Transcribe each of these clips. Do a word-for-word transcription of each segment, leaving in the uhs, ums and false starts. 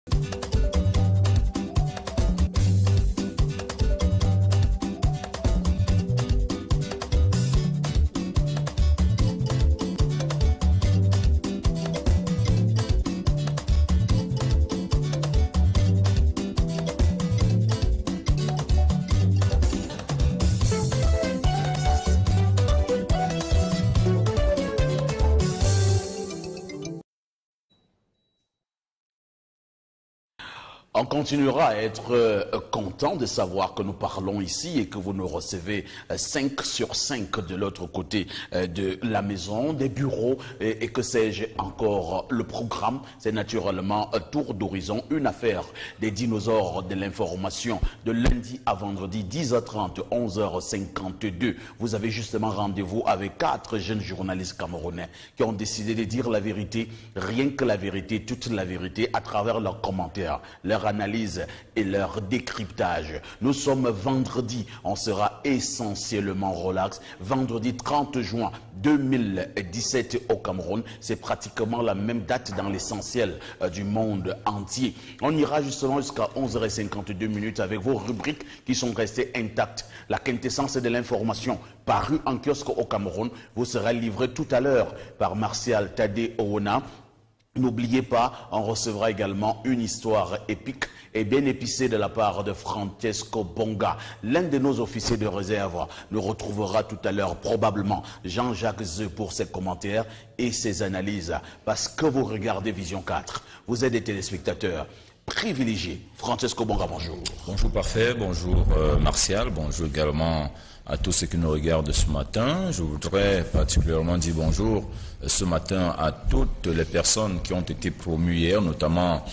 On continuera à être euh, content de savoir que nous parlons ici et que vous nous recevez euh, cinq sur cinq de l'autre côté euh, de la maison, des bureaux et, et que sais-je encore. Le programme, c'est naturellement un tour d'horizon, une affaire des dinosaures de l'information de lundi à vendredi, dix heures trente, onze heures cinquante-deux. Vous avez justement rendez-vous avec quatre jeunes journalistes camerounais qui ont décidé de dire la vérité, rien que la vérité, toute la vérité à travers leurs commentaires, leurs analyse et leur décryptage. Nous sommes vendredi, on sera essentiellement relax. Vendredi trente juin deux mille dix-sept au Cameroun, c'est pratiquement la même date dans l'essentiel euh, du monde entier. On ira justement jusqu'à onze heures cinquante-deux minutes avec vos rubriques qui sont restées intactes. La quintessence de l'information parue en kiosque au Cameroun vous sera livrée tout à l'heure par Martial Tadé Owona. N'oubliez pas, on recevra également une histoire épique et bien épicée de la part de Francesco Bonga. L'un de nos officiers de réserve nous retrouvera tout à l'heure probablement Jean-Jacques Zeu pour ses commentaires et ses analyses. Parce que vous regardez Vision quatre, vous êtes des téléspectateurs privilégiés. Francesco Bonga, bonjour. Bonjour Parfait, bonjour euh, Martial, bonjour également à tous ceux qui nous regardent ce matin. Je voudrais particulièrement dire bonjour ce matin à toutes les personnes qui ont été promues hier, notamment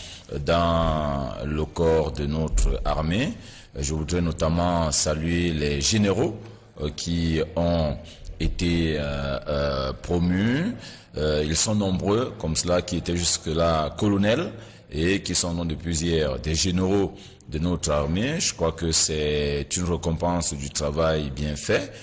dans le corps de notre armée. Je voudrais notamment saluer les généraux qui ont été euh, euh, promus. Euh, ils sont nombreux, comme cela, qui étaient jusque-là colonels et qui sont non depuis hier des généraux de notre armée. Je crois que c'est une récompense du travail bien fait.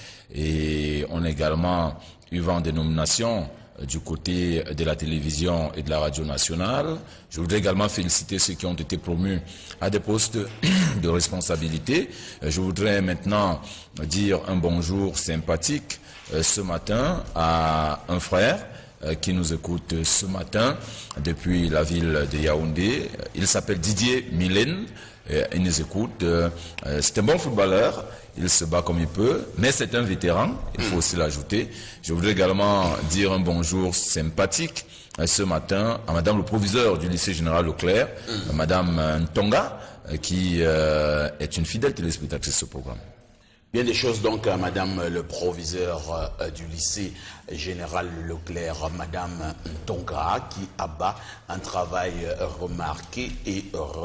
Et on a également eu vent des nominations du côté de la télévision et de la radio nationale. Je voudrais également féliciter ceux qui ont été promus à des postes de responsabilité. Je voudrais maintenant dire un bonjour sympathique ce matin à un frère qui nous écoute ce matin depuis la ville de Yaoundé. Il s'appelle Didier Mylène. Il nous écoute. C'est un bon footballeur. Il se bat comme il peut, mais c'est un vétéran, il faut aussi l'ajouter. Je voudrais également dire un bonjour sympathique ce matin à Madame le proviseur du lycée général Leclerc, mm. Madame Ntonga, qui euh, est une fidèle téléspectatrice de ce programme. Bien des choses donc à Madame le proviseur euh, du lycée général Leclerc, Madame Ntonga, qui abat un travail remarqué et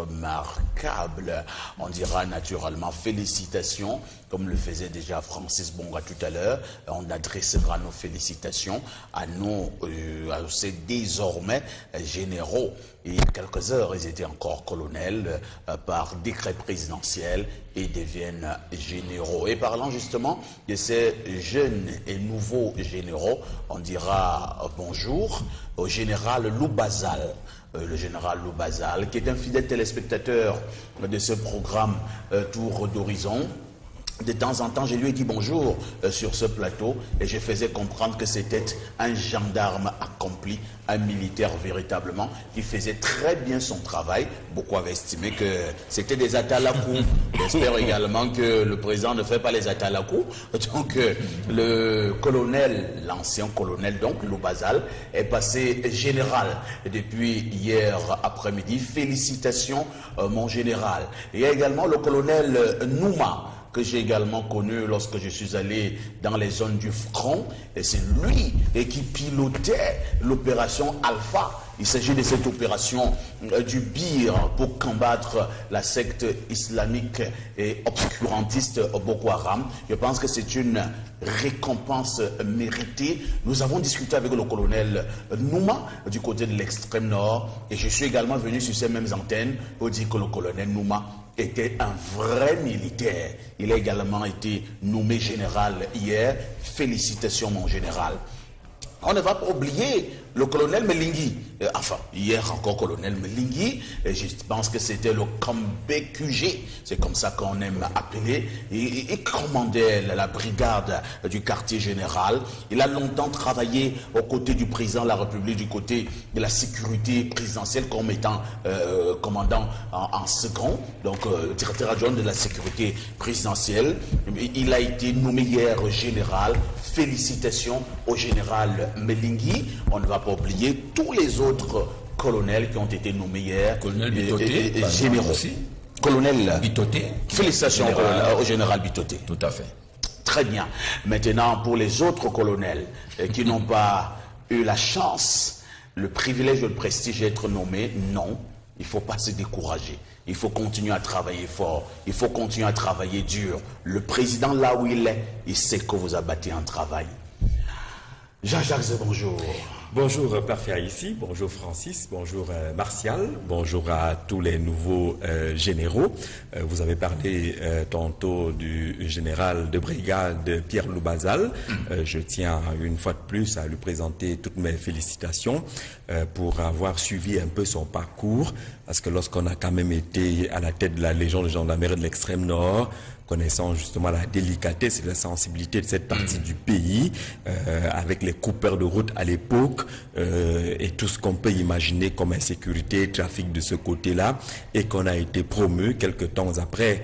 remarquable. On dira naturellement félicitations, comme le faisait déjà Francis Bonga tout à l'heure. On adressera nos félicitations à nos euh, à ces désormais généraux. Il y a quelques heures, ils étaient encore colonels euh, par décret présidentiel et deviennent généraux. Et parlant justement de ces jeunes et nouveaux généraux, on dira bonjour au général Loubazal. Euh, le général Loubazal, qui est un fidèle téléspectateur de ce programme euh, Tour d'Horizon. De temps en temps, je lui ai dit bonjour euh, sur ce plateau et je faisais comprendre que c'était un gendarme accompli, un militaire véritablement, qui faisait très bien son travail. Beaucoup avaient estimé que c'était des atalakou. J'espère également que le président ne fait pas les atalakou. Donc, euh, le colonel, l'ancien colonel, donc, Loubazal, est passé général depuis hier après-midi. Félicitations, euh, mon général. Il y a également le colonel euh, Nouma, que j'ai également connu lorsque je suis allé dans les zones du front. Et c'est lui qui pilotait l'opération Alpha. Il s'agit de cette opération euh, du B I R pour combattre la secte islamique et obscurantiste Boko Haram. Je pense que c'est une récompense méritée. Nous avons discuté avec le colonel Nouma du côté de l'extrême nord et je suis également venu sur ces mêmes antennes pour dire que le colonel Nouma était un vrai militaire. Il a également été nommé général hier. Félicitations mon général. On ne va pas oublier le colonel Melingui. Euh, enfin, hier encore colonel Melingui. Et je pense que c'était le Kambé Q G. C'est comme ça qu'on aime appeler. Il, il commandait la brigade du quartier général. Il a longtemps travaillé aux côtés du président de la République, du côté de la sécurité présidentielle, comme étant euh, commandant en, en second, donc euh, directeur adjoint de la sécurité présidentielle. Il a été nommé hier général. Félicitations au général Melingui. On ne va pas oublier tous les autres colonels qui ont été nommés hier. Colonel Bitoté, et, et, et généraux aussi. Colonel Bitoté. Félicitations général. au général Bitoté. Tout à fait. Très bien. Maintenant, pour les autres colonels euh, qui n'ont pas eu la chance, le privilège ou le prestige d'être nommés, non, il ne faut pas se décourager. Il faut continuer à travailler fort. Il faut continuer à travailler dur. Le président, là où il est, il sait que vous abattez un travail. Jean-Jacques, bonjour. Bonjour Parfait ici, bonjour Francis, bonjour euh, Martial, bonjour à tous les nouveaux euh, généraux. Euh, vous avez parlé euh, tantôt du général de brigade Pierre Loubazal. Euh, je tiens une fois de plus à lui présenter toutes mes félicitations euh, pour avoir suivi un peu son parcours, parce que lorsqu'on a quand même été à la tête de la Légion de gendarmerie de l'extrême nord, connaissant justement la délicatesse et la sensibilité de cette partie du pays, euh, avec les coupeurs de route à l'époque, euh, et tout ce qu'on peut imaginer comme insécurité, trafic de ce côté-là, et qu'on a été promu quelques temps après,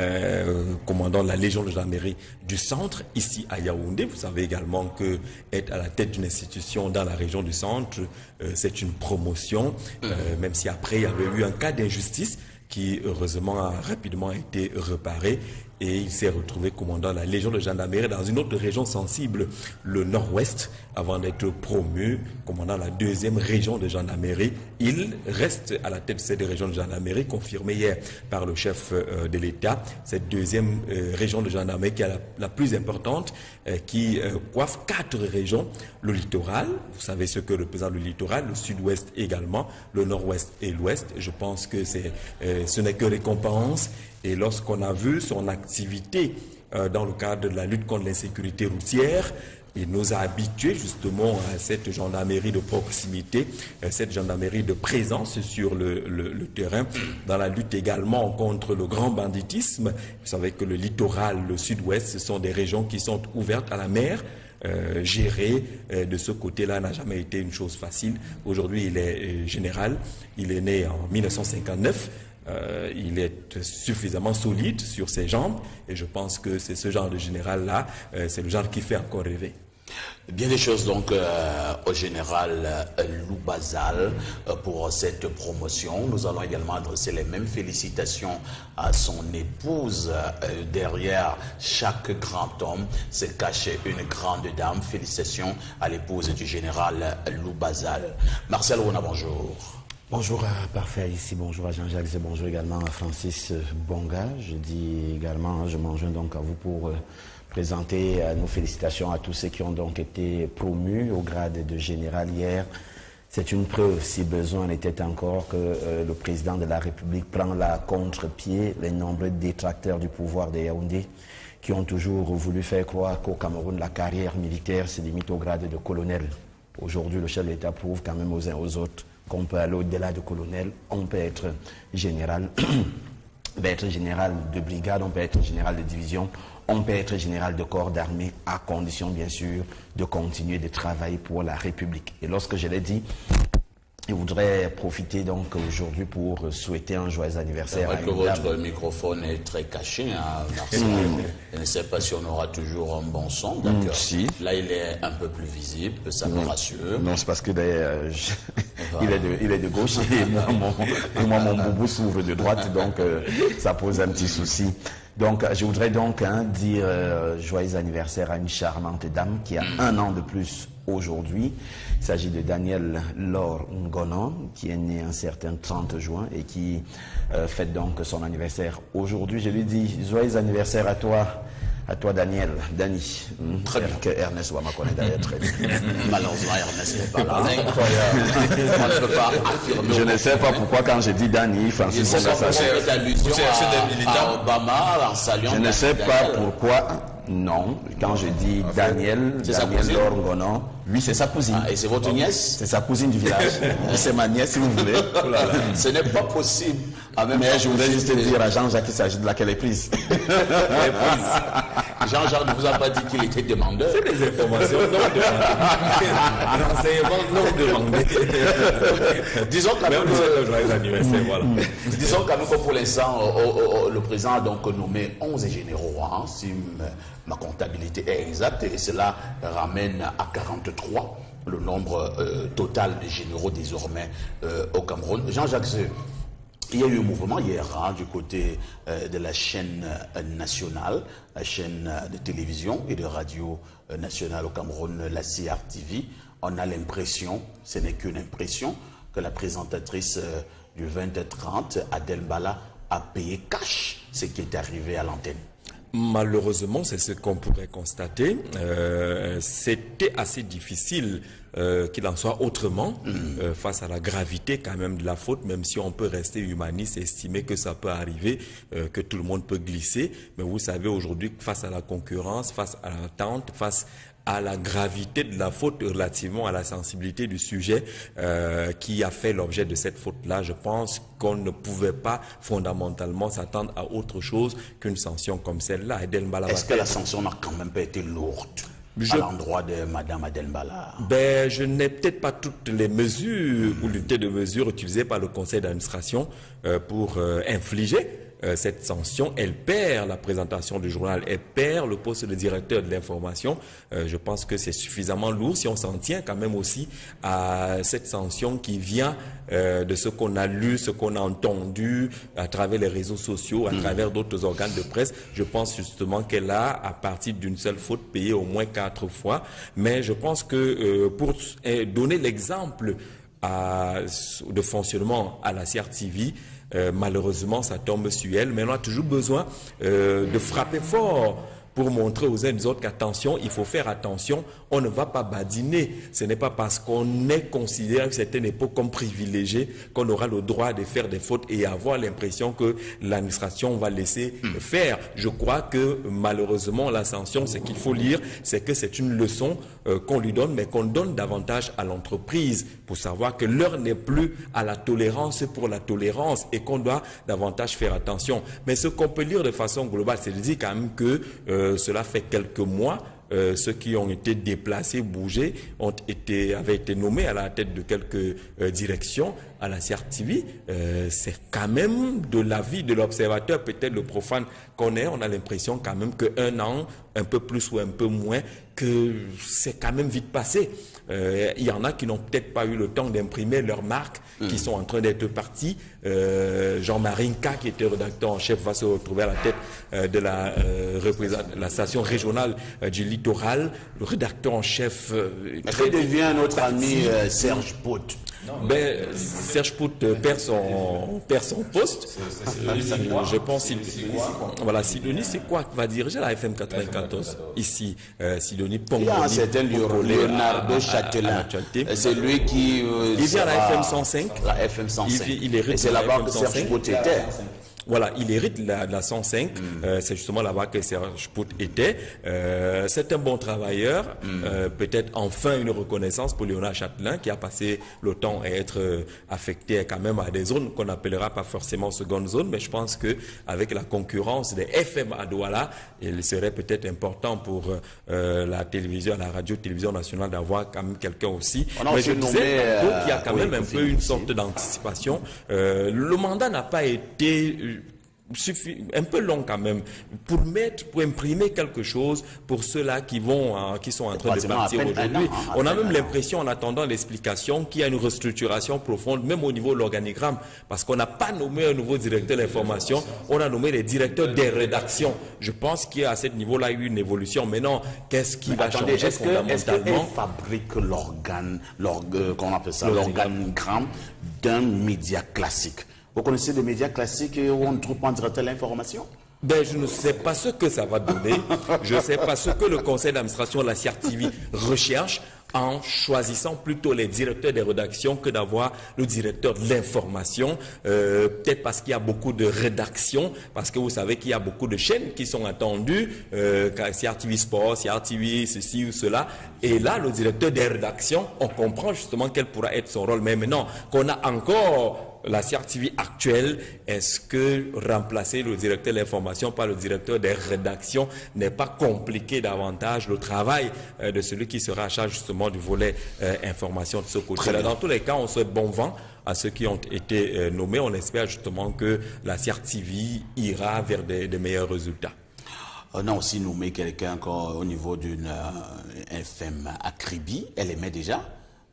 euh, commandant de la Légion de gendarmerie du centre, ici à Yaoundé. Vous savez également que être à la tête d'une institution dans la région du centre, euh, c'est une promotion, euh, même si après il y avait eu un cas d'injustice qui heureusement a rapidement été réparé, et il s'est retrouvé commandant de la Légion de gendarmerie dans une autre région sensible, le nord-ouest, avant d'être promu commandant la deuxième région de gendarmerie. Il reste à la tête de cette région de gendarmerie, confirmée hier par le chef euh, de l'État, cette deuxième euh, région de gendarmerie qui est la, la plus importante, euh, qui euh, coiffe quatre régions, le littoral, vous savez ce que représente le littoral, le sud-ouest également, le nord-ouest et l'ouest. Je pense que c'est, euh, ce n'est que récompense. Et lorsqu'on a vu son activité euh, dans le cadre de la lutte contre l'insécurité routière, il nous a habitués justement à cette gendarmerie de proximité, euh, cette gendarmerie de présence sur le, le, le terrain, dans la lutte également contre le grand banditisme. Vous savez que le littoral, le sud-ouest, ce sont des régions qui sont ouvertes à la mer. Euh, gérer euh, de ce côté-là n'a jamais été une chose facile. Aujourd'hui, il est euh, général. Il est né en mille neuf cent cinquante-neuf. Euh, il est suffisamment solide sur ses jambes, et je pense que c'est ce genre de général-là, euh, c'est le genre qui fait encore rêver. Bien des choses donc euh, au général euh, Loubazal euh, pour cette promotion. Nous allons également adresser les mêmes félicitations à son épouse. Euh, derrière chaque grand homme se cache une grande dame. Félicitations à l'épouse du général Loubazal. Marcel Rona, bonjour. Bonjour à Parfait ici, bonjour à Jean-Jacques et bonjour également à Francis Bonga. Je dis également, je m'en joins donc à vous pour euh, présenter euh, nos félicitations à tous ceux qui ont donc été promus au grade de général hier. C'est une preuve, si besoin était encore, que euh, le président de la République prend la contre-pied les nombreux détracteurs du pouvoir de Yaoundé qui ont toujours voulu faire croire qu'au Cameroun, la carrière militaire se limite au grade de colonel. Aujourd'hui, le chef de l'État prouve quand même aux uns aux autres qu'on peut aller au-delà de colonel, on peut être général, on peut être général de brigade, on peut être général de division, on peut être général de corps d'armée, à condition bien sûr de continuer de travailler pour la République. Et lorsque je l'ai dit, je voudrais profiter donc aujourd'hui pour souhaiter un joyeux anniversaire à une une dame. Votre dame. microphone est très caché, hein, Marcel. Mm. Je ne sais pas si on aura toujours un bon son. Donc, Mm, si. Là, il est un peu plus visible, ça me Mm. rassure. Non, c'est parce que euh, je... Voilà. il, est de, il est de gauche et moi, mon, et moi, mon boubou s'ouvre de droite, donc euh, ça pose un petit souci. Donc, je voudrais donc hein, dire euh, joyeux anniversaire à une charmante dame qui a un an de plus aujourd'hui. Il s'agit de Daniel Laure Ngonon, qui est né un certain trente juin et qui euh, fête donc son anniversaire aujourd'hui. Je lui dis joyeux anniversaire à toi, à toi Daniel, Dani. Hum, Très bien. Que Ernest Ouama connaît d'ailleurs très bien. Malheureusement, Ernest n'est pas là. Incroyable. On ne peut pas affirmer. Je ne sais pas pourquoi quand je dis Dani, Je Francis sais pas Bonga, pourquoi ça on fait allusion Vous cherchez à, des militants. à Obama en saluant Je ne sais pas Daniel. pourquoi, non. Quand je dis Daniel, C'est sa Daniel cousine. Laure Ngonon, Oui, c'est sa cousine. Ah, et c'est votre nièce? C'est sa cousine du village. C'est ma nièce, si vous voulez. Ce n'est pas possible. Ah, même Mais je voudrais juste dire à Jean-Jacques qu'il s'agit de laquelle est prise. Jean-Jacques ne vous a pas dit qu'il était demandeur. C'est des informations non demandées. Renseignements non demandés. Disons quand même que, joyeux anniversaire, voilà. disons quand même que pour l'instant, euh, euh, le président a donc nommé onze généraux, hein, si ma comptabilité est exacte, et cela ramène à quarante-trois le nombre euh, total de généraux désormais euh, au Cameroun. Jean-Jacques, il y a eu un mouvement hier hein, du côté euh, de la chaîne euh, nationale, la chaîne euh, de télévision et de radio euh, nationale au Cameroun, la C R T V. On a l'impression, ce n'est qu'une impression, que la présentatrice euh, du vingt trente, Adel Mbala, a payé cash ce qui est arrivé à l'antenne. Malheureusement, c'est ce qu'on pourrait constater. Euh, C'était assez difficile euh, qu'il en soit autrement mmh. euh, face à la gravité quand même de la faute, même si on peut rester humaniste et estimer que ça peut arriver, euh, que tout le monde peut glisser. Mais vous savez, aujourd'hui, face à la concurrence, face à l'attente, face à la gravité de la faute relativement à la sensibilité du sujet euh, qui a fait l'objet de cette faute-là, je pense qu'on ne pouvait pas fondamentalement s'attendre à autre chose qu'une sanction comme celle-là. Est-ce que la sanction n'a quand même pas été lourde je... à l'endroit de Mme Adel Mbala? Ben, je n'ai peut-être pas toutes les mesures ou l'unité de mesures utilisées par le conseil d'administration euh, pour euh, infliger Euh, cette sanction. Elle perd la présentation du journal, elle perd le poste de directeur de l'information. Euh, je pense que c'est suffisamment lourd si on s'en tient quand même aussi à cette sanction qui vient euh, de ce qu'on a lu, ce qu'on a entendu à travers les réseaux sociaux, à mmh. travers d'autres organes de presse. Je pense justement qu'elle a, à partir d'une seule faute, payé au moins quatre fois. Mais je pense que euh, pour euh, donner l'exemple de fonctionnement à la C R T V, Euh, malheureusement, ça tombe sur elle, mais on a toujours besoin euh, de frapper fort pour montrer aux uns et aux autres qu'attention, il faut faire attention, on ne va pas badiner. Ce n'est pas parce qu'on est considéré à une certaine époque comme privilégié qu'on aura le droit de faire des fautes et avoir l'impression que l'administration va laisser mmh. faire. Je crois que malheureusement, la sanction, ce qu'il faut lire, c'est que c'est une leçon euh, qu'on lui donne, mais qu'on donne davantage à l'entreprise pour savoir que l'heure n'est plus à la tolérance pour la tolérance et qu'on doit davantage faire attention. Mais ce qu'on peut lire de façon globale, c'est de dire quand même que euh, cela fait quelques mois, Euh, ceux qui ont été déplacés, bougés, ont été, avaient été nommés à la tête de quelques euh, directions à la C R T V. Euh, c'est quand même de l'avis de l'observateur, peut-être le profane qu'on est, on a l'impression quand même qu'un an, un peu plus ou un peu moins, que c'est quand même vite passé. Euh, il y en a qui n'ont peut-être pas eu le temps d'imprimer leurs marques, mmh. qui sont en train d'être partis. Euh, Jean-Marie Nka, qui était rédacteur en chef, va se retrouver à la tête euh, de la, euh, la station régionale euh, du littoral. Le rédacteur en chef... Euh, Est-ce qu'il devient notre ami euh, Serge Pout? Ben, Serge Pout perd son, perd son poste. C'est, c'est, c'est, euh, je pense qu'il... Voilà, Sidonie, c'est quoi qui va diriger la F M quatre-vingt-quatorze? Ici, euh, Sidonie Pongoli. Il y a un certain Leonardo Châtelain. C'est lui qui... Euh, il vient à la F M cent cinq. La F M cent cinq. Il, il hérite Et c'est là-bas que Serge Pout était. Voilà, il hérite la, la cent cinq, mm. euh, c'est justement là-bas que Serge Pout était. Euh, c'est un bon travailleur, mm. euh, peut-être enfin une reconnaissance pour Léonard Châtelain qui a passé le temps à être euh, affecté quand même à des zones qu'on n'appellera pas forcément seconde zone, mais je pense que avec la concurrence des F M à Douala, il serait peut-être important pour euh, la télévision, la radio-télévision nationale d'avoir quand même quelqu'un aussi. Mais je disais euh, qu'il y a quand oui, même un peu une sorte d'anticipation. Euh, le mandat n'a pas été un peu long quand même pour mettre, pour imprimer quelque chose pour ceux-là qui vont, euh, qui sont en train de partir aujourd'hui. On a même l'impression, en attendant l'explication, qu'il y a une restructuration profonde, même au niveau de l'organigramme, parce qu'on n'a pas nommé un nouveau directeur de l'information, on a nommé les directeurs des rédactions. Je pense qu'il y a à ce niveau-là eu une évolution. Maintenant, qu'est-ce qui va attendez, changer est-ce fondamentalement? Est-ce qu'elle fabrique l'organe, l'organe, comment on appelle ça, l'organigramme d'un média classique? Vous connaissez des médias classiques où on ne trouve pas en direct l'information? Ben, je ne sais pas ce que ça va donner. Je ne sais pas ce que le conseil d'administration de la C R T V recherche en choisissant plutôt les directeurs des rédactions que d'avoir le directeur de l'information, euh, peut-être parce qu'il y a beaucoup de rédactions, parce que vous savez qu'il y a beaucoup de chaînes qui sont attendues, euh, C R T V Sport, C R T V, ceci ou cela, et là, le directeur des rédactions, on comprend justement quel pourra être son rôle, mais maintenant qu'on a encore la C R T V actuelle, est-ce que remplacer le directeur de l'information par le directeur des rédactions n'est pas compliqué davantage le travail euh, de celui qui sera à charge justement du volet euh, information de ce côté-là? Dans tous les cas, on souhaite bon vent à ceux qui ont été euh, nommés. On espère justement que la C R T V ira vers des, des meilleurs résultats. On a aussi nommé quelqu'un au niveau d'une euh, F M à Kribi. Elle aimait déjà.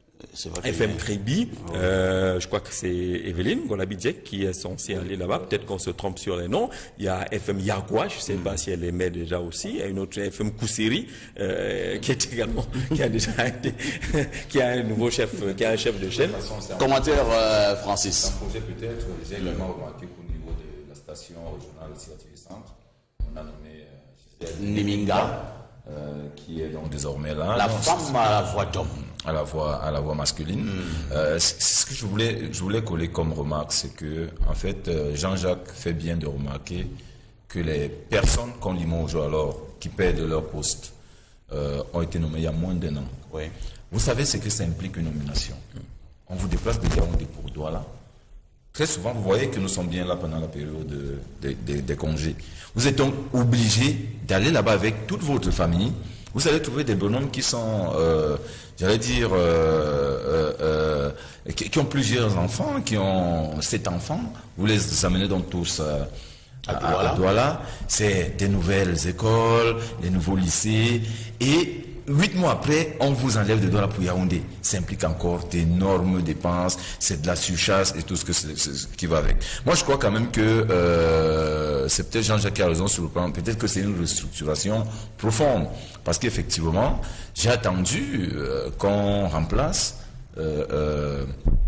F M Kribi, euh, je crois que c'est Evelyne Golabidjek qui est censée aller là-bas. Peut-être qu'on se trompe sur les noms. Il y a F M Yagua, je ne sais pas si elle aimait déjà aussi. Il y a une autre F M Koussiri euh, qui est également, qui a déjà été, qui a un nouveau chef, qui a un chef de chaîne. Commentaire euh, Francis. Un projet peut-être. J'ai également remarqué qu'au niveau de la station régionale C R T V Centre, on a nommé euh, Niminga. Euh, qui est donc désormais là. La non, femme à la voix d'homme. À la voix, à la voix masculine. Mm. Euh, ce que je voulais, je voulais coller comme remarque, c'est que, en fait, Jean-Jacques fait bien de remarquer que les personnes qu'on limoge alors, qui perdent leur poste, euh, ont été nommées il y a moins d'un an. Oui. Vous savez ce que ça implique une nomination. Mm. On vous déplace de Yaoundé pour Douala. Très souvent, vous voyez que nous sommes bien là pendant la période des de, de, de congés. Vous êtes donc obligé d'aller là-bas avec toute votre famille. Vous allez trouver des bonhommes qui sont, euh, j'allais dire, euh, euh, euh, qui, qui ont plusieurs enfants, qui ont sept enfants. Vous les amenez donc tous euh, à, à, à Douala. C'est des nouvelles écoles, des nouveaux lycées. Et huit mois après, on vous enlève de Douala pour Yaoundé. Ça implique encore d'énormes dépenses, c'est de la surchasse et tout ce, que c'est, c'est, ce qui va avec. Moi, je crois quand même que euh, c'est peut-être Jean-Jacques qui a raison sur le plan. Peut-être que c'est une restructuration profonde. Parce qu'effectivement, j'ai attendu euh, qu'on remplace euh, euh,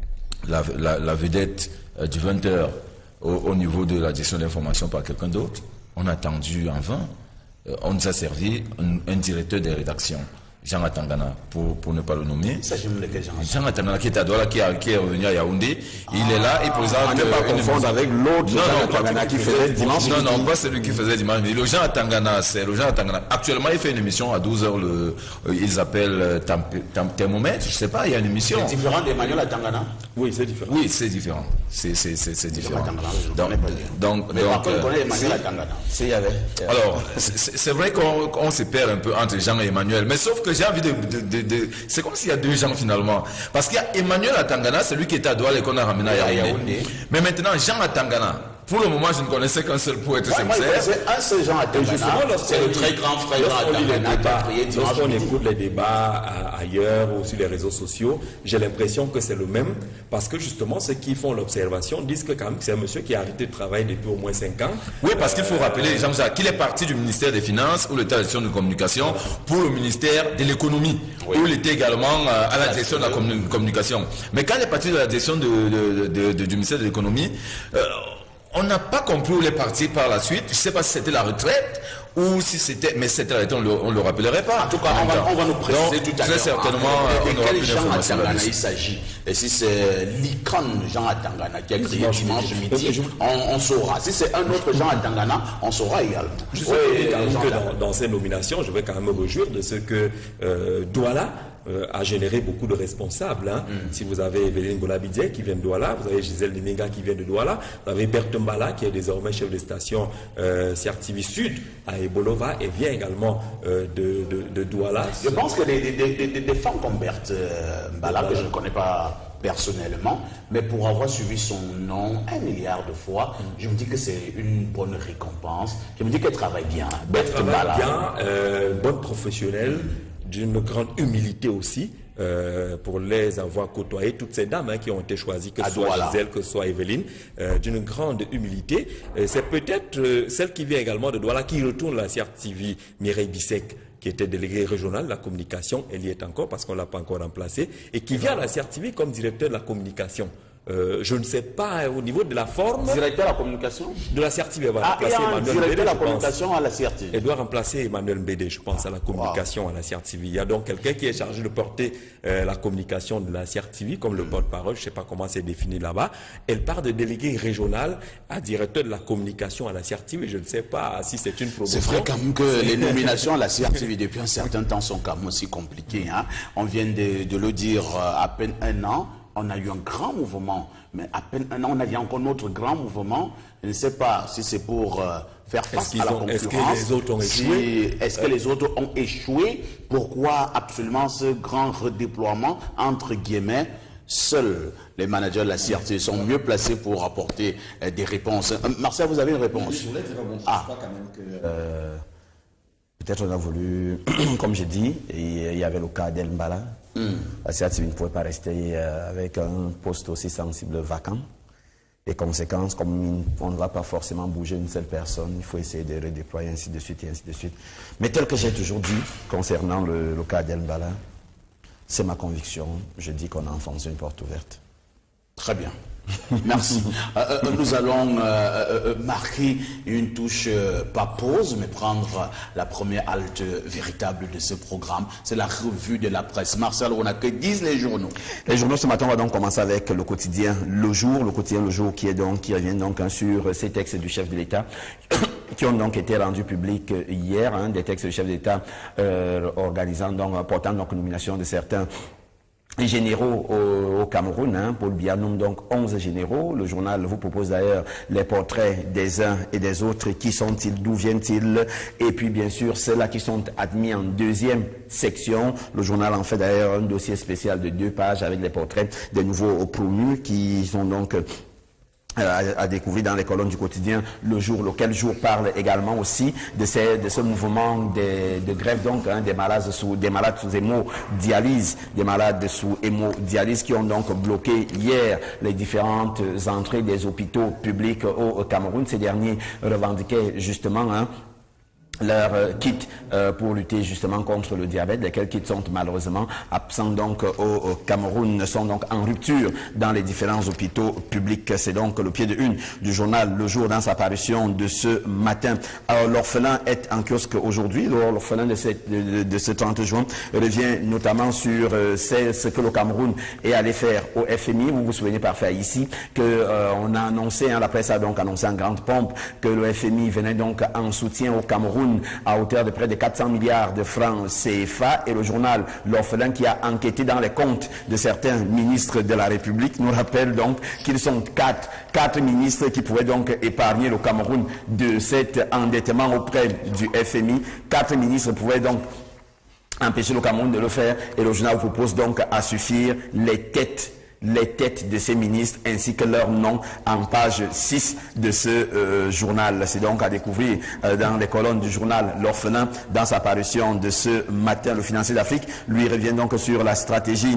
la, la, la vedette euh, du vingt heures au, au niveau de la gestion de l'information par quelqu'un d'autre. On a attendu en vain. On nous a servi un, un directeur des rédactions, Jean Atangana, pour, pour ne pas le nommer. Il s'agit de quel Jean Jean Atangana qui est à Douala, qui, qui est revenu à Yaoundé. Ah, il est là, il présente... On ne pas confondre avec l'autre Jean Atangana qui faisait dimanche. Non, non, pas celui qui faisait dimanche. Mais le Jean Atangana, c'est le Jean Atangana. Actuellement, il fait une émission à douze heures, le, ils appellent Thermomètre, je ne sais pas, il y a une émission. C'est différent d'Emmanuel Atangana? Oui, c'est différent. Oui, c'est différent. C'est, c'est, c'est, c'est différent. Donc, donc, mais par contre, on connaît Emmanuel Atangana. C'est y avait. Alors, c'est, c'est vrai qu'on, qu'on se perd un peu entre Jean et Emmanuel, mais sauf que j'ai envie de, de, de, de c'est comme s'il y a deux Jean finalement. Parce qu'il y a Emmanuel Atangana, celui qui était à Douala et qu'on a ramené à Yaoundé. Mais maintenant, Jean Atangana, pour le moment, je ne connaissais qu'un seul pour être ouais, sincère. C'est un seul Jean Atangana. C'est le très grand frère Atangana. Lorsqu'on écoute les débats ailleurs ou sur les réseaux sociaux, j'ai l'impression que c'est le même. Parce que justement, ceux qui font l'observation disent que quand même c'est un monsieur qui a arrêté de travailler depuis au moins cinq ans. Oui, parce qu'il faut rappeler, Jean-Jacques, qu'il est parti du ministère des Finances ou l'état de gestion de communication pour le ministère de l'économie, oui. Où il était également euh, à la direction de la communi- communication. Mais quand il est parti de la direction de, de, de, de, du ministère de l'économie, euh, on n'a pas compris où il est parti par la suite. Je ne sais pas si c'était la retraite ou si c'était... Mais c'était la retraite, on ne le rappellerait pas. En tout cas, on va, on va nous préciser donc, tout à l'heure. Très certainement, ah, on aura quel plus Jean d'informations Atangana là-dessus. il s'agit? Et si c'est l'icône Jean Atangana qui a créé dimanche, dimanche midi, on, on saura. Si c'est un autre Jean Atangana, on saura également. Je sais oui, que dans, dans ces nominations, je vais quand même me réjouir de ce que euh, Douala Euh, a généré beaucoup de responsables. Hein. Mm. Si vous avez Evelyne Golabidjek qui vient de Douala, vous avez Gisèle Niminga qui vient de Douala, vous avez Berthe Mbala qui est désormais chef de station euh, C R T V Sud à Ebolova et vient également euh, de, de, de Douala. Je pense que des, des, des, des femmes comme Berthe Mbala, que je ne connais pas personnellement, mais pour avoir suivi son nom un milliard de fois, mm. je me dis que c'est une bonne récompense. Je me dis qu'elle travaille bien. Berthe Mbala, bien, euh, bonne professionnelle, d'une grande humilité aussi, euh, pour les avoir côtoyées, toutes ces dames hein, qui ont été choisies, que ce soit voilà. Gisèle, que ce soit Evelyne, euh, d'une grande humilité. Euh, c'est peut-être euh, celle qui vient également de Douala, qui retourne la C R T V, Mireille Bissek, qui était déléguée régionale de la communication, elle y est encore parce qu'on ne l'a pas encore remplacée, et qui vient à la C R T V comme directeur de la communication. Euh, je ne sais pas au niveau de la forme. Directeur de la communication de la C R T V. Elle va Ah, et remplacer un Emmanuel directeur Mbédé, de la je pense. communication à la C R T V. Elle doit remplacer Emmanuel Mbédé, je pense, à la communication à la C R T V. Il y a donc quelqu'un qui est chargé de porter euh, la communication de la C R T V comme le porte-parole. Je ne sais pas comment c'est défini là-bas. Elle part de délégué régional à directeur de la communication à la C R T V. Je ne sais pas si c'est une promotion. C'est vrai quand même que les nominations à la C R T V depuis un certain temps sont quand même aussi compliquées. Hein. On vient de, de le dire euh, à peine un an. On a eu un grand mouvement, mais à peine un an, on a eu encore un autre grand mouvement. Je ne sais pas si c'est pour euh, faire face à la ont, concurrence. Est-ce que les autres ont si, échoué Est-ce que les autres ont échoué? Pourquoi absolument ce grand redéploiement, entre guillemets? Seuls les managers de la C R T V sont mieux placés pour apporter euh, des réponses. Euh, Marcel, vous avez une réponse? Je voulais dire, bon, ah. je crois quand même que... Euh, peut-être on a voulu, comme j'ai dit, il y avait le cas d'El Mbala. Mm. La C R T V ne pouvait pas rester euh, avec un poste aussi sensible vacant. Les conséquences, comme on ne va pas forcément bouger une seule personne, il faut essayer de redéployer ainsi de suite et ainsi de suite. Mais tel que j'ai toujours dit concernant le, le cas d'El Mbala, c'est ma conviction. Je dis qu'on a enfoncé une porte ouverte. Très bien. Merci. euh, euh, nous allons euh, euh, marquer une touche, euh, pas pause, mais prendre la première halte véritable de ce programme. C'est la revue de la presse. Marcel, on a que disent les journaux. Les journaux ce matin, on va donc commencer avec le quotidien Le Jour. Le quotidien Le Jour qui, est donc, qui revient donc hein, sur ces textes du chef de l'État qui ont donc été rendus publics hier, hein, des textes du chef de l'État euh, organisant donc, portant donc nomination de certains généraux au, au Cameroun. Hein. Paul Biya nomme donc onze généraux. Le journal vous propose d'ailleurs les portraits des uns et des autres. Qui sont-ils? D'où viennent-ils? Et puis bien sûr ceux-là qui sont admis en deuxième section. Le journal en fait d'ailleurs un dossier spécial de deux pages avec les portraits des nouveaux promus qui sont donc À, à découvrir dans les colonnes du quotidien Le Jour. Lequel Jour parle également aussi de, ces, de ce mouvement de, de grève donc hein, des malades sous des malades sous hémodialyse, des malades sous hémodialyse qui ont donc bloqué hier les différentes entrées des hôpitaux publics au, au Cameroun. Ces derniers revendiquaient justement hein, leur euh, kit euh, pour lutter justement contre le diabète, lesquels kits sont malheureusement absents donc au, au Cameroun, sont donc en rupture dans les différents hôpitaux publics. C'est donc le pied de une du journal Le Jour dans sa parution de ce matin. Alors l'orphelin est en kiosque aujourd'hui. L'orphelin de, de, de ce trente juin revient notamment sur euh, ce que le Cameroun est allé faire au F M I. Vous vous souvenez parfait ici que euh, on a annoncé, hein, la presse a donc annoncé en grande pompe que le F M I venait donc en soutien au Cameroun à hauteur de près de quatre cents milliards de francs C F A, et le journal L'Orphelin qui a enquêté dans les comptes de certains ministres de la République nous rappelle donc qu'ils sont quatre, quatre ministres qui pouvaient donc épargner le Cameroun de cet endettement auprès du F M I. Quatre ministres pouvaient donc empêcher le Cameroun de le faire, et le journal propose donc à suffire les têtes les têtes de ces ministres ainsi que leurs noms en page six de ce euh, journal. C'est donc à découvrir euh, dans les colonnes du journal L'Orphelin dans sa parution de ce matin. Le Financier d'Afrique lui revient donc sur la stratégie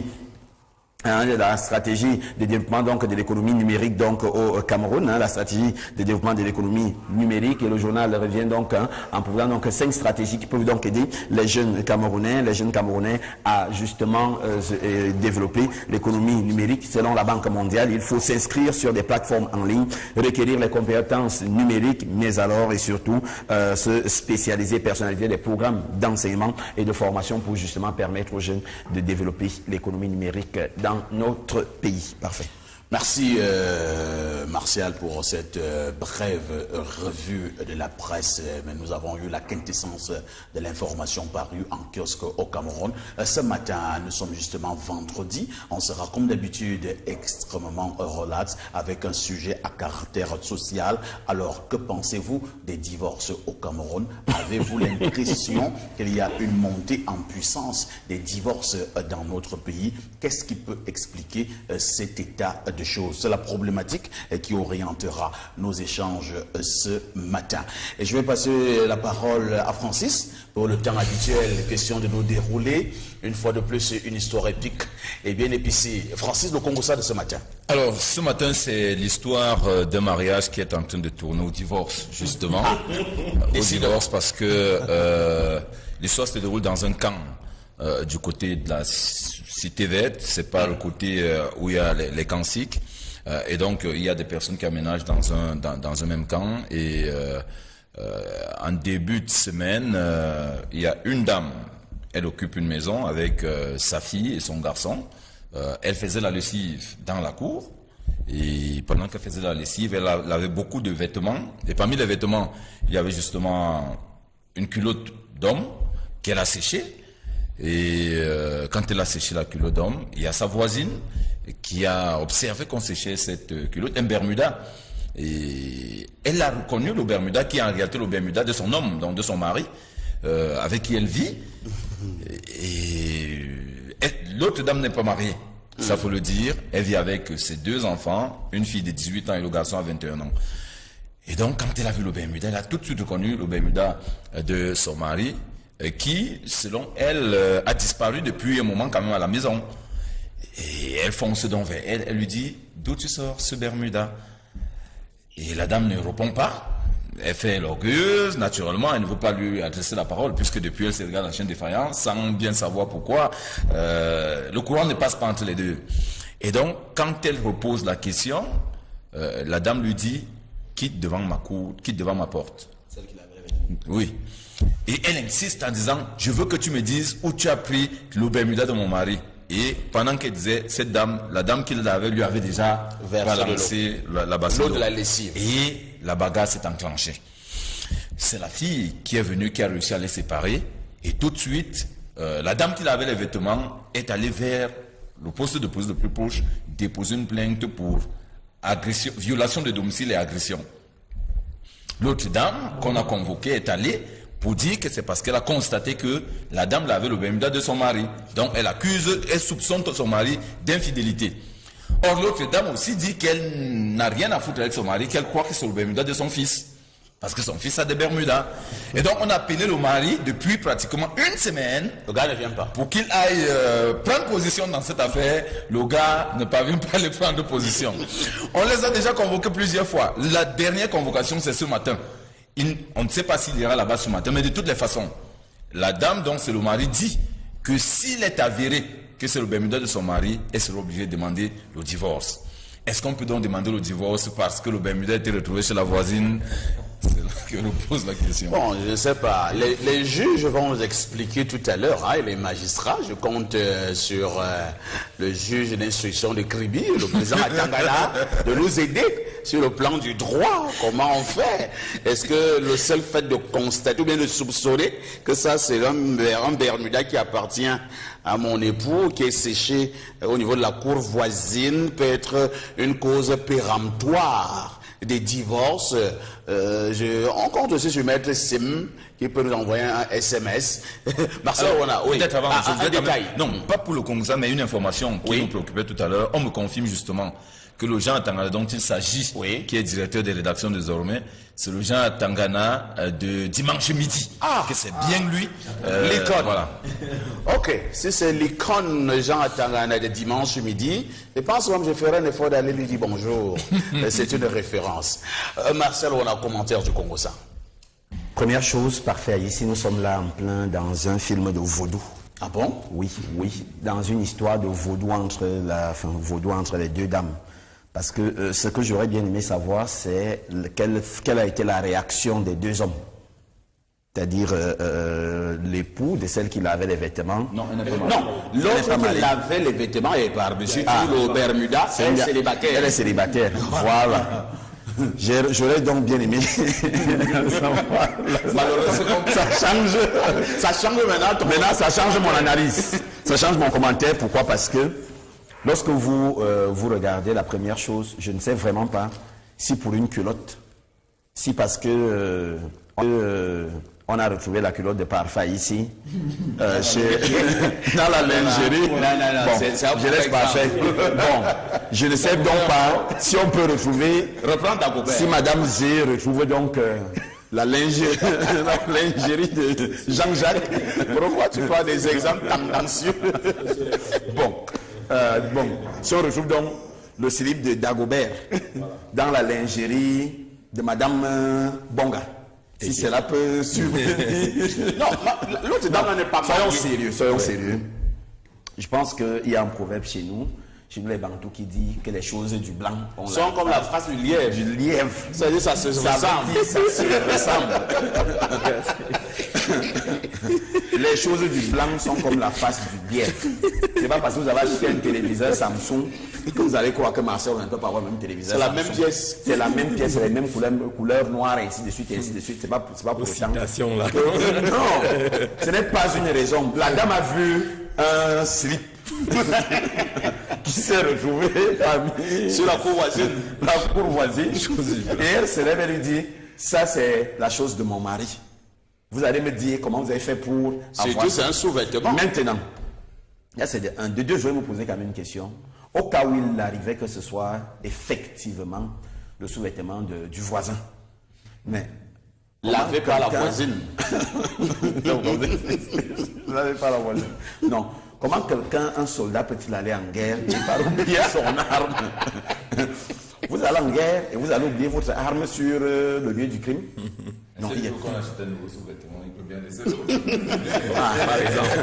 Hein, la stratégie de développement donc de l'économie numérique donc au Cameroun, hein, la stratégie de développement de l'économie numérique, et le journal revient donc hein, en proposant donc cinq stratégies qui peuvent donc aider les jeunes Camerounais, les jeunes Camerounais à justement euh, euh, développer l'économie numérique. Selon la Banque mondiale, il faut s'inscrire sur des plateformes en ligne, requérir les compétences numériques, mais alors et surtout euh, se spécialiser, personnaliser des programmes d'enseignement et de formation pour justement permettre aux jeunes de développer l'économie numérique dans notre pays. Parfait. Merci euh, Martial pour cette euh, brève revue de la presse. Mais nous avons eu la quintessence de l'information parue en kiosque au Cameroun. Euh, ce matin, nous sommes justement vendredi. On sera comme d'habitude extrêmement relax avec un sujet à caractère social. Alors, que pensez-vous des divorces au Cameroun? Avez-vous l'impression qu'il y a une montée en puissance des divorces dans notre pays? Qu'est-ce qui peut expliquer euh, cet état de choses? C'est la problématique qui orientera nos échanges ce matin. Et je vais passer la parole à Francis pour le temps habituel, question de nous dérouler. Une fois de plus, une histoire épique et bien épicée. Francis, le Congo-Ça de ce matin. Alors, ce matin, c'est l'histoire d'un mariage qui est en train de tourner au divorce, justement. Ah, au divorce, parce que euh, l'histoire se déroule dans un camp euh, du côté de la cité verte. C'est pas le côté euh, où il y a les, les camps sikhs. Euh, et donc, euh, il y a des personnes qui aménagent dans un, dans, dans un même camp. Et euh, euh, en début de semaine, euh, il y a une dame, elle occupe une maison avec euh, sa fille et son garçon. Euh, elle faisait la lessive dans la cour. Et pendant qu'elle faisait la lessive, elle avait beaucoup de vêtements. Et parmi les vêtements, il y avait justement une culotte d'homme qu'elle a séchée. Et euh, quand elle a séché la culotte d'homme, il y a sa voisine qui a observé qu'on séchait cette culotte, un Bermuda. Et elle a reconnu le Bermuda qui est en réalité le Bermuda de son homme, donc de son mari, euh, avec qui elle vit. Et, et l'autre dame n'est pas mariée. Ça faut le dire, elle vit avec ses deux enfants, une fille de dix-huit ans et le garçon à vingt et un ans. Et donc, quand elle a vu le Bermuda, elle a tout de suite reconnu le Bermuda de son mari, qui, selon elle, a disparu depuis un moment quand même à la maison. Et elle fonce donc vers elle, elle lui dit, d'où tu sors ce Bermuda? Et la dame ne répond pas. Elle fait l'orgueilleuse, naturellement, elle ne veut pas lui adresser la parole, puisque depuis elle se regarde en chaîne de faïence, sans bien savoir pourquoi. Euh, le courant ne passe pas entre les deux. Et donc, quand elle repose la question, euh, la dame lui dit, quitte devant ma cour, quitte devant ma porte. Celle qui l'avait. Oui. Et elle insiste en disant, je veux que tu me dises où tu as pris le Bermuda de mon mari. Et pendant qu'elle disait, cette dame, la dame qui l'avait, lui avait déjà balancé la, la bassine de la lessive. Et la bagarre s'est enclenchée. C'est la fille qui est venue, qui a réussi à les séparer. Et tout de suite, euh, la dame qui avait les vêtements est allée vers le poste de police le plus proche, déposer une plainte pour agression, violation de domicile et agression. L'autre dame qu'on a convoquée est allée pour dire que c'est parce qu'elle a constaté que la dame l'avait le Bermuda de son mari. Donc elle accuse, elle soupçonne son mari d'infidélité. Or l'autre dame aussi dit qu'elle n'a rien à foutre avec son mari, qu'elle croit que c'est le Bermuda de son fils. Parce que son fils a des Bermudas. Et donc on a appelé le mari depuis pratiquement une semaine. Le gars ne vient pas. Pour qu'il aille euh, prendre position dans cette affaire. Le gars ne parvient pas à le prendre position. On les a déjà convoqués plusieurs fois. La dernière convocation c'est ce matin. Il, on ne sait pas s'il ira là-bas ce matin, mais de toutes les façons, la dame, donc c'est le mari, dit que s'il est avéré que c'est le Bermuda de son mari, elle sera obligée de demander le divorce. Est-ce qu'on peut donc demander le divorce parce que le Bermuda a été retrouvé chez la voisine? C'est là que je pose la question. Bon, je ne sais pas. Les, les juges vont nous expliquer tout à l'heure, hein, et les magistrats. Je compte euh, sur euh, le juge d'instruction de Kribi, le président Atangana, de nous aider sur le plan du droit. Comment on fait? Est-ce que le seul fait de constater ou bien de soupçonner que ça c'est un, un Bermuda qui appartient à mon époux, qui est séché euh, au niveau de la cour voisine, peut être une cause péremptoire des divorces? euh, je, on compte aussi sur Maître Sim qui peut nous envoyer un S M S. Marcel, on a, oui. Peut-être avant, ah, je un détail. Non, pas pour le Congrès, mais une information qui oui. nous préoccupait tout à l'heure. On me confirme justement que le Jean Tangana dont il s'agit, oui. qui est directeur des rédactions désormais, c'est le Jean Tangana euh, de Dimanche Midi. Ah, que c'est bien lui. Euh, l'icône. Voilà. Ok, si c'est l'icône Jean Tangana de Dimanche Midi, je pense que je ferai un effort d'aller lui dire bonjour. C'est une référence. Euh, Marcel, on a un commentaire du Congo ça. Première chose, parfait. Ici, nous sommes là en plein dans un film de vaudou. Ah bon? Oui, oui. Dans une histoire de vaudou entre, la, enfin, vaudou entre les deux dames. Parce que euh, ce que j'aurais bien aimé savoir, c'est quelle, quelle a été la réaction des deux hommes. C'est-à-dire euh, euh, l'époux de celle qui lavait les vêtements. Non, elle n'est pas Non, l'autre qui lavait les vêtements et par-dessus ah, tout le Bermuda, elle est célibataire. Elle est célibataire, voilà. J'aurais donc bien aimé savoir. Ça change, ça change maintenant. Ton... Maintenant, ça change mon analyse. Ça change mon commentaire. Pourquoi? Parce que lorsque vous, euh, vous regardez la première chose, je ne sais vraiment pas si pour une culotte, si parce que euh, euh, on a retrouvé la culotte de parfum ici, euh, chez, dans la lingerie. Non, non, non, bon, c'est, c'est je laisse parfait. Bon, je ne sais donc pas si on peut retrouver, reprends ta coupée. Si Madame Zé retrouve donc euh, la lingerie, la lingerie de Jean-Jacques. Pourquoi tu prends des exemples tendancieux? Bon, euh, bon, si on retrouve donc le slip de Dagobert dans la lingerie de Madame euh, Bonga. Si cela peut suivre. Non, l'autre dame n'est pas Soyons sérieux, soyons sérieux. Je pense qu'il y a un proverbe chez nous. chez nous les Bantous, qui dit que les choses du blanc ont sont comme la face du lièvre. Du lièvre. Ça veut dire ça se Ça ressemble. veut dire ça se ressemble. Les choses du blanc sont comme la face du lièvre. C'est pas parce que vous avez acheté un téléviseur Samsung que vous allez croire que Marcel ne peut pas avoir le même téléviseur. C'est la Samsung. même pièce. C'est la même pièce, c'est les mêmes couleurs, couleurs noires, et ainsi de suite, et ainsi de suite. C'est pas, c'est pas pour autant. Citation, là. Non, ce n'est pas une raison. La dame a vu un slip qui s'est retrouvé parmi Sur la cour voisine. la cour voisine. Et elle se lève et lui dit, ça c'est la chose de mon mari. Vous allez me dire comment vous avez fait pour Surtout, avoir c'est ça. un sous-vêtement. Maintenant, là c'est de, un, de deux, je vais vous poser quand même une question. Au cas où il arrivait que ce soit effectivement le sous-vêtement de- du voisin. Mais Lavé par la quelqu'un- voisine. non, lavé par la voisine. Non. Comment quelqu'un, un soldat, peut-il aller en guerre et pas oublier son arme? Vous allez en guerre et vous allez oublier votre arme sur euh, le lieu du crime? Non, il y a... Quand on achète un nouveau sous-vêtement, il peut bien laisser l'autre. Ah, par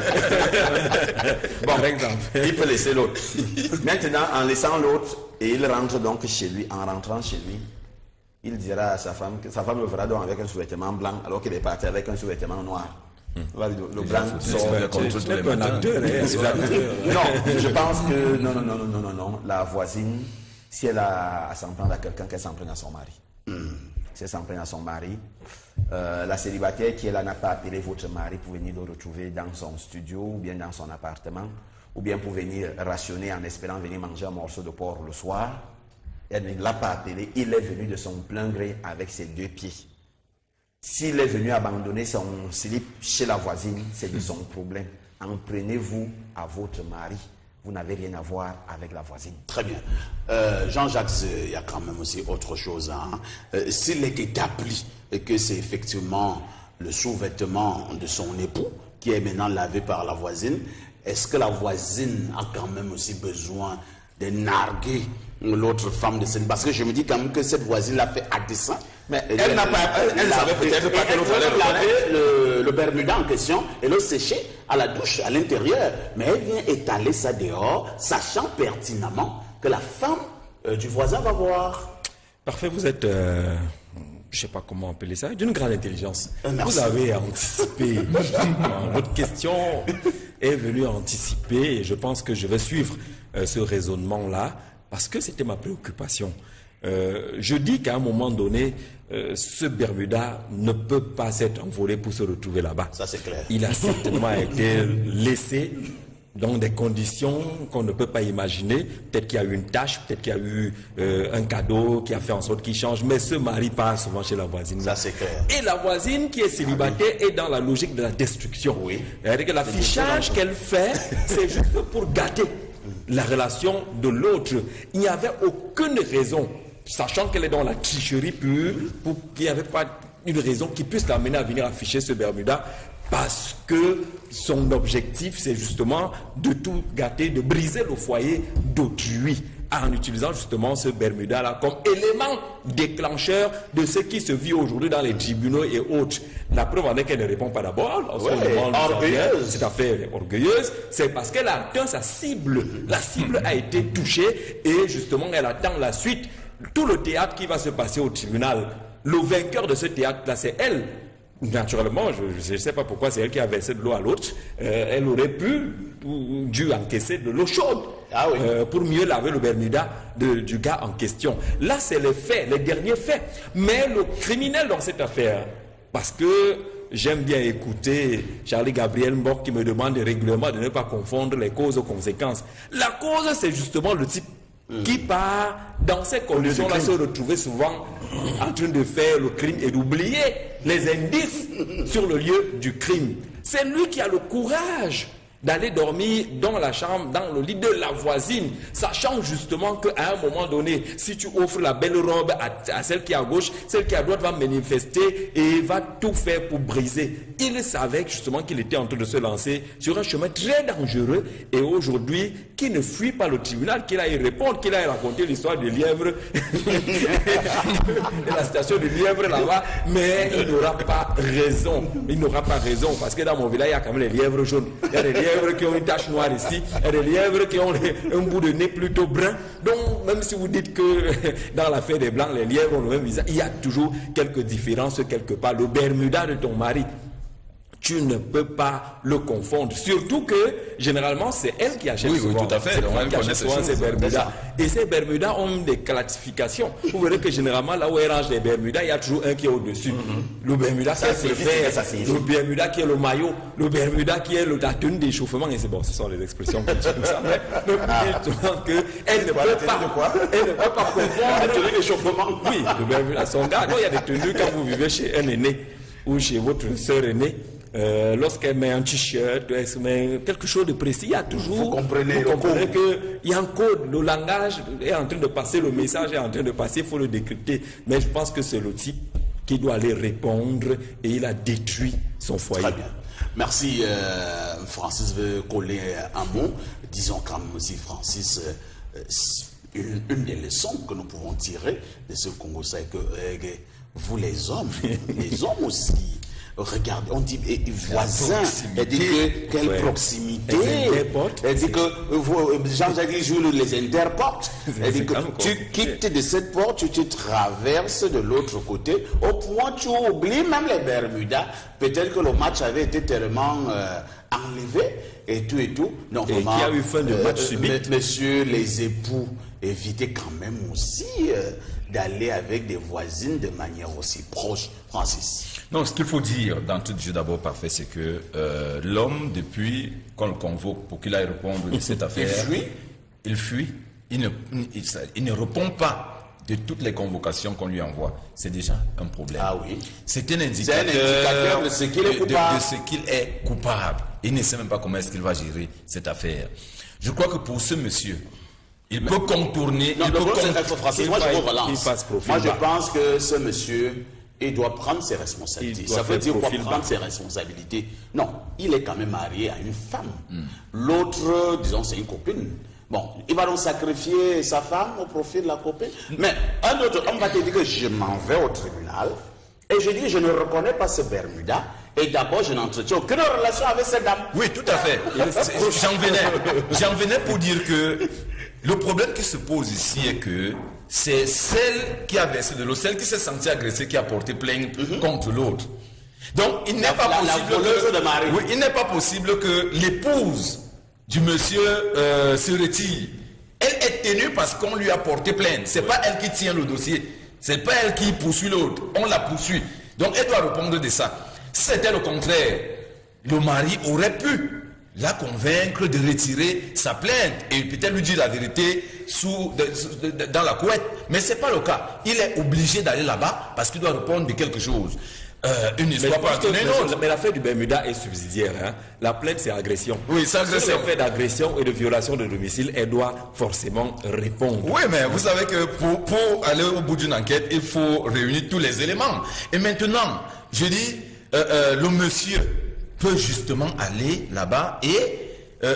exemple. Bon, Par exemple. il peut laisser l'autre. Maintenant, en laissant l'autre, et il rentre donc chez lui, en rentrant chez lui, il dira à sa femme que sa femme le verra donc avec un sous-vêtement blanc alors qu'il est parti avec un sous-vêtement noir. Le, le blanc sort. Contre tous les un matins. acteur, hein, c'est l'acteur. Non, je pense que non, non, non, non, non, non, non. La voisine, si elle a à s'en prendre à quelqu'un, qu'elle s'en prenne à son mari. Si elle s'en prenne à son mari, euh, la célibataire qui est là n'a pas appelé votre mari pour venir le retrouver dans son studio ou bien dans son appartement, ou bien pour venir rationner en espérant venir manger un morceau de porc le soir. Elle ne l'a pas appelé, il est venu de son plein gré avec ses deux pieds. S'il est venu abandonner son slip chez la voisine, c'est de son problème. En prenez-vous à votre mari. Vous n'avez rien à voir avec la voisine. Très bien. Euh, Jean-Jacques, euh, il y a quand même aussi autre chose. Hein. Euh, S'il est établi que c'est effectivement le sous-vêtement de son époux qui est maintenant lavé par la voisine, est-ce que la voisine a quand même aussi besoin de narguer l'autre femme de scène? Parce que je me dis quand même que cette voisine l'a fait à dessein. Mais elle n'a pas- elle- elle savait peut-être pas que l'autre allait Elle le lavait le, le bermuda en question et le sécher à la douche à l'intérieur. Mais elle vient étaler ça dehors, sachant pertinemment que la femme euh, du voisin va voir. Parfait, vous êtes, euh, je ne sais pas comment appeler ça, d'une grande intelligence. Euh, merci. Vous avez anticipé. Votre question est venue anticiper et je pense que je vais suivre euh, ce raisonnement-là parce que c'était ma préoccupation. Euh, je dis qu'à un moment donné, euh, ce Bermuda ne peut pas s'être envolé pour se retrouver là-bas. Ça, c'est clair. Il a certainement été laissé dans des conditions qu'on ne peut pas imaginer. Peut-être qu'il y a eu une tâche, peut-être qu'il y a eu euh, un cadeau qui a fait en sorte qu'il change. Mais ce mari part souvent chez la voisine. Ça, c'est clair. Et la voisine qui est célibataire est dans la logique de la destruction. Oui. C'est-à-dire que l'affichage qu'elle fait, c'est juste pour gâter la relation de l'autre. Il n'y avait aucune raison, sachant qu'elle est dans la tricherie pure, pour qu'il n'y avait pas une raison qui puisse l'amener à venir afficher ce Bermuda, parce que son objectif, c'est justement de tout gâter, de briser le foyer d'autrui, en utilisant justement ce Bermuda-là comme élément déclencheur de ce qui se vit aujourd'hui dans les tribunaux et autres. La preuve en est qu'elle ne répond pas d'abord. En ce Ouais, moment, nous orgueilleuse. en- C'est à fait orgueilleuse. C'est parce qu'elle a atteint sa cible. La cible a été touchée et justement, elle attend la suite. Tout le théâtre qui va se passer au tribunal, le vainqueur de ce théâtre-là, c'est elle. Naturellement, je ne sais pas pourquoi c'est elle qui a versé de l'eau à l'autre. Euh, elle aurait pu, ou- dû encaisser de l'eau chaude Ah oui. euh, pour mieux laver le Bermuda de- du gars en question. Là, c'est les faits, les derniers faits. Mais le criminel dans cette affaire, parce que j'aime bien écouter Charlie Gabriel Mbok qui me demande régulièrement de ne pas confondre les causes aux conséquences. La cause, c'est justement le type qui part dans ces conditions-là se retrouver souvent en train de faire le crime et d'oublier les indices sur le lieu du crime. C'est lui qui a le courage d'aller dormir dans la chambre, dans le lit de la voisine, sachant justement qu'à un moment donné, si tu offres la belle robe à, à celle qui est à gauche, celle qui est à droite va manifester et va tout faire pour briser. Il savait justement qu'il était en train de se lancer sur un chemin très dangereux et aujourd'hui, qu'il ne fuit pas le tribunal, qu'il aille répondre, qu'il aille raconter l'histoire de lièvre, de la station de lièvre là-bas, mais il n'aura pas raison. Il n'aura pas raison parce que dans mon village, il y a quand même les lièvres jaunes. Il y a des lièvres lièvres qui ont une tache noire ici, et des lièvres qui ont un bout de nez plutôt brun. Donc, même si vous dites que dans l'affaire des Blancs, les lièvres ont le même visage, il y a toujours quelques différences quelque part. Le Bermuda de ton mari, tu ne peux pas le confondre. Surtout que, généralement, c'est elle qui achète oui, souvent. Oui, tout à fait. C'est on elle qui achète souvent ces Bermudas. Et ces Bermudas ont des classifications. Vous verrez que, généralement, là où elle range les Bermudas, il y a toujours un qui est au-dessus. Mm-hmm. Le Bermuda, ça, c'est le fer. Le Bermuda qui est le maillot. Le Bermuda qui est le, la tenue d'échauffement. Et c'est bon, ce sont les expressions que tu ça. Mais le que elle ne peut pas, elle ne peut pas confondre. La tenue d'échauffement. Oui, le Bermuda, son gars. Non, il y a des tenues quand vous vivez chez un aîné ou chez votre sœur aînée. Euh, lorsqu'elle met un t-shirt, elle met quelque chose de précis, il y a toujours... Vous comprenez, vous comprenez qu'il y a un code, le langage est en train de passer, le message est en train de passer, il faut le décrypter. Mais je pense que c'est le type qui doit aller répondre et il a détruit son foyer. Très bien. Merci. Euh, Francis veut coller un mot. Disons quand même aussi, Francis, euh, une, une des leçons que nous pouvons tirer de ce Congo, c'est que euh, vous les hommes, les hommes aussi, regardez, on dit et, voisin, elle dit que quelle ouais. proximité, elle dit que Jean-Jacques joue les interportes, elle dit que tu quittes de cette porte, tu te traverses de l'autre côté, au point tu oublies même les Bermudas, peut-être que le match avait été tellement euh, enlevé et tout et tout. Donc, et vraiment, qui a eu fin de match euh, subit. Messieurs les époux, évitez quand même aussi euh, d'aller avec des voisines de manière aussi proche, Francis. Non, ce qu'il faut dire dans tout jeu d'abord parfait, c'est que euh, l'homme, depuis qu'on le convoque pour qu'il aille répondre de cette affaire, il fuit. Il fuit, il ne, il, il ne répond pas de toutes les convocations qu'on lui envoie. C'est déjà un problème. Ah oui. C'est un indicateur, un indicateur de ce qu'il est coupable. De, de ce qu'il est coupable. Il ne sait même pas comment est-ce qu'il va gérer cette affaire. Je crois que pour ce monsieur, il mais, peut contourner... Non, il peut peut contourner Francis, moi je vous relance. Moi je pense que ce monsieur... il doit prendre ses responsabilités. Ça veut dire quoi prendre ses responsabilités? Non, il est quand même marié à une femme. Mm. L'autre, disons, c'est une copine. Bon, il va donc sacrifier sa femme au profit de la copine. Mm. Mais un autre homme va te dire que je m'en vais au tribunal et je dis je ne reconnais pas ce Bermuda et d'abord je n'entretiens aucune relation avec cette dame. Oui, tout à fait. J'en venais, j'en venais pour dire que le problème qui se pose ici est que c'est celle qui a versé de l'eau, celle qui s'est sentie agressée, qui a porté plainte mm-hmm. contre l'autre. Donc, il n'est pas la, possible la que, de Marie. Oui, il n'est pas possible que l'épouse du monsieur euh, se retire. Elle est tenue parce qu'on lui a porté plainte. C'est oui. pas elle qui tient le dossier. C'est pas elle qui poursuit l'autre. On la poursuit. Donc, elle doit répondre de ça. Si c'était le contraire, le mari aurait pu la convaincre de retirer sa plainte et peut-être lui dire la vérité sous, de, de, de, dans la couette. Mais ce n'est pas le cas. Il est obligé d'aller là-bas parce qu'il doit répondre de quelque chose. Euh, une histoire pas mais, mais, mais l'affaire du Bermuda est subsidiaire. Hein? La plainte, c'est agression. Oui, c'est agression. Sur l'affaire d'agression et de violation de domicile, elle doit forcément répondre. Oui, mais vous savez que pour, pour aller au bout d'une enquête, il faut réunir tous les éléments. Et maintenant, je dis, euh, euh, le monsieur peut justement aller là-bas et euh,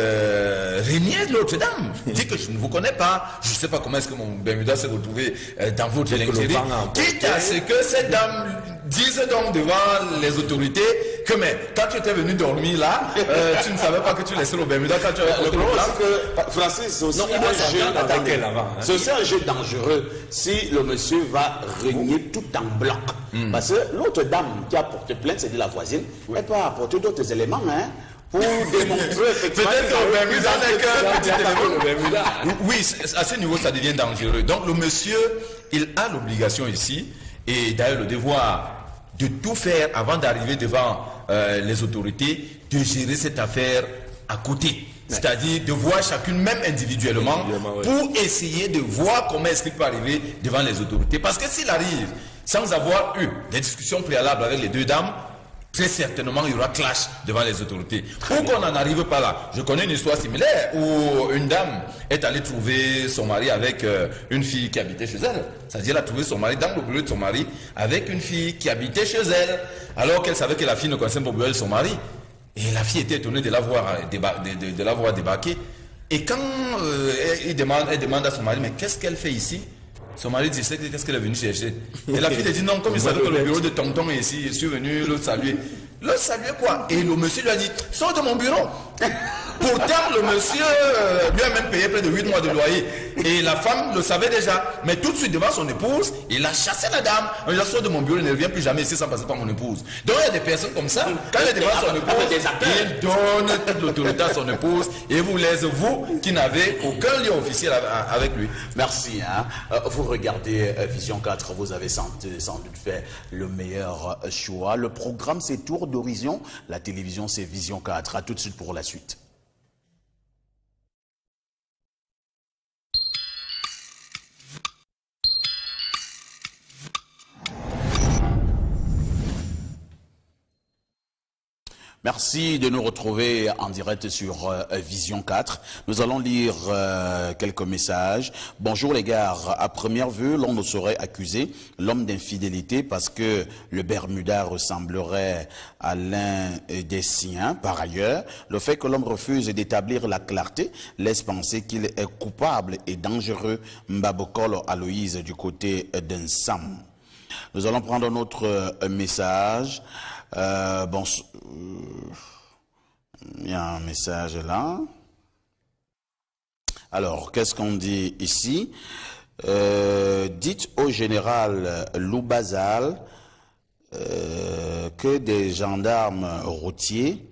euh, régner l'autre dame. Dit que je ne vous connais pas, je ne sais pas comment est-ce que mon Bermuda s'est retrouvé euh, dans votre lingerie. Quitte à ce que cette dame dise donc devant les autorités que mais quand tu étais venu dormir là, euh, tu ne savais pas que tu laissais le Bermuda quand tu avais le problème c'est que Francis, c'est aussi, non, un, jeu, hein. C'est aussi un jeu dangereux si le monsieur va régner tout en bloc. Mm. Parce que l'autre dame qui a porté plainte, c'est de la voisine, oui. Elle peut apporter d'autres éléments, hein, pour démontrer effectivement peut-être que le Bermuda n'est qu'un petit élément. Oui, à ce niveau, ça devient dangereux. Donc le monsieur, il a l'obligation ici, et d'ailleurs le devoir de tout faire avant d'arriver devant euh, les autorités, de gérer cette affaire à côté. C'est-à-dire de voir chacune même individuellement, individuellement ouais. pour essayer de voir comment est-ce qu'il peut arriver devant les autorités. Parce que s'il arrive sans avoir eu des discussions préalables avec les deux dames, très certainement il y aura clash devant les autorités. Pour qu'on n'en arrive pas là. Je connais une histoire similaire où une dame est allée trouver son mari avec euh, une fille qui habitait chez elle. C'est-à-dire elle a trouvé son mari dans le bureau de son mari avec une fille qui habitait chez elle, alors qu'elle savait que la fille ne connaissait pas bien son mari. Et la fille était étonnée de l'avoir déba de, de, de l'avoir débarqué. Et quand euh, elle, demande, elle demande à son mari, mais qu'est-ce qu'elle fait ici? Son mari dit, c'est qu'est-ce qu'elle est venue chercher? Et la fille dit, non, comme il savait que le bureau de tonton est ici, je suis venu le saluer. Le saluer quoi? Et le monsieur lui a dit, sors de mon bureau. Pourtant, le monsieur euh, lui a même payé près de huit mois de loyer. Et la femme le savait déjà. Mais tout de suite, devant son épouse, il a chassé la dame. Il a dit, sors de mon bureau, il ne revient plus jamais ici sans passer par mon épouse. Donc, il y a des personnes comme ça. Quand il est devant son épouse, il donne toute l'autorité à son épouse et vous laisse, vous, qui n'avez aucun lien officiel avec lui. Merci. Hein. Euh, vous regardez euh, Vision quatre, vous avez sans, sans doute fait le meilleur euh, choix. Le programme, c'est Tour d'Horizon. La télévision, c'est Vision quatre. À tout de suite pour la suite. Merci de nous retrouver en direct sur euh, Vision quatre. Nous allons lire euh, quelques messages. Bonjour les gars, à première vue, l'on ne saurait accuser l'homme d'infidélité parce que le Bermuda ressemblerait à l'un des siens. Par ailleurs, le fait que l'homme refuse d'établir la clarté laisse penser qu'il est coupable et dangereux. Mbabokolo Aloïse du côté d'un Sam. Nous allons prendre un autre euh, message. Euh, bon, il y a un message là. Alors, qu'est-ce qu'on dit ici? euh, Dites au général Loubazal euh, que des gendarmes routiers,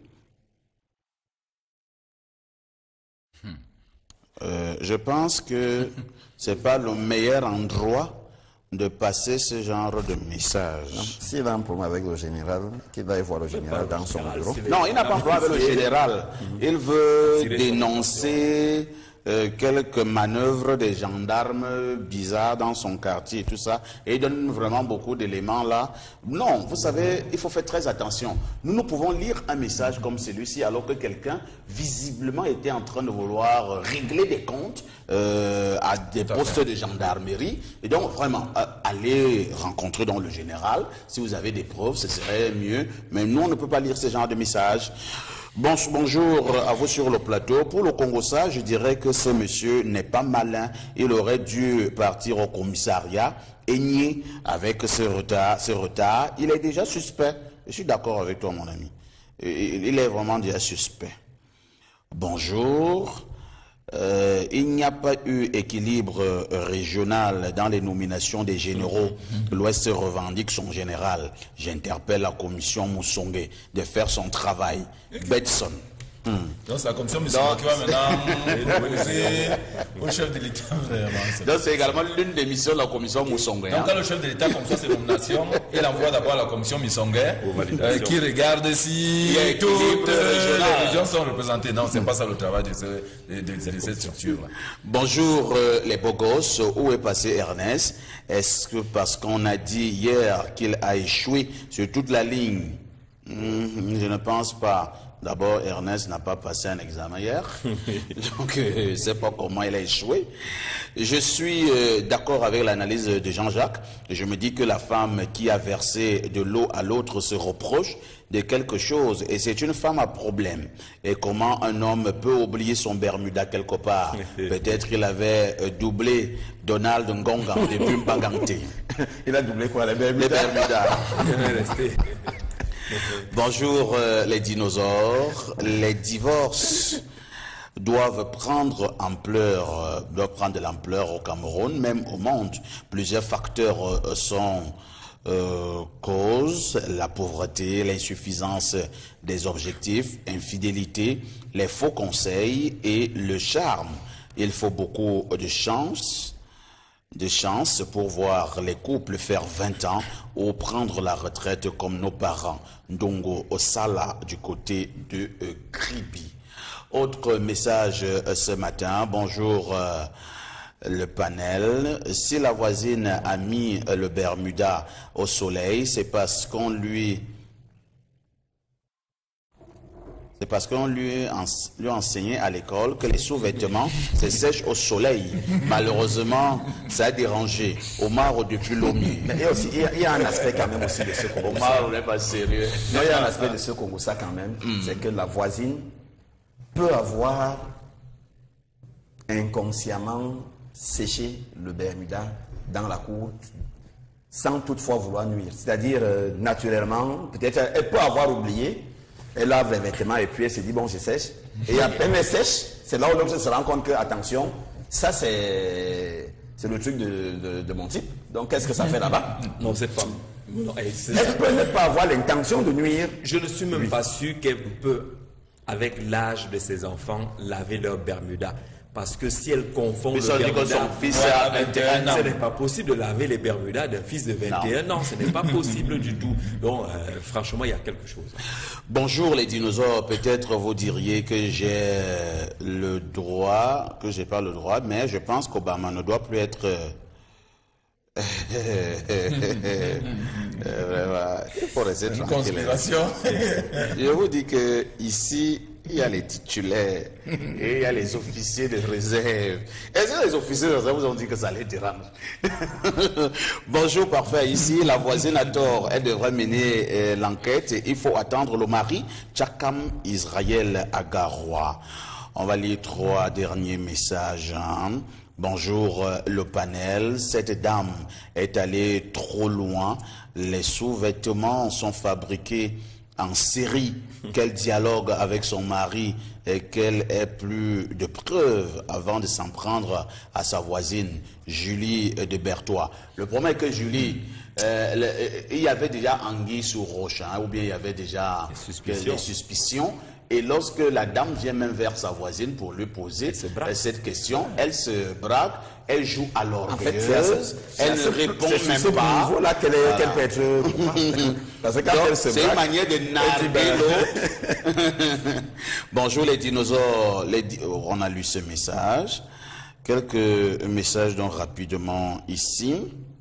euh, je pense que c'est pas le meilleur endroit de passer ce genre de message. S'il a un problème avec le général, qu'il va y voir le général dans son bureau. Non, il n'a pas un problème avec le général. Il veut dénoncer euh, quelques manœuvres des gendarmes bizarres dans son quartier et tout ça. Et il donne vraiment beaucoup d'éléments là. Non, vous savez, il faut faire très attention. Nous, nous pouvons lire un message comme celui-ci alors que quelqu'un visiblement était en train de vouloir régler des comptes euh, à des postes de gendarmerie. Et donc, vraiment, euh, allez rencontrer dans le général. Si vous avez des preuves, ce serait mieux. Mais nous, on ne peut pas lire ce genre de message. Bon, bonjour à vous sur le plateau. Pour le Congo-Ça, je dirais que ce monsieur n'est pas malin. Il aurait dû partir au commissariat et nier avec ce retard. Ce retard. Il est déjà suspect. Je suis d'accord avec toi, mon ami. Il est vraiment déjà suspect. Bonjour. Euh, il n'y a pas eu équilibre régional dans les nominations des généraux. L'Ouest revendique son général. J'interpelle la commission Moussongue de faire son travail. Betson. Hmm. Donc c'est la commission Moussongue qui va maintenant proposer au chef de l'État. Donc c'est également l'une des missions de la commission Moussongue. Donc hein? Quand le chef de l'État comme ça ses nominations, il envoie d'abord à la commission Moussongue euh, qui regarde si toutes euh, les régions sont représentées. Non, c'est pas ça le travail de, ce, de, de, de, de cette structure. Bonjour euh, les beaux gosses, où est passé Ernest? Est-ce que parce qu'on a dit hier qu'il a échoué sur toute la ligne? mmh, Je ne pense pas. D'abord, Ernest n'a pas passé un examen hier, donc euh, je ne sais pas comment il a échoué. Je suis euh, d'accord avec l'analyse de Jean-Jacques. Je me dis que la femme qui a versé de l'eau à l'autre se reproche de quelque chose, et c'est une femme à problème. Et comment un homme peut oublier son Bermuda quelque part? Peut-être qu'il avait euh, doublé Donald Ngonga depuis Mbangante. Il a doublé quoi, les Bermuda? Les Bermuda. Bonjour euh, les dinosaures. Les divorces doivent prendre ampleur, euh, doivent prendre de l'ampleur au Cameroun, même au monde. Plusieurs facteurs euh, sont euh, causes: la pauvreté, l'insuffisance des objectifs, infidélité, les faux conseils et le charme. Il faut beaucoup de chance. de chance pour voir les couples faire vingt ans ou prendre la retraite comme nos parents. Ndongo Osala du côté de euh, Kribi. Autre message euh, ce matin. Bonjour euh, le panel. Si la voisine a mis euh, le Bermuda au soleil, c'est parce qu'on lui... C'est parce qu'on lui, lui a enseigné à l'école que les sous-vêtements se sèchent au soleil. Malheureusement, ça a dérangé Omar depuis Lomé. Mais il y a, aussi, il y a, il y a un aspect quand même aussi de ce Congo. Omar, on n'est pas sérieux. Non, il y a un aspect de ce Congo, ça quand même, mm. c'est que la voisine peut avoir inconsciemment séché le Bermuda dans la cour sans toutefois vouloir nuire. C'est-à-dire, euh, naturellement, peut-être elle peut avoir oublié, elle lave les vêtements et puis elle se dit, bon, je sèche. Et après, elle sèche, c'est là où l'homme se rend compte que, attention, ça c'est le truc de, de, de mon type. Donc, qu'est-ce que ça fait là-bas? Non, cette femme. Non, elle, elle peut ne pas avoir l'intention de nuire. Je ne suis même oui. pas sûr qu'elle peut, avec l'âge de ses enfants, laver leur Bermuda. Parce que si elle confond mais le Bermuda, son fils a vingt et un ans. Ce n'est pas possible de laver les Bermudas d'un fils de vingt et un ans. Ce n'est pas possible du tout. Donc, euh, franchement, il y a quelque chose. Bonjour les dinosaures. Peut-être vous diriez que j'ai le droit, que j'ai pas le droit, mais je pense qu'Obama ne doit plus être... Vraiment, il faut rester tranquille. Une conspiration. Je vous dis que ici, il y a les titulaires et il y a les officiers de réserve. Est-ce que les officiers de réserve vous ont dit que ça les dérange? Bonjour, parfait. Ici, la voisine a tort. Elle devrait mener euh, l'enquête. Il faut attendre le mari. Tchakam Israël Agaroua. On va lire trois derniers messages. Hein. Bonjour euh, le panel. Cette dame est allée trop loin. Les sous-vêtements sont fabriqués en série, qu'elle dialogue avec son mari et qu'elle ait plus de preuves avant de s'en prendre à sa voisine, Julie de Berthois. Le problème est que Julie, euh, le, il y avait déjà anguille sous roche, hein, ou bien il y avait déjà des suspicions. Des suspicions. Et lorsque la dame vient même vers sa voisine pour lui poser cette question, elle se braque, elle joue à l'orgueilleuse, elle ne répond même pas. C'est là qu'elle qu peut être... Parce que quand elle se braque... C'est une manière de narguer l'eau. Bonjour les dinosaures, les di... oh, on a lu ce message. Quelques messages donc rapidement ici.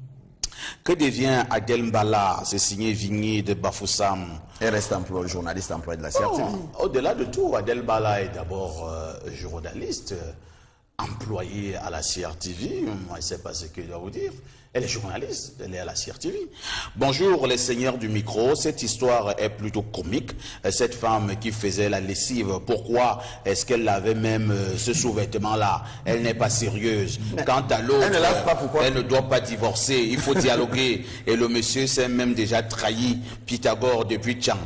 Que devient Adel Mbala? C'est signé Vigny de Bafoussam. Elle reste employé, journaliste employé de la C R T V. Oh, au-delà de tout, Adel Mbala est d'abord euh, journaliste, euh, employé à la C R T V. Moi, je ne sais pas ce que je dois vous dire. Elle est journaliste, elle est à la C R T V. Bonjour les seigneurs du micro, cette histoire est plutôt comique. Cette femme qui faisait la lessive, pourquoi est-ce qu'elle avait même ce sous-vêtement-là? Elle n'est pas sérieuse. Quant à l'autre, elle, elle ne doit pas divorcer, il faut dialoguer. Et le monsieur s'est même déjà trahi Pythagore depuis Tchang.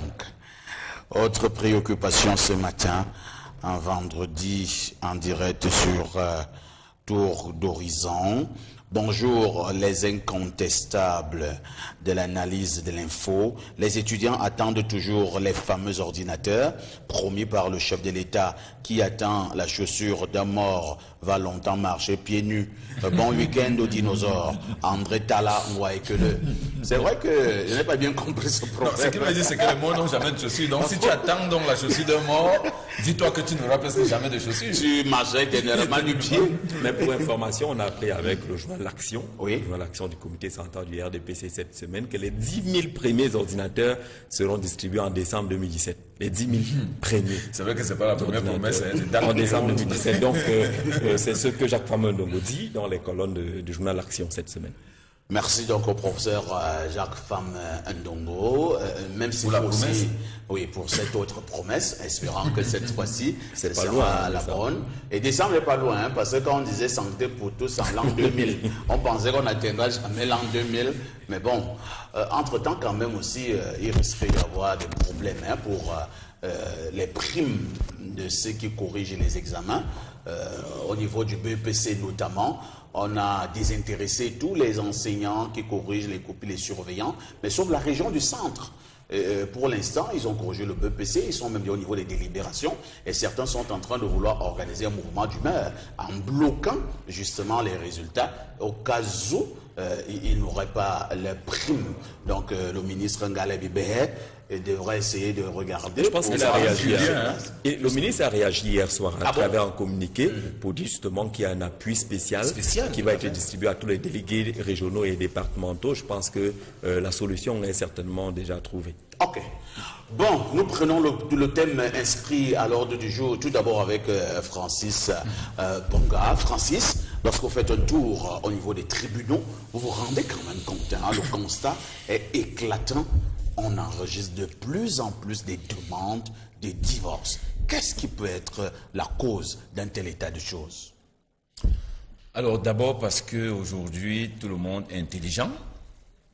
Autre préoccupation ce matin, un vendredi en direct sur euh, Tour d'Horizon. Bonjour les incontestables de l'analyse de l'info. Les étudiants attendent toujours les fameux ordinateurs promis par le chef de l'État qui attend la chaussure d'un mort va longtemps marcher pieds nus. Bon week-end aux dinosaures. André Tala Nwaiekele. C'est vrai que je n'ai pas bien compris ce problème. Ce qu'il m'a dit, c'est que les morts n'ont jamais de chaussures. Donc si tu attends donc la chaussure d'un mort, dis-toi que tu n'auras presque jamais de chaussures. Tu marcherais généralement du pied. Mais pour information, on a appris avec le journal L'Action, oui. le journal L'Action du comité central du R D P C cette semaine, que les dix mille premiers ordinateurs seront distribués en décembre deux mille dix-sept. Les dix mille premiers. C'est vrai que c'est pas la première promesse. Hein, en décembre deux mille dix-sept. Donc, euh, euh, c'est ce que Jacques Famendongo dit dans les colonnes de, du journal L'Action cette semaine. Merci donc au professeur euh, Jacques Fam Ndongo, euh, même si pour la promesse. Aussi, oui, pour cette autre promesse, espérant que cette fois-ci, c'est sera loin, la bonne. Et décembre n'est pas loin, hein, parce que quand on disait santé pour tous en l'an deux mille, on pensait qu'on n'atteindra jamais l'an deux mille. Mais bon, euh, entre-temps quand même aussi, euh, il risque d'y avoir des problèmes hein, pour euh, les primes de ceux qui corrigent les examens, euh, au niveau du B E P C notamment. On a désintéressé tous les enseignants qui corrigent les copies, les surveillants, mais sauf la région du centre. Euh, pour l'instant, ils ont corrigé le B E P C, ils sont même au niveau des délibérations, et certains sont en train de vouloir organiser un mouvement d'humeur en bloquant justement les résultats au cas où euh, ils n'auraient pas les primes. Donc euh, le ministre Ngale Bibé devrait essayer de regarder. Je pense qu'il a réagi hier. Et le ministre a réagi hier soir à ah travers bon? un communiqué mmh. pour dire justement qu'il y a un appui spécial, spécial qui va être distribué à tous les délégués régionaux et départementaux. Je pense que euh, la solution est certainement déjà trouvée. Ok. Bon, nous prenons le, le thème inscrit à l'ordre du jour, tout d'abord avec euh, Francis euh, Bonga. Francis, lorsque vous faites un tour euh, au niveau des tribunaux, vous vous rendez quand même compte, hein, le constat est éclatant. On enregistre de plus en plus des demandes de divorce. Qu'est-ce qui peut être la cause d'un tel état de choses? Alors d'abord parce qu'aujourd'hui, tout le monde est intelligent.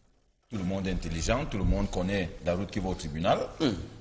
Tout le monde est intelligent, tout le monde connaît la route qui va au tribunal. Mm.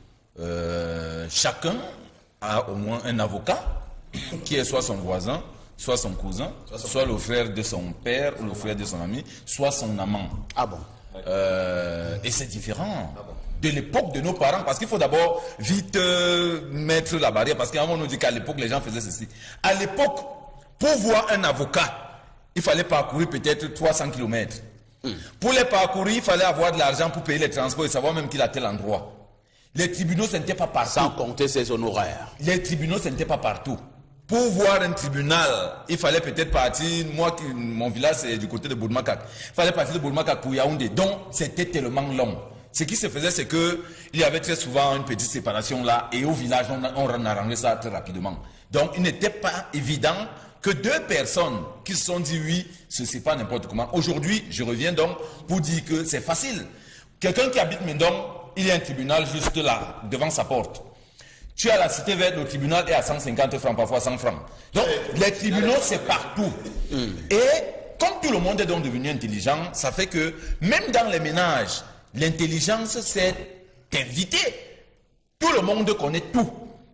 Euh, chacun a au moins un avocat qui est soit son voisin, soit son cousin, soit, son soit le frère de son père ou le frère de son ami, soit son amant. Ah bon? Euh, et c'est différent ah bon. de l'époque de nos parents, parce qu'il faut d'abord vite euh, mettre la barrière, parce qu'à un moment on nous dit qu'à l'époque les gens faisaient ceci. À l'époque, pour voir un avocat, il fallait parcourir peut-être trois cents kilomètres. Mm. Pour les parcourir, il fallait avoir de l'argent pour payer les transports et savoir même qu'il a tel endroit. Les tribunaux, ce n'était pas partout. Sans compter ses honoraires. Les tribunaux, ce n'était pas partout. Pour voir un tribunal, il fallait peut-être partir, moi, mon village, c'est du côté de Bourmakak. Il fallait partir de Bourmakak pour Yaoundé. Donc, c'était tellement long. Ce qui se faisait, c'est que il y avait très souvent une petite séparation là, et au village, on, on arrangeait ça très rapidement. Donc, il n'était pas évident que deux personnes qui se sont dit oui, se séparent n'importe comment. Aujourd'hui, je reviens donc pour dire que c'est facile. Quelqu'un qui habite Mendong, il y a un tribunal juste là, devant sa porte. Tu as la cité verte, le tribunal est à cent cinquante francs, parfois cent francs. Donc, les tribunaux, c'est partout. Mm. Et comme tout le monde est donc devenu intelligent, ça fait que même dans les ménages, l'intelligence s'est invitée. Tout le monde connaît tout.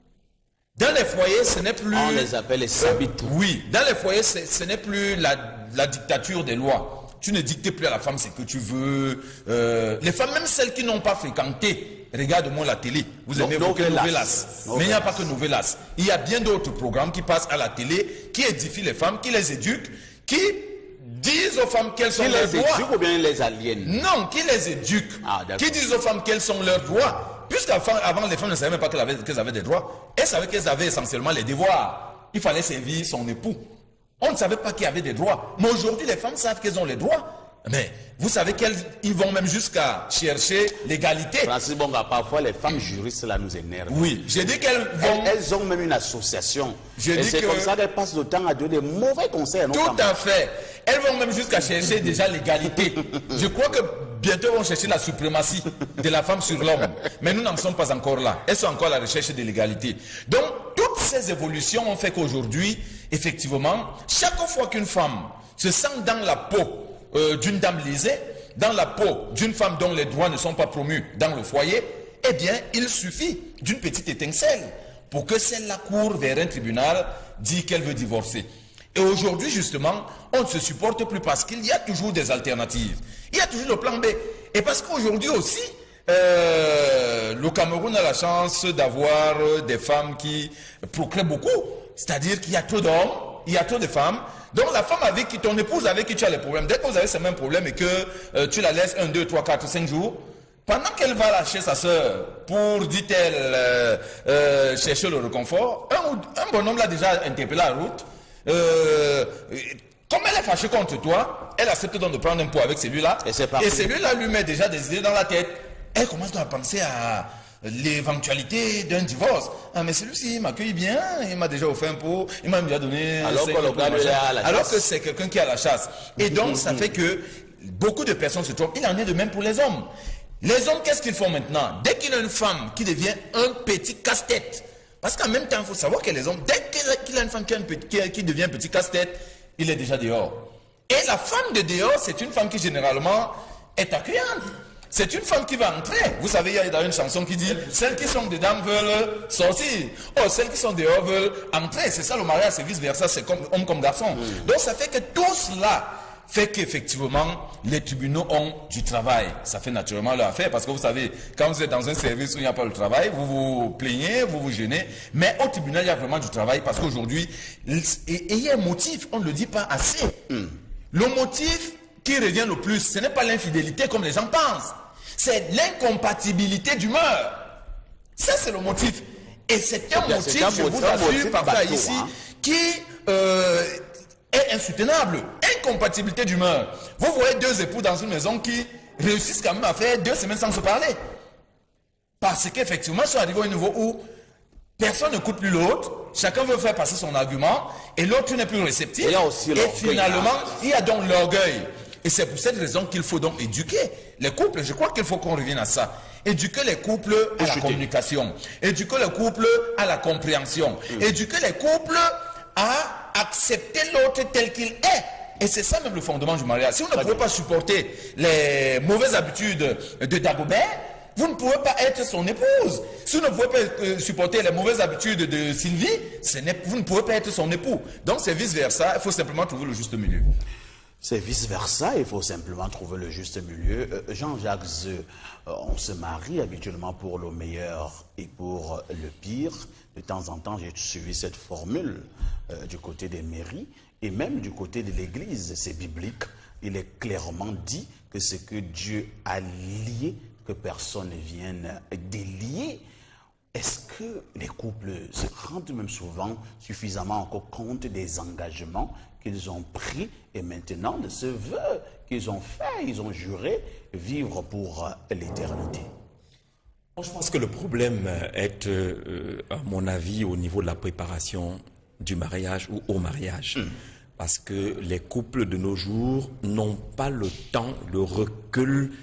Dans les foyers, ce n'est plus... On les appelle les sabitou. Oui, dans les foyers, ce n'est plus la, la dictature des lois. Tu ne dictes plus à la femme ce que tu veux. Euh, les femmes, même celles qui n'ont pas fréquenté, regarde-moi la télé. Vous aimez no, beaucoup Novelas. No, mais il n'y a pas que Novelas. Il y a bien d'autres programmes qui passent à la télé, qui édifient les femmes, qui les éduquent, qui disent aux femmes quels sont qui leurs les droits. Éduquent ou bien les aliènent? Non, qui les éduquent. Ah, qui disent aux femmes quels sont leurs droits. Puisqu'avant, avant, les femmes ne savaient même pas qu'elles avaient, qu'elles avaient des droits. Elles savaient qu'elles avaient essentiellement les devoirs. Il fallait servir son époux. On ne savait pas qu'il y avait des droits. Mais aujourd'hui, les femmes savent qu'elles ont les droits. Mais vous savez qu'ils vont même jusqu'à chercher l'égalité. Francis Bonga, parfois les femmes juristes là nous énervent. Oui, j'ai dit qu'elles vont... Elles, elles ont même une association. Je et c'est que... comme ça qu'elles passent le temps à donner des mauvais conseils à nos Tout femmes. à fait. Elles vont même jusqu'à chercher déjà l'égalité. Je crois que bientôt elles vont chercher la suprématie de la femme sur l'homme. Mais nous n'en sommes pas encore là. Elles sont encore à la recherche de l'égalité. Donc, toutes ces évolutions ont fait qu'aujourd'hui, effectivement, chaque fois qu'une femme se sent dans la peau euh, d'une dame lésée, dans la peau d'une femme dont les droits ne sont pas promus dans le foyer, eh bien, il suffit d'une petite étincelle pour que celle-là court vers un tribunal, dit qu'elle veut divorcer. Et aujourd'hui, justement, on ne se supporte plus parce qu'il y a toujours des alternatives. Il y a toujours le plan B. Et parce qu'aujourd'hui aussi, euh, le Cameroun a la chance d'avoir des femmes qui procréent beaucoup. C'est-à-dire qu'il y a trop d'hommes, il y a trop de femmes. Donc la femme avec qui, ton épouse avec qui tu as les problèmes, dès que vous avez ces mêmes problèmes et que euh, tu la laisses un, deux, trois, quatre, cinq jours, pendant qu'elle va lâcher sa soeur pour, dit-elle, euh, euh, chercher le réconfort, un, un bonhomme l'a déjà interpellé à la route. Euh, comme elle est fâchée contre toi, elle accepte donc de prendre un pot avec celui-là. Et, et celui-là lui met déjà des idées dans la tête. Elle commence donc à penser à l'éventualité d'un divorce. Ah, mais celui-ci m'accueille bien, il m'a déjà offert un pot, il m'a déjà donné... Alors, que, le gars à la alors que c'est quelqu'un qui a la chasse. Et donc, ça fait que beaucoup de personnes se trompent. Il en est de même pour les hommes. Les hommes, qu'est-ce qu'ils font maintenant? Dès qu'il y a une femme qui devient un petit casse-tête, parce qu'en même temps, il faut savoir que les hommes, dès qu'il y a une femme qui, a un petit, qui, qui devient un petit casse-tête, il est déjà dehors. Et la femme de dehors, c'est une femme qui généralement est accueillante. C'est une femme qui va entrer. Vous savez, il y a dans une chanson qui dit « Celles qui sont dedans veulent sortir. Oh, celles qui sont dehors veulent entrer. » C'est ça le mariage, c'est vice-versa, c'est comme homme comme garçon. Mm. Donc ça fait que tout cela fait qu'effectivement, les tribunaux ont du travail. Ça fait naturellement leur affaire parce que vous savez, quand vous êtes dans un service où il n'y a pas le travail, vous vous plaignez, vous vous gênez. Mais au tribunal, il y a vraiment du travail parce qu'aujourd'hui, et il y a un motif, on ne le dit pas assez. Mm. Le motif qui revient le plus, ce n'est pas l'infidélité comme les gens pensent. C'est l'incompatibilité d'humeur. Ça, c'est le motif. Et c'est un motif, je vous assure, parfois ici, hein, qui euh, est insoutenable. Incompatibilité d'humeur. Vous voyez deux époux dans une maison qui réussissent quand même à faire deux semaines sans se parler. Parce qu'effectivement, ils sont arrivés au niveau où personne n'écoute plus l'autre, chacun veut faire passer son argument, et l'autre n'est plus réceptif. Il y a aussi et finalement, hein, il y a donc l'orgueil. Et c'est pour cette raison qu'il faut donc éduquer les couples. Je crois qu'il faut qu'on revienne à ça. Éduquer les couples à la communication. Éduquer les couples à la compréhension. Mm. Éduquer les couples à accepter l'autre tel qu'il est. Et c'est ça même le fondement du mariage. Si vous ne pouvez pas supporter les mauvaises habitudes de Dagobert, vous ne pouvez pas être son épouse. Si vous ne pouvez pas supporter les mauvaises habitudes de Sylvie, ce vous ne pouvez pas être son époux. Donc c'est vice-versa, il faut simplement trouver le juste milieu. C'est vice-versa, il faut simplement trouver le juste milieu. Euh, Jean-Jacques Zeu, euh, on se marie habituellement pour le meilleur et pour le pire. De temps en temps, j'ai suivi cette formule euh, du côté des mairies et même du côté de l'Église. C'est biblique. Il est clairement dit que ce que Dieu a lié, que personne ne vienne délier. Est-ce que les couples se rendent même souvent suffisamment encore compte des engagements qu'ils ont pris et maintenant de ce vœu qu'ils ont fait, ils ont juré vivre pour l'éternité? Je pense que le problème est, euh, à mon avis, au niveau de la préparation du mariage ou au mariage. Mmh. Parce que les couples de nos jours n'ont pas le temps, le recul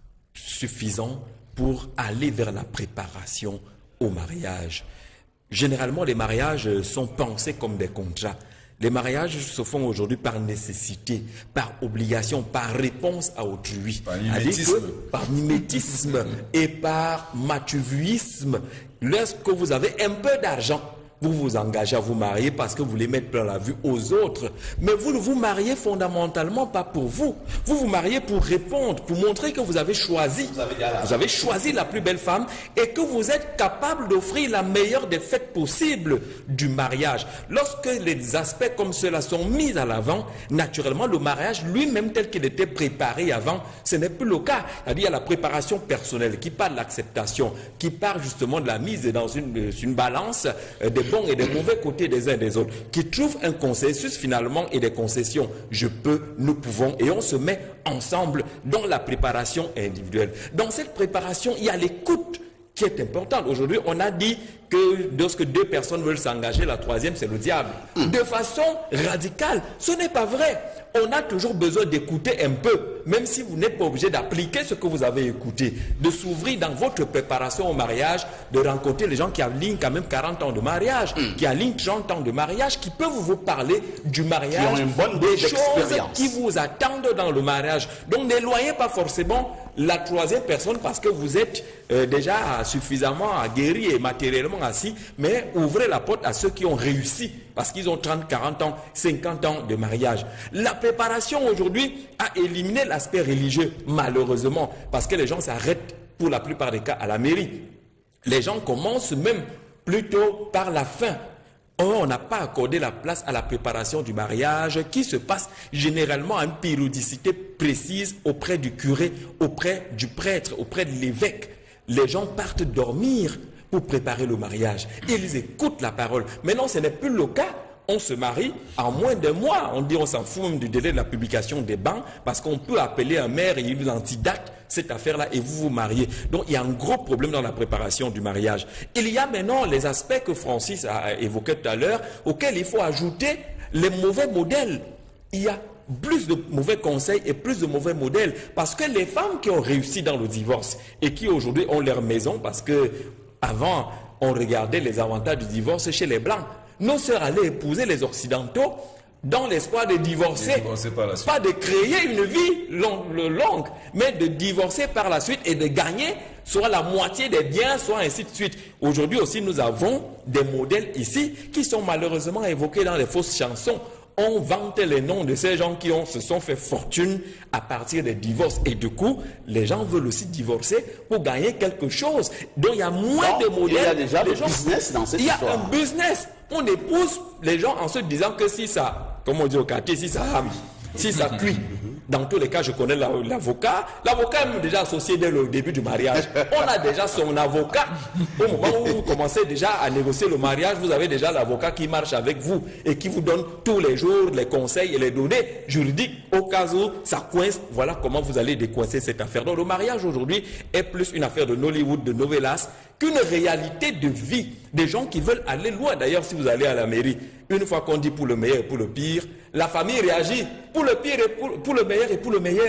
suffisant pour aller vers la préparation au mariage. Généralement, les mariages sont pensés comme des contrats. Les mariages se font aujourd'hui par nécessité, par obligation, par réponse à autrui. Par mimétisme. Par mimétisme et par matuvuisme. Lorsque vous avez un peu d'argent, vous vous engagez à vous marier parce que vous voulez mettre plein la vue aux autres. Mais vous ne vous mariez fondamentalement pas pour vous. Vous vous mariez pour répondre, pour montrer que vous avez choisi. Vous avez, vous avez choisi la plus belle femme et que vous êtes capable d'offrir la meilleure des fêtes possibles du mariage. Lorsque les aspects comme cela sont mis à l'avant, naturellement, le mariage lui-même tel qu'il était préparé avant, ce n'est plus le cas. C'est-à-dire, il y a la préparation personnelle qui part de l'acceptation, qui part justement de la mise dans une, une balance euh, des bons et des mauvais côtés des uns et des autres, qui trouvent un consensus finalement et des concessions. Je peux, nous pouvons, et on se met ensemble dans la préparation individuelle. Dans cette préparation, il y a l'écoute qui est importante. Aujourd'hui, on a dit que lorsque deux personnes veulent s'engager, la troisième, c'est le diable. Mm. De façon radicale, ce n'est pas vrai. On a toujours besoin d'écouter un peu, même si vous n'êtes pas obligé d'appliquer ce que vous avez écouté, de s'ouvrir dans votre préparation au mariage, de rencontrer les gens qui alignent quand même quarante ans de mariage, mm. qui alignent trente ans de mariage, qui peuvent vous parler du mariage, qui ont une bonne des choses qui vous attendent dans le mariage. Donc n'éloignez pas forcément la troisième personne parce que vous êtes euh, déjà suffisamment aguerri et matériellement assis, mais ouvrez la porte à ceux qui ont réussi parce qu'ils ont trente, quarante ans, cinquante ans de mariage. La préparation aujourd'hui a éliminé l'aspect religieux, malheureusement, parce que les gens s'arrêtent pour la plupart des cas à la mairie. Les gens commencent même plutôt par la fin. Or, on n'a pas accordé la place à la préparation du mariage qui se passe généralement à une périodicité précise auprès du curé, auprès du prêtre, auprès de l'évêque. Les gens partent dormir pour préparer le mariage. Ils écoutent la parole. Maintenant, ce n'est plus le cas. On se marie en moins d'un mois. On dit on s'en fout même du délai de la publication des bans parce qu'on peut appeler un maire et il vous antidate cette affaire-là et vous vous mariez. Donc il y a un gros problème dans la préparation du mariage. Il y a maintenant les aspects que Francis a évoqués tout à l'heure auxquels il faut ajouter les mauvais modèles. Il y a plus de mauvais conseils et plus de mauvais modèles parce que les femmes qui ont réussi dans le divorce et qui aujourd'hui ont leur maison parce que avant on regardait les avantages du divorce chez les blancs. Nos sœurs allaient épouser les occidentaux dans l'espoir de divorcer, de pas de créer une vie longue, longue, mais de divorcer par la suite et de gagner soit la moitié des biens, soit ainsi de suite. Aujourd'hui aussi, nous avons des modèles ici qui sont malheureusement évoqués dans les fausses chansons. On vante les noms de ces gens qui ont, se sont fait fortune à partir des divorces. Et du coup, les gens veulent aussi divorcer pour gagner quelque chose. Donc, il y a moins Donc, de modèles. Il y a déjà les le gens, business dans cette il y a histoire. un business. On épouse les gens en se disant que si ça, comme on dit au quartier, si ça rame, si ça cuit. Dans tous les cas, je connais l'avocat. L'avocat est déjà associé dès le début du mariage. On a déjà son avocat. Au moment où vous commencez déjà à négocier le mariage, vous avez déjà l'avocat qui marche avec vous et qui vous donne tous les jours les conseils et les données juridiques au cas où ça coince. Voilà comment vous allez décoincer cette affaire. Donc le mariage aujourd'hui est plus une affaire de Nollywood, de novelas, qu'une réalité de vie. Des gens qui veulent aller loin. D'ailleurs, si vous allez à la mairie, une fois qu'on dit pour le meilleur et pour le pire, la famille réagit pour le pire et pour, pour le meilleur et pour le meilleur.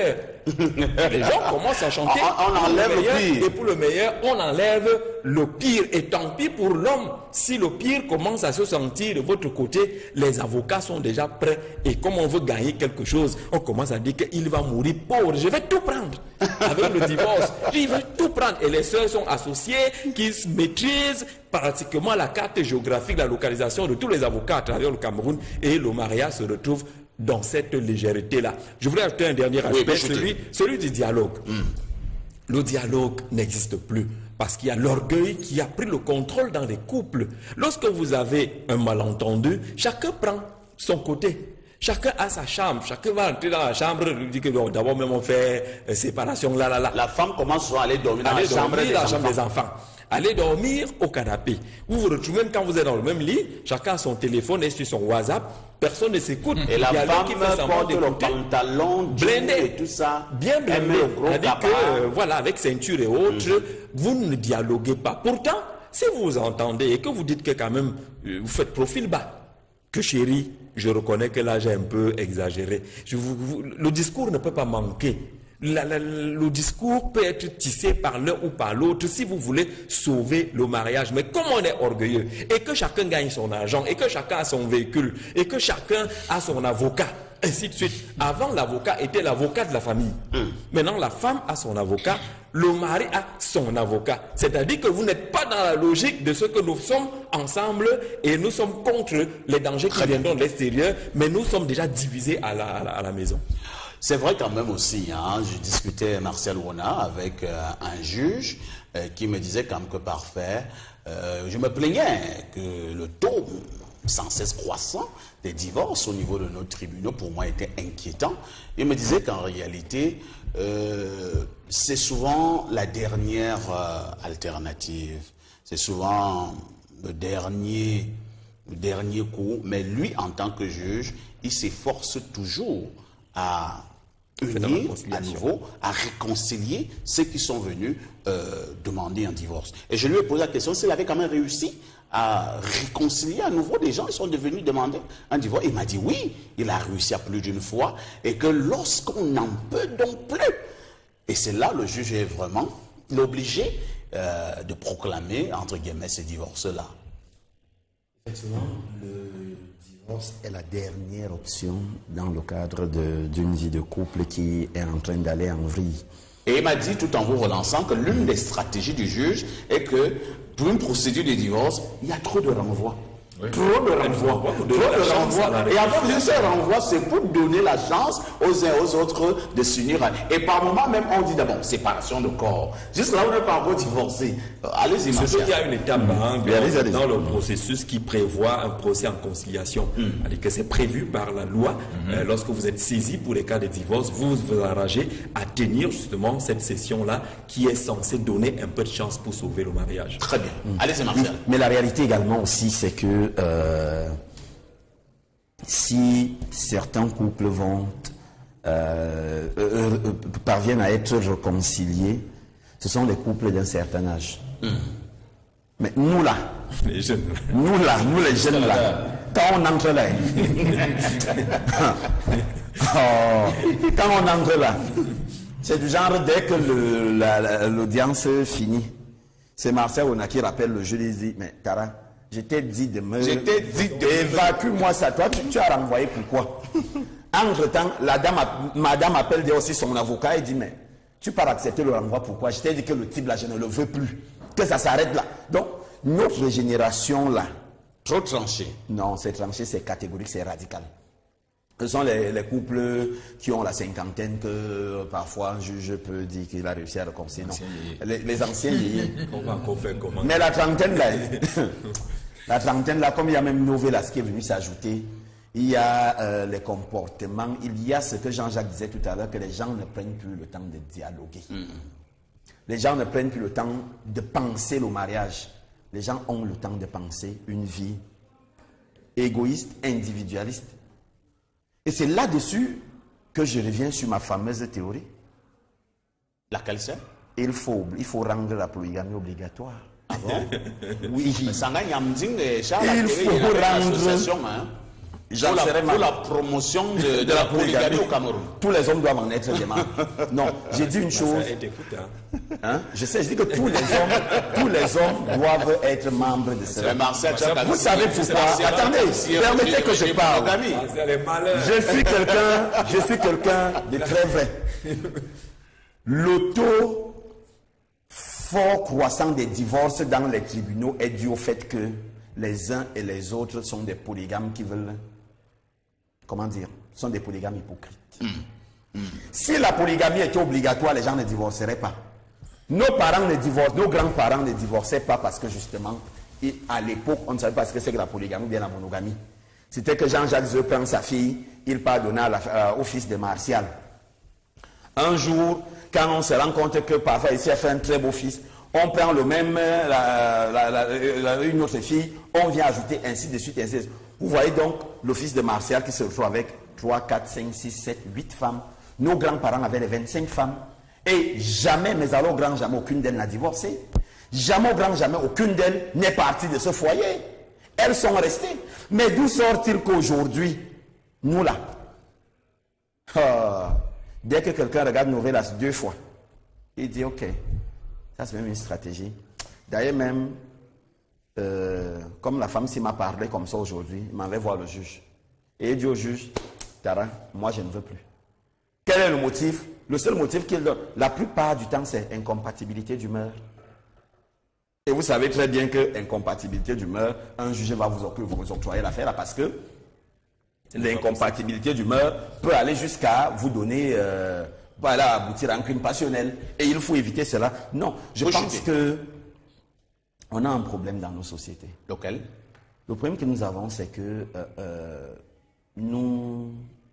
Les gens commencent à chanter. On, on enlève le, le meilleur, pire. Et pour le meilleur, on enlève le pire. Et tant pis pour l'homme. Si le pire commence à se sentir de votre côté, les avocats sont déjà prêts. Et comme on veut gagner quelque chose, on commence à dire qu'il va mourir pauvre. Je vais tout prendre. Avec le divorce, il va tout prendre. Et les sœurs sont associées, qui maîtrisent pratiquement la carte géographique, la localisation de tous les avocats à travers le Cameroun. Et le mariage se retrouve dans cette légèreté-là. Je voulais ajouter un dernier aspect, oui, celui, celui du dialogue. Mm. Le dialogue n'existe plus parce qu'il y a l'orgueil qui a pris le contrôle dans les couples. Lorsque vous avez un malentendu, chacun prend son côté. Chacun a sa chambre, chacun va entrer dans la chambre, dit que d'abord même on fait euh, séparation, là, là, là. La femme commence à aller dormir dans aller la chambre, dormir des, dans la enfants. chambre des enfants. Allez dormir au canapé. Vous vous retrouvez même quand vous êtes dans le même lit, chacun a son téléphone et sur son WhatsApp, personne ne s'écoute. Et la femme qui fait porte le pantalon, blindé et tout ça. Bien blindé. C'est-à-dire que, euh, voilà, avec ceinture et autres, mm-hmm. vous ne dialoguez pas. Pourtant, si vous vous entendez et que vous dites que quand même, euh, vous faites profil bas, que chérie, je reconnais que là j'ai un peu exagéré. Je vous, vous, le discours ne peut pas manquer. La, la, le discours peut être tissé par l'un ou par l'autre si vous voulez sauver le mariage. Mais comme on est orgueilleux et que chacun gagne son argent et que chacun a son véhicule et que chacun a son avocat, ainsi de suite. Avant, l'avocat était l'avocat de la famille. Mmh. Maintenant, la femme a son avocat, le mari a son avocat. C'est-à-dire que vous n'êtes pas dans la logique de ce que nous sommes ensemble et nous sommes contre les dangers qui viendront de l'extérieur, mais nous sommes déjà divisés à la, à la, à la maison. C'est vrai quand même aussi, hein, je discutais Martial Wona avec euh, un juge euh, qui me disait quand même que parfait, euh, je me plaignais que le taux sans cesse croissant des divorces au niveau de nos tribunaux pour moi était inquiétant. Il me disait qu'en réalité, euh, c'est souvent la dernière euh, alternative, c'est souvent le dernier, le dernier coup, mais lui en tant que juge, il s'efforce toujours à unir à nouveau, à réconcilier ceux qui sont venus euh, demander un divorce. Et je lui ai posé la question s'il avait quand même réussi à réconcilier à nouveau des gens qui sont devenus demander un divorce. Il m'a dit oui, il a réussi à plus d'une fois et que lorsqu'on n'en peut donc plus, et c'est là le juge est vraiment obligé euh, de proclamer entre guillemets ces divorces-là. Effectivement, le divorce est la dernière option dans le cadre d'une vie de couple qui est en train d'aller en vrille. Et il m'a dit, tout en vous relançant, que l'une des stratégies du juge est que pour une procédure de divorce, il y a trop de renvois. Oui. Trop de renvois. Trop de renvois. Et avant de ce renvoi, c'est pour donner la chance aux uns aux autres de s'unir. Et par moment même, on dit d'abord séparation de corps. Juste là, on n'est pas encore divorcé. Allez-y, Martial. Surtout qu'il y a une étape mmh. hein, dans, allez, allez. dans le processus qui prévoit un procès en conciliation. Mmh. C'est-à-dire que c'est prévu par la loi. Mmh. Euh, lorsque vous êtes saisi pour les cas de divorce, vous vous arrangez à tenir justement cette session-là qui est censée donner un peu de chance pour sauver le mariage. Très bien. Mmh. Allez-y, Martial. Mais la réalité également aussi, c'est que Euh, si certains couples vont euh, euh, euh, parviennent à être réconciliés, ce sont des couples d'un certain âge. Mmh. Mais nous là, les jeunes. nous là, nous les jeunes là, quand on entre là, oh, quand on entre là, c'est du genre dès que l'audience finit, c'est Martial Wona qui rappelle le jeu des dit, mais Tara, je t'ai dit de me... Je t'ai dit de... Évacue-moi ça. Toi, tu, tu as renvoyé pourquoi? Entre-temps, la dame, madame appelle aussi son avocat et dit, mais tu pars accepter le renvoi, pourquoi? Je t'ai dit que le type là, je ne le veux plus. Que ça s'arrête là. Donc, notre génération là... Trop tranché. Non, c'est tranché, c'est catégorique, c'est radical. Ce sont les, les couples qui ont la cinquantaine que parfois un juge peut dire qu'il a réussi à réconcilier. Non, les, les anciens vieillis. Mais la trentaine là... La trentaine, là, comme il y a même Novelas qui est venu s'ajouter, il y a euh, les comportements, il y a ce que Jean-Jacques disait tout à l'heure, que les gens ne prennent plus le temps de dialoguer. Mm. Les gens ne prennent plus le temps de penser le mariage. Les gens ont le temps de penser une vie égoïste, individualiste. Et c'est là-dessus que je reviens sur ma fameuse théorie. Laquelle c'est? Il faut, il faut rendre la polygamie obligatoire. Ah bon? Oui. Mais ça gagne un il faut rendre, hein? J'en pour, la, serais pour mal. la promotion de, de, de la polygamie au Cameroun. Tous les hommes doivent en être des membres. Non, j'ai dit une chose. Hein? Je sais, je dis que tous les hommes, tous les hommes doivent être membres de cela. Martial, Vous savez pourquoi? Attendez, permettez que je parle. Je suis quelqu'un, je suis quelqu'un de très vrai. Le taux fort croissant des divorces dans les tribunaux est dû au fait que les uns et les autres sont des polygames qui veulent, comment dire, sont des polygames hypocrites. Mmh. Mmh. Si la polygamie était obligatoire, les gens ne divorceraient pas. Nos parents ne divorcent, nos grands-parents ne divorçaient pas parce que justement, à l'époque, on ne savait pas ce que c'est que la polygamie ou bien la monogamie. C'était que Jean-Jacques Zeu prend sa fille, il part donner à la, euh, au fils de Martial. Un jour, quand on se rend compte que parfois ici a fait un très beau fils, on prend le même, la, la, la, la, une autre fille, on vient ajouter ainsi de suite, ainsi de suite. Vous voyez donc le fils de Martial qui se retrouve avec trois, quatre, cinq, six, sept, huit femmes. Nos grands-parents avaient les vingt-cinq femmes. Et jamais, mais alors grand jamais, aucune d'elles n'a divorcé. Jamais, grand jamais, aucune d'elles n'est partie de ce foyer. Elles sont restées. Mais d'où sort-il qu'aujourd'hui, nous là, euh, dès que quelqu'un regarde Novelas deux fois, il dit ok, ça c'est même une stratégie. D'ailleurs même, euh, comme la femme s'y m'a parlé comme ça aujourd'hui, il m'avait voir le juge. Et il dit au juge, Tara, moi je ne veux plus. Quel est le motif? Le seul motif qu'il donne, la plupart du temps, c'est incompatibilité d'humeur. Et vous savez très bien que incompatibilité d'humeur, un juge va vous, vous octroyer l'affaire parce que l'incompatibilité d'humeur peut aller jusqu'à vous donner, euh, voilà, aboutir à un crime passionnel. Et il faut éviter cela. Non, je vous pense chutez. que on a un problème dans nos sociétés. Lequel? Le problème que nous avons, c'est que euh, euh, nous,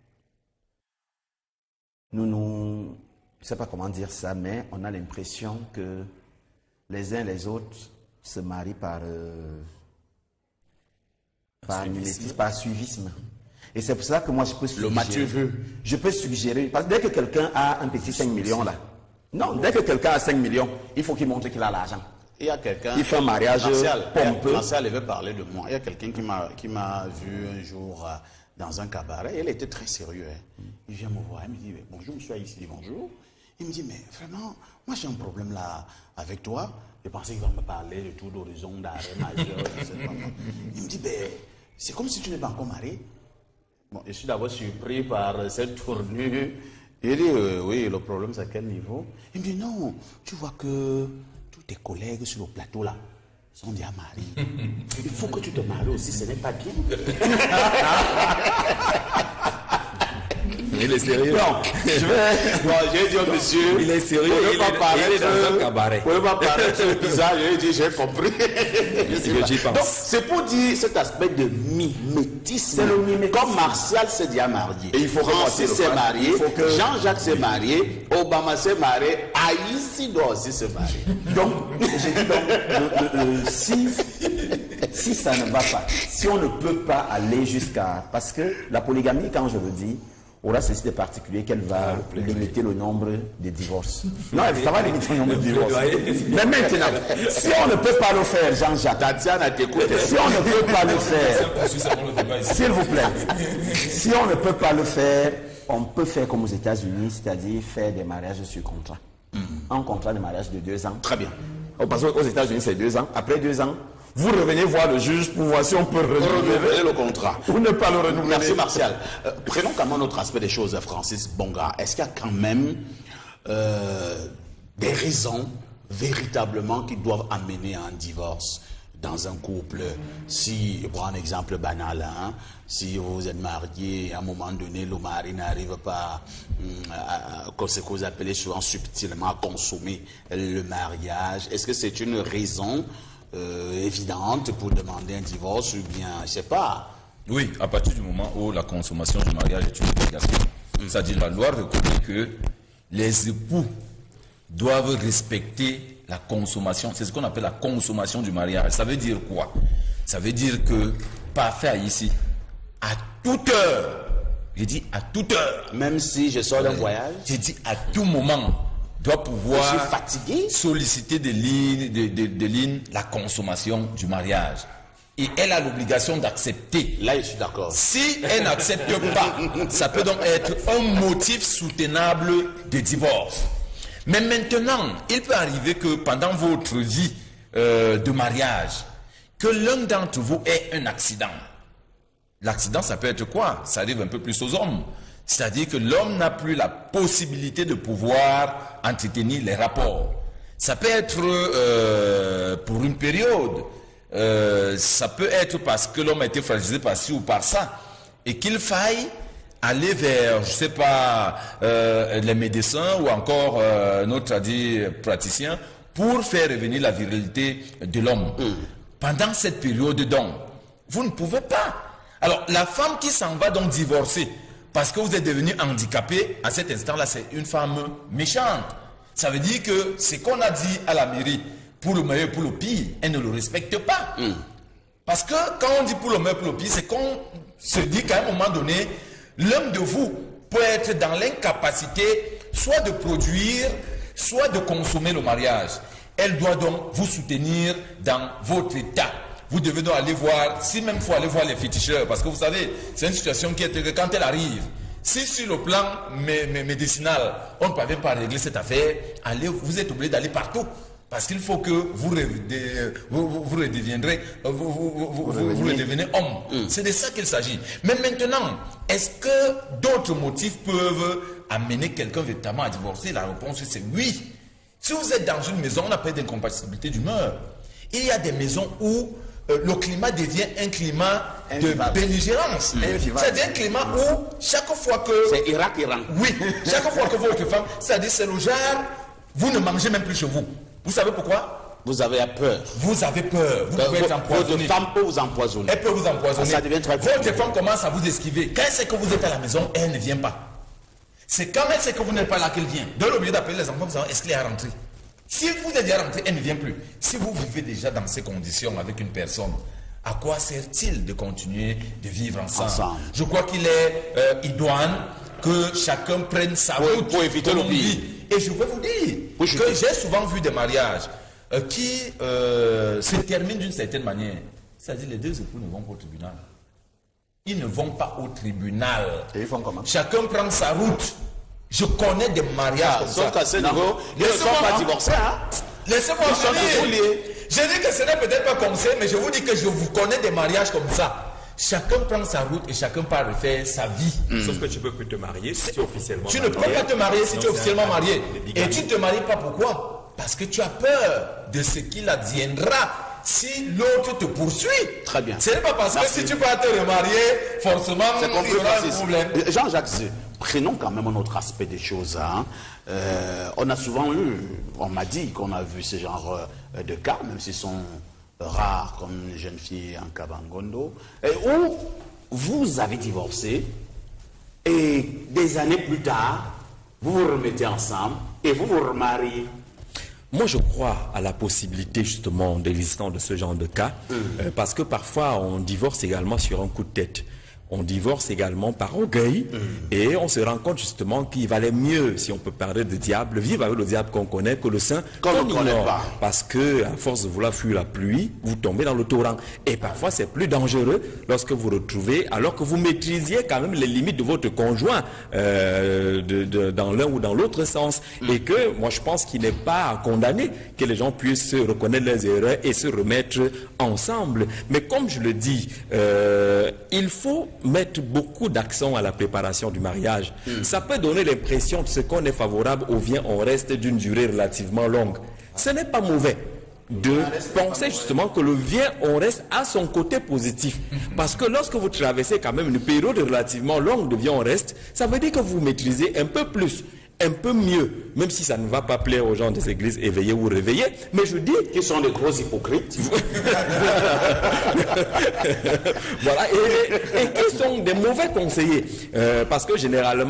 nous, nous, je ne sais pas comment dire ça, mais on a l'impression que les uns et les autres se marient par, euh, par mimétisme, par suivisme. Et c'est pour ça que moi je peux suggérer. Le Mathieu veut. Je peux suggérer, parce que dès que quelqu'un a un petit cinq millions là, non, dès que quelqu'un a cinq millions, il faut qu'il montre qu'il a l'argent. Il y a quelqu'un. Il fait un mariage pompeux. Martial veut parler de moi. Il y a quelqu'un qui m'a qui m'a vu un jour euh, dans un cabaret. Elle était très sérieux. Hein. Il vient me voir. Il me dit bonjour, monsieur ici. Il dit bonjour. Il me dit mais vraiment, moi j'ai un problème là avec toi. Je pensais qu'il va me parler de tout d'horizon, d'arrêt majeur. Il me dit ben c'est comme si tu n'es pas encore marié. Bon, je suis d'abord surpris par cette tournure. Il dit euh, oui, le problème c'est à quel niveau? Il me dit non, tu vois que tes collègues sur le plateau là sont déjà mariés. Il faut que tu te maries aussi, ce n'est pas bien. Il est sérieux. Non, je vais. Bon, j'ai dit au monsieur. Il est sérieux. Vous Il, pas est, parler il est dans de, un cabaret. Vous ne pouvez pas parler de bizarre. J'ai dit, j'ai compris. J'y pense. Donc, c'est pour dire cet aspect de mimétisme. C'est le mimétisme. Comme Martial s'est déjà marié. Et il faut Francis s'est marié. Il faut que... Jean-Jacques s'est marié. Obama s'est marié. Haïti doit aussi se marier. Donc, j'ai dit donc, le, le, le, si, si ça ne va pas, si on ne peut pas aller jusqu'à... Parce que la polygamie, quand je le dis, aura ceci de particulier qu'elle va limiter le nombre de divorces. Non, ça va limiter le nombre de divorces. Mais maintenant, si on ne peut pas le faire, Jean-Jacques, Tatiana t'écoute. si on ne peut pas le faire, s'il vous plaît, si on ne peut pas le faire, on peut faire comme aux États-Unis, c'est-à-dire faire des mariages sur contrat. Mm. Un contrat de mariage de deux ans. Très bien. Parce qu'aux États-Unis, c'est deux ans. Après deux ans, vous revenez voir le juge pour voir si on peut renouveler le contrat. Ou ne pas le renouveler. Merci Martial. Euh, prenons quand même notre aspect des choses, Francis Bonga. Est-ce qu'il y a quand même euh, des raisons véritablement qui doivent amener à un divorce dans un couple? Si, je prends un exemple banal, hein, si vous êtes marié, à un moment donné, le mari n'arrive pas à, à, à ce que vous appelez souvent subtilement à consommer le mariage, est-ce que c'est une raison Euh, évidente pour demander un divorce ou bien, je sais pas. Oui, à partir du moment où la consommation du mariage est une obligation. Mm. C'est-à-dire la loi reconnaît que les époux doivent respecter la consommation. C'est ce qu'on appelle la consommation du mariage. Ça veut dire quoi? Ça veut dire que, parfait ici, à toute heure, j'ai dit à toute heure. Même si je sors d'un voyage? J'ai dit à tout moment. Doit pouvoir je suis fatigué. solliciter des lignes, des, des, des lignes, la consommation du mariage. et elle a l'obligation d'accepter. Là, je suis d'accord. Si elle n'accepte pas, ça peut donc être un motif soutenable de divorce. Mais maintenant, il peut arriver que pendant votre vie euh, de mariage, que l'un d'entre vous ait un accident. L'accident, ça peut être quoi? Ça arrive un peu plus aux hommes. C'est-à-dire que l'homme n'a plus la possibilité de pouvoir entretenir les rapports. Ça peut être euh, pour une période. Euh, ça peut être parce que l'homme a été fragilisé par ci ou par ça. Et qu'il faille aller vers, je ne sais pas, euh, les médecins ou encore euh, notre dit praticien pour faire revenir la virilité de l'homme. Mm. Pendant cette période donc, vous ne pouvez pas. Alors, la femme qui s'en va donc divorcer parce que vous êtes devenu handicapé, à cet instant-là, c'est une femme méchante. Ça veut dire que ce qu'on a dit à la mairie, pour le meilleur, pour le pire, elle ne le respecte pas. Mm. Parce que quand on dit pour le meilleur, pour le pire, c'est qu'on se dit qu'à un moment donné, l'un de vous peut être dans l'incapacité soit de produire, soit de consommer le mariage. Elle doit donc vous soutenir dans votre état. Vous devez donc aller voir, si même il faut aller voir les féticheurs, parce que vous savez, c'est une situation qui est que quand elle arrive, si sur le plan mé mé médicinal, on ne parvient pas à régler cette affaire, allez, vous êtes obligé d'aller partout. Parce qu'il faut que vous, vous, vous, vous redeviendrez, vous, vous, vous, vous, vous redevenez homme. Mm. C'est de ça qu'il s'agit. Mais maintenant, est-ce que d'autres motifs peuvent amener quelqu'un véritablement à divorcer? La réponse c'est oui. Si vous êtes dans une maison, on appelle d'incompatibilité d'humeur. Il y a des maisons où euh, le climat devient un climat Invivable. de belligérance. Mmh. C'est un climat où chaque fois que... C'est Irak-Iran. Oui, chaque fois que votre femme... C'est-à-dire c'est le genre, vous ne mangez même plus chez vous. Vous savez pourquoi? Vous avez peur. Vous avez peur. Vous pouvez être empoisonné. Votre femme peut vous empoisonner. Elle peut vous empoisonner. Ça devient très votre femme commence à vous esquiver. Quand elle sait que vous êtes à la maison, elle ne vient pas. C'est quand elle sait que vous n'êtes pas là qu'elle vient. Donc, au lieu d'appeler les enfants, vous savez, est-ce qu'il est rentré? Si vous êtes déjà rentré, elle ne vient plus. Si vous vivez déjà dans ces conditions avec une personne, à quoi sert-il de continuer de vivre ensemble? ensemble. Je crois qu'il est euh, idoine que chacun prenne sa route pour éviter le pire. Et je vais vous dire oui, que j'ai souvent vu des mariages euh, qui euh, se terminent d'une certaine manière. C'est-à-dire les deux époux ne vont pas au tribunal. Ils ne vont pas au tribunal. Et ils font comment? Chacun prend sa route. Je connais des mariages. Sauf qu'à ce niveau, ils ne sont pas divorcés. Hein? Laissez-moi finir. Je dis que ce n'est peut-être pas comme ça, mais je vous dis que je vous connais des mariages comme ça. Chacun prend sa route et chacun part refaire sa vie. Mm. Sauf que tu ne peux plus te marier si tu es officiellement tu marié. Tu ne peux pas te marier si non, tu es officiellement marié. Et tu ne te maries pas pourquoi? Parce que tu as peur de ce qu'il adviendra si l'autre te poursuit. Très bien. Ce n'est pas parce Merci. que si tu vas te remarier, forcément, il y aura un problème. Jean-Jacques, prenons quand même un autre aspect des choses. Hein. Euh, on a souvent eu, on m'a dit qu'on a vu ce genre de cas, même s'ils sont rares, comme les jeunes filles en Kabangondo, et où vous avez divorcé et des années plus tard, vous vous remettez ensemble et vous vous remariez. Moi, je crois à la possibilité justement de l'existence de ce genre de cas, mmh. euh, parce que parfois on divorce également sur un coup de tête. On divorce également par orgueil mmh. et on se rend compte justement qu'il valait mieux, si on peut parler de diable, vivre avec le diable qu'on connaît que le saint qu'on ne connaît pas. Parce que à force de vouloir fuir la pluie, vous tombez dans le torrent. Et parfois c'est plus dangereux lorsque vous retrouvez, alors que vous maîtrisiez quand même les limites de votre conjoint euh, de, de, dans l'un ou dans l'autre sens. Mmh. Et que moi je pense qu'il n'est pas à condamner que les gens puissent reconnaître leurs erreurs et se remettre ensemble. Mais comme je le dis, euh, il faut mettre beaucoup d'accent à la préparation du mariage. Mm. Ça peut donner l'impression de ce qu'on est favorable ou vient on reste d'une durée relativement longue. Ce n'est pas mauvais de penser justement que le vient on reste à son côté positif. Parce que lorsque vous traversez quand même une période relativement longue de vient on reste, ça veut dire que vous maîtrisez un peu plus, un peu mieux, même si ça ne va pas plaire aux gens des églises éveillés ou réveillés, mais je dis qu'ils sont des gros hypocrites. Voilà, et, et, et qui sont des mauvais conseillers, euh, parce que généralement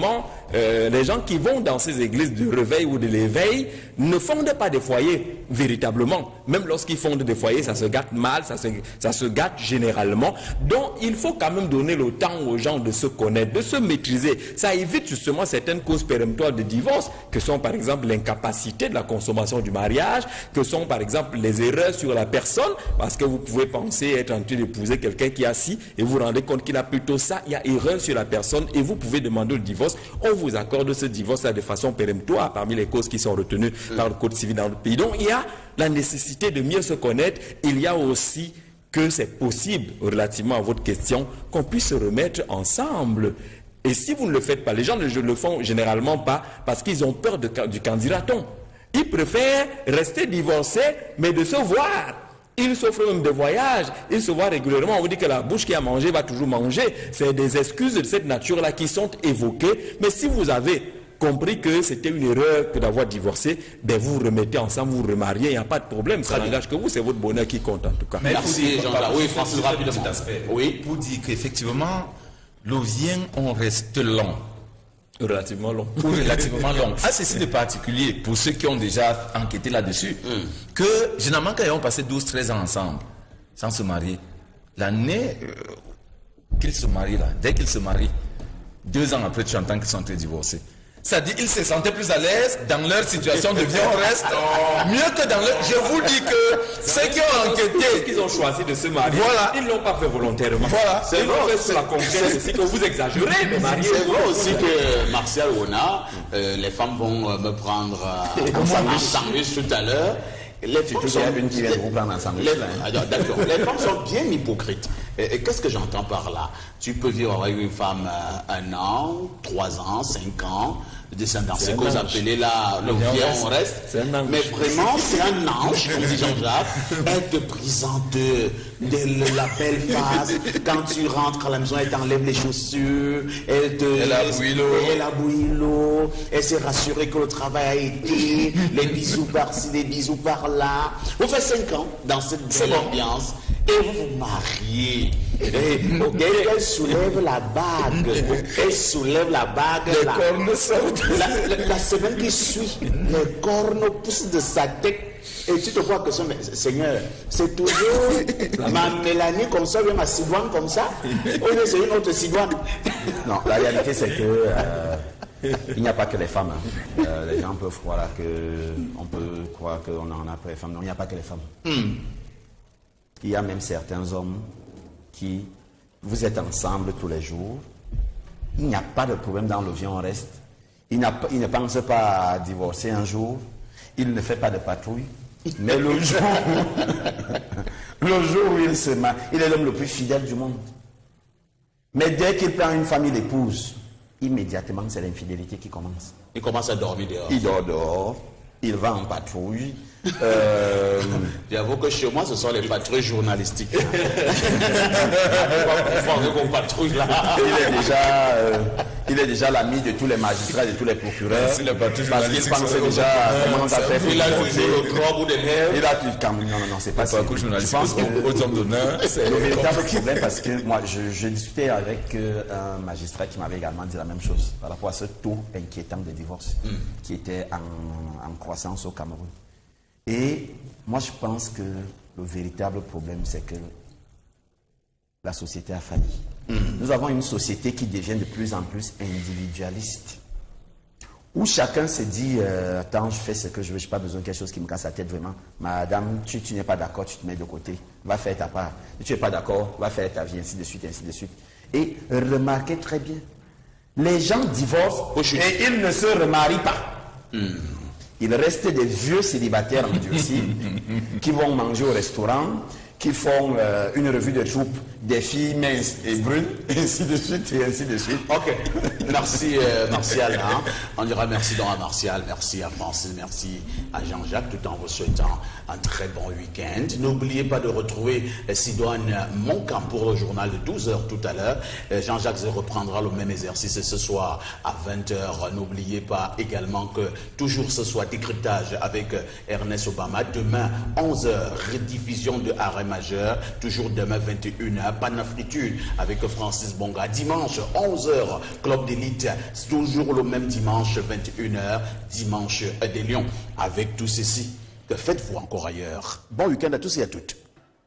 euh, les gens qui vont dans ces églises de réveil ou de l'éveil ne fondent pas des foyers véritablement. Même lorsqu'ils fondent des foyers, ça se gâte mal, ça se, ça se gâte généralement. Donc il faut quand même donner le temps aux gens de se connaître, de se maîtriser. Ça évite justement certaines causes péremptoires de divorce, que sont par exemple l'incapacité de la consommation du mariage, que sont par exemple les erreurs sur la personne, parce que vous pouvez penser être en train d'épouser quelqu'un qui a ci, et vous vous rendez compte qu'il a plutôt ça, il y a erreur sur la personne, et vous pouvez demander le divorce. On vous accorde ce divorce-là de façon péremptoire, parmi les causes qui sont retenues par le Code civil dans le pays. Donc il y a la nécessité de mieux se connaître. Il y a aussi que c'est possible, relativement à votre question, qu'on puisse se remettre ensemble. Et si vous ne le faites pas, les gens ne le font généralement pas parce qu'ils ont peur de, du candidaton. Ils préfèrent rester divorcés, mais de se voir. Ils s'offrent même des voyages, ils se voient régulièrement. On vous dit que la bouche qui a mangé va toujours manger. C'est des excuses de cette nature-là qui sont évoquées. Mais si vous avez compris que c'était une erreur que d'avoir divorcé, ben vous vous remettez ensemble, vous vous remariez, il n'y a pas de problème. Ça n'engage que vous, c'est votre bonheur qui compte en tout cas. Mais merci Jean-Jacques. Oui, Francis, rapidement. Cet aspect. Oui. Pour dire qu'effectivement, l'ovien, on reste long. Relativement long. Ou relativement long. À ceci de particulier, pour ceux qui ont déjà enquêté là-dessus, mm. que généralement quand ils ont passé douze treize ans ensemble, sans se marier, l'année euh, qu'ils se marient là, dès qu'ils se marient, deux ans après tu entends qu'ils sont divorcés. C'est-à-dire qu'ils se sentaient plus à l'aise dans leur situation de vie, on reste oh, mieux que dans leur... Je vous dis que ceux qui ont enquêté... qu'ils ont choisi de se marier, voilà. Ils ne l'ont pas fait volontairement. Voilà. C'est ils l'ont fait sous la contrainte aussi que vous exagérez. C'est vrai aussi que Martial Wona, euh, les femmes vont euh, me prendre euh, un sandwich tout à l'heure. Les femmes sont... une qui vient de vous prendre un sandwich. Les... D'accord. Les femmes sont bien hypocrites. Et, et qu'est-ce que j'entends par là? Tu peux vivre avec une femme euh, un an, trois ans, cinq ans, descendre dans ce que vous appelez là, le vieux on reste. Mais vraiment, c'est un ange, comme dit Jean-Jacques. Elle te présente de, de la belle face. Quand tu rentres à la maison, elle t'enlève les chaussures. Elle te... Elle a bouilli l'eau. Elle a bouilli l'eau. Elle s'est rassurée que le travail a été. Les bisous par-ci, les bisous par-là. Vous faites cinq ans dans cette belle ambiance. Et vous vous mariez. Et, et elle soulève la bague. Elle soulève la bague. Les la, cornes sortent. La, la, la semaine qui suit, les cornes poussent de sa tête. Et tu te vois que mais, Seigneur, c'est toujours ma Mélanie comme ça, ou ma Sidoine comme ça. Ou c'est une autre Sidoine. Non, la réalité c'est que euh, il n'y a pas que les femmes. Hein. Euh, les gens peuvent croire que on peut croire qu'on en a pour les femmes. Non, il n'y a pas que les femmes. Mm. Il y a même certains hommes qui, vous êtes ensemble tous les jours, il n'y a pas de problème dans le vie, on reste. Il, il ne pense pas à divorcer un jour, il ne fait pas de patrouille, mais le jour, le jour où il se marie, il est l'homme le plus fidèle du monde. Mais dès qu'il prend une famille d'épouse, immédiatement c'est l'infidélité qui commence. Il commence à dormir dehors. Il dort dehors, il va en patrouille. Euh... J'avoue que chez moi, ce sont les patrouilles journalistiques. Il est déjà, euh, il est déjà l'ami de tous les magistrats, de tous les procureurs. Si les patrouilles parce qu'il pensait déjà comment on a fait pour il a le droit bout de nerfs. Il a tout comme non non non c'est pas ça. Je pense aux hommes d'honneur. C'est le véritable problème parce que moi je, je discutais avec euh, un magistrat qui m'avait également dit la même chose par rapport à ce taux inquiétant de divorce mm. qui était en, en croissance au Cameroun. Et moi, je pense que le véritable problème, c'est que la société a failli. Mmh. Nous avons une société qui devient de plus en plus individualiste, où chacun se dit euh, attends, je fais ce que je veux, je n'ai pas besoin de quelque chose qui me casse la tête vraiment. Madame, tu, tu n'es pas d'accord, tu te mets de côté, va faire ta part. Si tu n'es pas d'accord, va faire ta vie, ainsi de suite, ainsi de suite. Et remarquez très bien, les gens divorcent oh, et ils ne se remarient pas. Mmh. Il reste des vieux célibataires endurcis qui vont manger au restaurant, qui font euh, une revue de troupe des filles minces et brunes, et ainsi de suite, et ainsi de suite. Ok. Merci euh, Martial. Hein. On dira merci donc à Martial, merci à Francis, merci à Jean-Jacques, tout en vous souhaitant un très bon week-end. N'oubliez pas de retrouver euh, Sidoine Moncamp pour le journal de douze heures tout à l'heure. Euh, Jean-Jacques reprendra le même exercice ce soir à vingt heures. N'oubliez pas également que toujours ce soir décryptage avec euh, Ernest Obama. Demain, onze heures, rediffusion de Harem majeur. Toujours demain vingt et une heures, Panafritude avec Francis Bonga. Dimanche onze heures, Club d'élite. Toujours le même dimanche vingt et une heures, dimanche des Lions. Avec tout ceci, que faites-vous encore ailleurs? Bon week-end à tous et à toutes.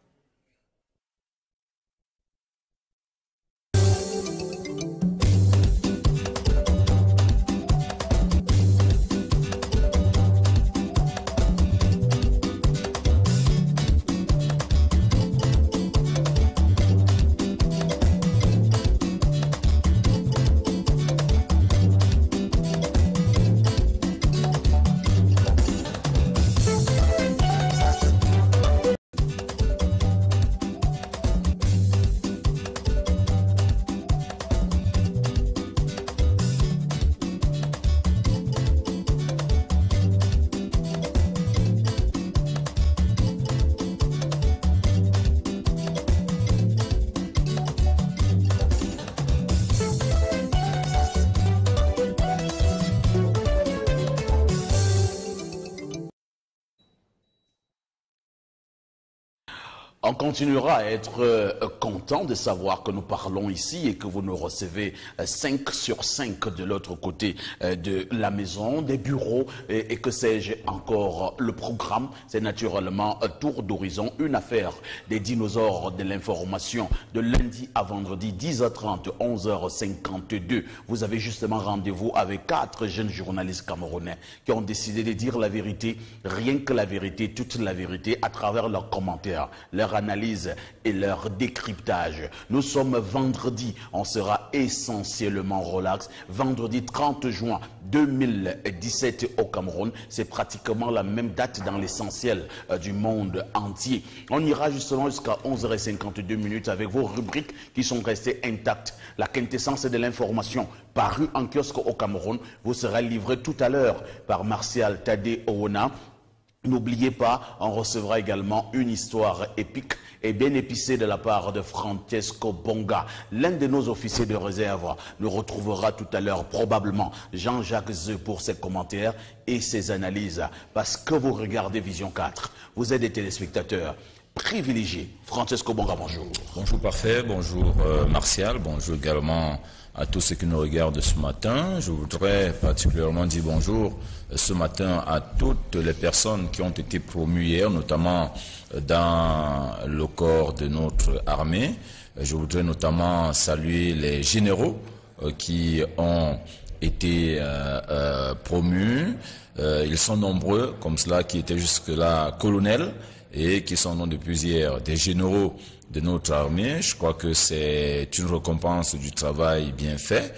On continuera à être euh, content de savoir que nous parlons ici et que vous nous recevez euh, cinq sur cinq de l'autre côté euh, de la maison, des bureaux et, et que sais-je encore. Le programme, c'est naturellement un tour d'horizon, une affaire des dinosaures de l'information de lundi à vendredi, dix heures trente, onze heures cinquante-deux. Vous avez justement rendez-vous avec quatre jeunes journalistes camerounais qui ont décidé de dire la vérité, rien que la vérité, toute la vérité à travers leurs commentaires, leurs analyse et leur décryptage. Nous sommes vendredi, on sera essentiellement relax. Vendredi trente juin deux mille dix-sept au Cameroun, c'est pratiquement la même date dans l'essentiel euh, du monde entier. On ira justement jusqu'à onze heures cinquante-deux minutes avec vos rubriques qui sont restées intactes. La quintessence de l'information parue en kiosque au Cameroun vous sera livrée tout à l'heure par Martial Tadé Owona. N'oubliez pas, on recevra également une histoire épique et bien épicée de la part de Francesco Bonga. L'un de nos officiers de réserve nous retrouvera tout à l'heure probablement Jean-Jacques Zeu pour ses commentaires et ses analyses. Parce que vous regardez Vision quatre, vous êtes des téléspectateurs privilégiés. Francesco Bonga, bonjour. Bonjour Parfait, bonjour euh, Martial, bonjour également à tous ceux qui nous regardent ce matin. Je voudrais particulièrement dire bonjour ce matin à toutes les personnes qui ont été promues hier, notamment dans le corps de notre armée. Je voudrais notamment saluer les généraux qui ont été euh, euh, promus. Euh, ils sont nombreux, comme cela, qui étaient jusque-là colonels et qui sont depuis hier des généraux de notre armée. Je crois que c'est une récompense du travail bien fait.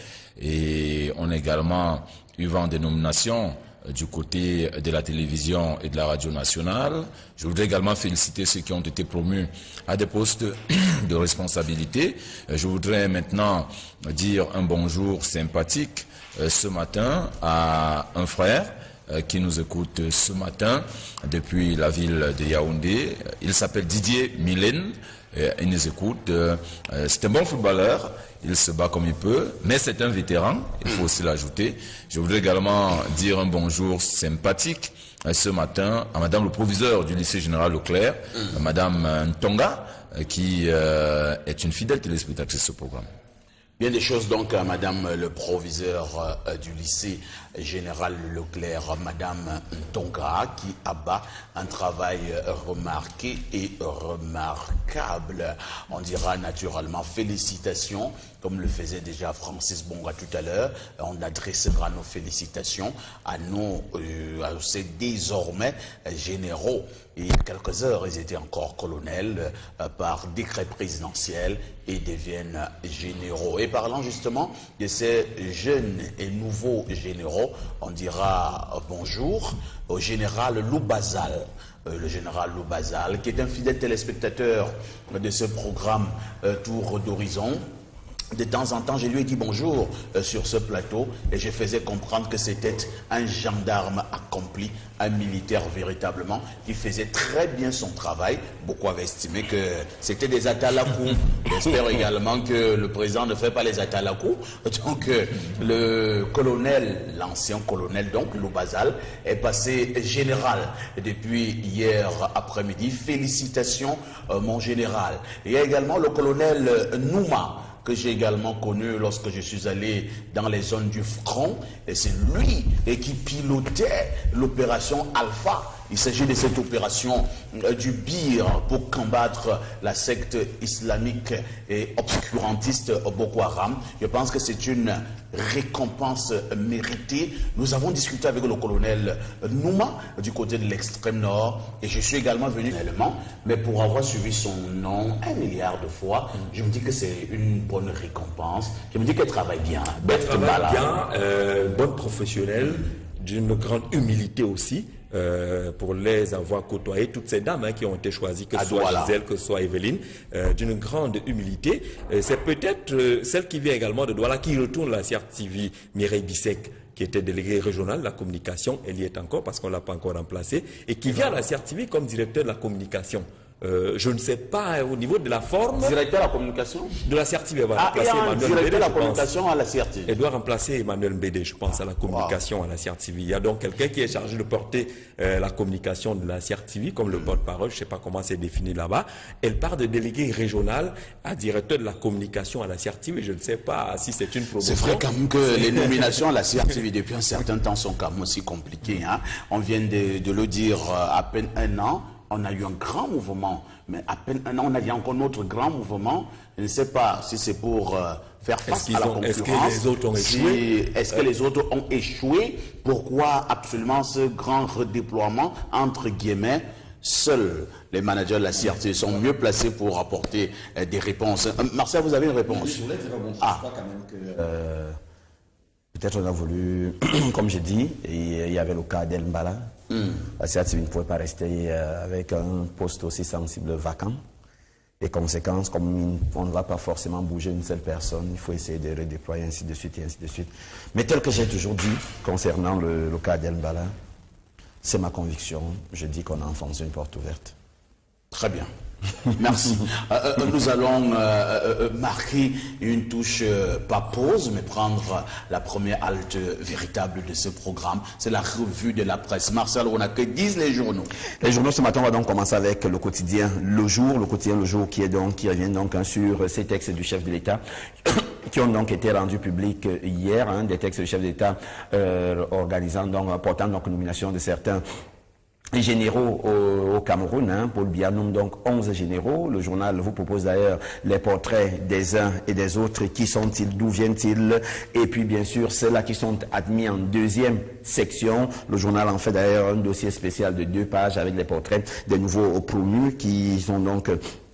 Et on a également eu vent des nominations du côté de la télévision et de la radio nationale. Je voudrais également féliciter ceux qui ont été promus à des postes de responsabilité. Je voudrais maintenant dire un bonjour sympathique ce matin à un frère qui nous écoute ce matin depuis la ville de Yaoundé. Il s'appelle Didier Mylène. Il nous écoute. C'est un bon footballeur. Il se bat comme il peut, mais c'est un vétéran, il faut aussi l'ajouter. Je voudrais également dire un bonjour sympathique ce matin à Madame le proviseur du lycée général Leclerc, mm. Madame Ntonga, qui euh, est une fidèle téléspectatrice de ce programme. Bien des choses donc à Madame le proviseur euh, du lycée général Leclerc, Madame Ntonga, qui abat un travail remarqué et remarquable. On dira naturellement félicitations, comme le faisait déjà Francis Bonga tout à l'heure. On adressera nos félicitations à nos euh, à ces désormais généraux. Et il y a quelques heures, ils étaient encore colonels euh, par décret présidentiel et deviennent généraux. Et parlant justement de ces jeunes et nouveaux généraux, on dira bonjour au général Loubazal. Euh, le général Loubazal, qui est un fidèle téléspectateur de ce programme euh, Tour d'Horizon. de temps en temps, je lui ai dit bonjour euh, sur ce plateau et je faisais comprendre que c'était un gendarme accompli, un militaire véritablement, qui faisait très bien son travail. Beaucoup avaient estimé que c'était des atalakou. J'espère également que le président ne fait pas les atalakou. Donc, euh, le colonel, l'ancien colonel, donc, Loubazal, est passé général depuis hier après-midi. Félicitations, euh, mon général. Il y a également le colonel euh, Nouma, que j'ai également connu lorsque je suis allé dans les zones du front, et c'est lui et qui pilotait l'opération Alpha. Il s'agit de cette opération euh, du B I R pour combattre la secte islamique et obscurantiste Boko Haram. Je pense que c'est une récompense méritée. Nous avons discuté avec le colonel Nouma du côté de l'extrême nord et je suis également venu réellement, mais pour avoir suivi son nom un milliard de fois, je me dis que c'est une bonne récompense. Je me dis qu'elle travaille bien. Elle travaille bien, euh, bonne professionnelle, d'une grande humilité aussi. Euh, pour les avoir côtoyés, toutes ces dames hein, qui ont été choisies, que ce soit Douala. Gisèle, que ce soit Evelyne, euh, d'une grande humilité. Euh, c'est peut-être euh, celle qui vient également de Douala, qui retourne la C R T V, Mireille Bissek, qui était déléguée régionale de la communication, elle y est encore parce qu'on ne l'a pas encore remplacée, et qui vient à la C R T V comme directeur de la communication. Euh, je ne sais pas au niveau de la forme. Directeur de la communication De la C R T V, elle va Ah, remplacer et un Emmanuel directeur Mbédé, de la je pense. communication à la C R T V. Elle doit remplacer Emmanuel Mbédé, je pense, à la communication, à la C R T V. Il y a donc quelqu'un qui est chargé de porter euh, la communication de la C R T V, comme le porte-parole, je ne sais pas comment c'est défini là-bas. Elle part de délégué régional à directeur de la communication à la C R T V. Je ne sais pas si c'est une promotion. C'est vrai quand même que les nominations à la C R T V depuis un certain temps sont quand même aussi compliquées. Hein. On vient de, de le dire euh, à peine un an. On a eu un grand mouvement, mais à peine un an, on a eu encore un autre grand mouvement. Je ne sais pas si c'est pour euh, faire face à la ont, concurrence. Est-ce que les autres ont si, échoué Est-ce que les autres ont échoué? Pourquoi absolument ce grand redéploiement, entre guillemets? Seuls les managers de la C R T sont mieux placés pour apporter euh, des réponses. Euh, Marcel, vous avez une réponse? Je voulais dire, bon, je Ah. crois quand même que... Euh, peut-être on a voulu, comme j'ai dit, et il y avait le cas d'El Mbala. Mm. La C R T V ne pouvait pas rester euh, avec un poste aussi sensible vacant. Les conséquences, comme on ne va pas forcément bouger une seule personne, il faut essayer de redéployer, ainsi de suite, et ainsi de suite. Mais tel que j'ai toujours dit, concernant le, le cas d'El Mbala, c'est ma conviction. Je dis qu'on a enfoncé une porte ouverte. Très bien. Merci. Euh, euh, nous allons euh, euh, marquer une touche, euh, pas pause, mais prendre la première halte véritable de ce programme. C'est la revue de la presse. Marcel, on a que disent les journaux. Les journaux ce matin, on va donc commencer avec le quotidien Le Jour. Le quotidien Le Jour qui, est donc, qui revient donc hein, sur ces textes du chef de l'État qui ont donc été rendus publics hier, hein, des textes du chef de l'État euh, organisant donc, portant donc nomination de certains généraux au, au Cameroun. Hein. Paul Biya nomme donc onze généraux. Le journal vous propose d'ailleurs les portraits des uns et des autres. Qui sont-ils? D'où viennent-ils? Et puis bien sûr ceux-là qui sont admis en deuxième section. Le journal en fait d'ailleurs un dossier spécial de deux pages avec les portraits des nouveaux promus qui sont donc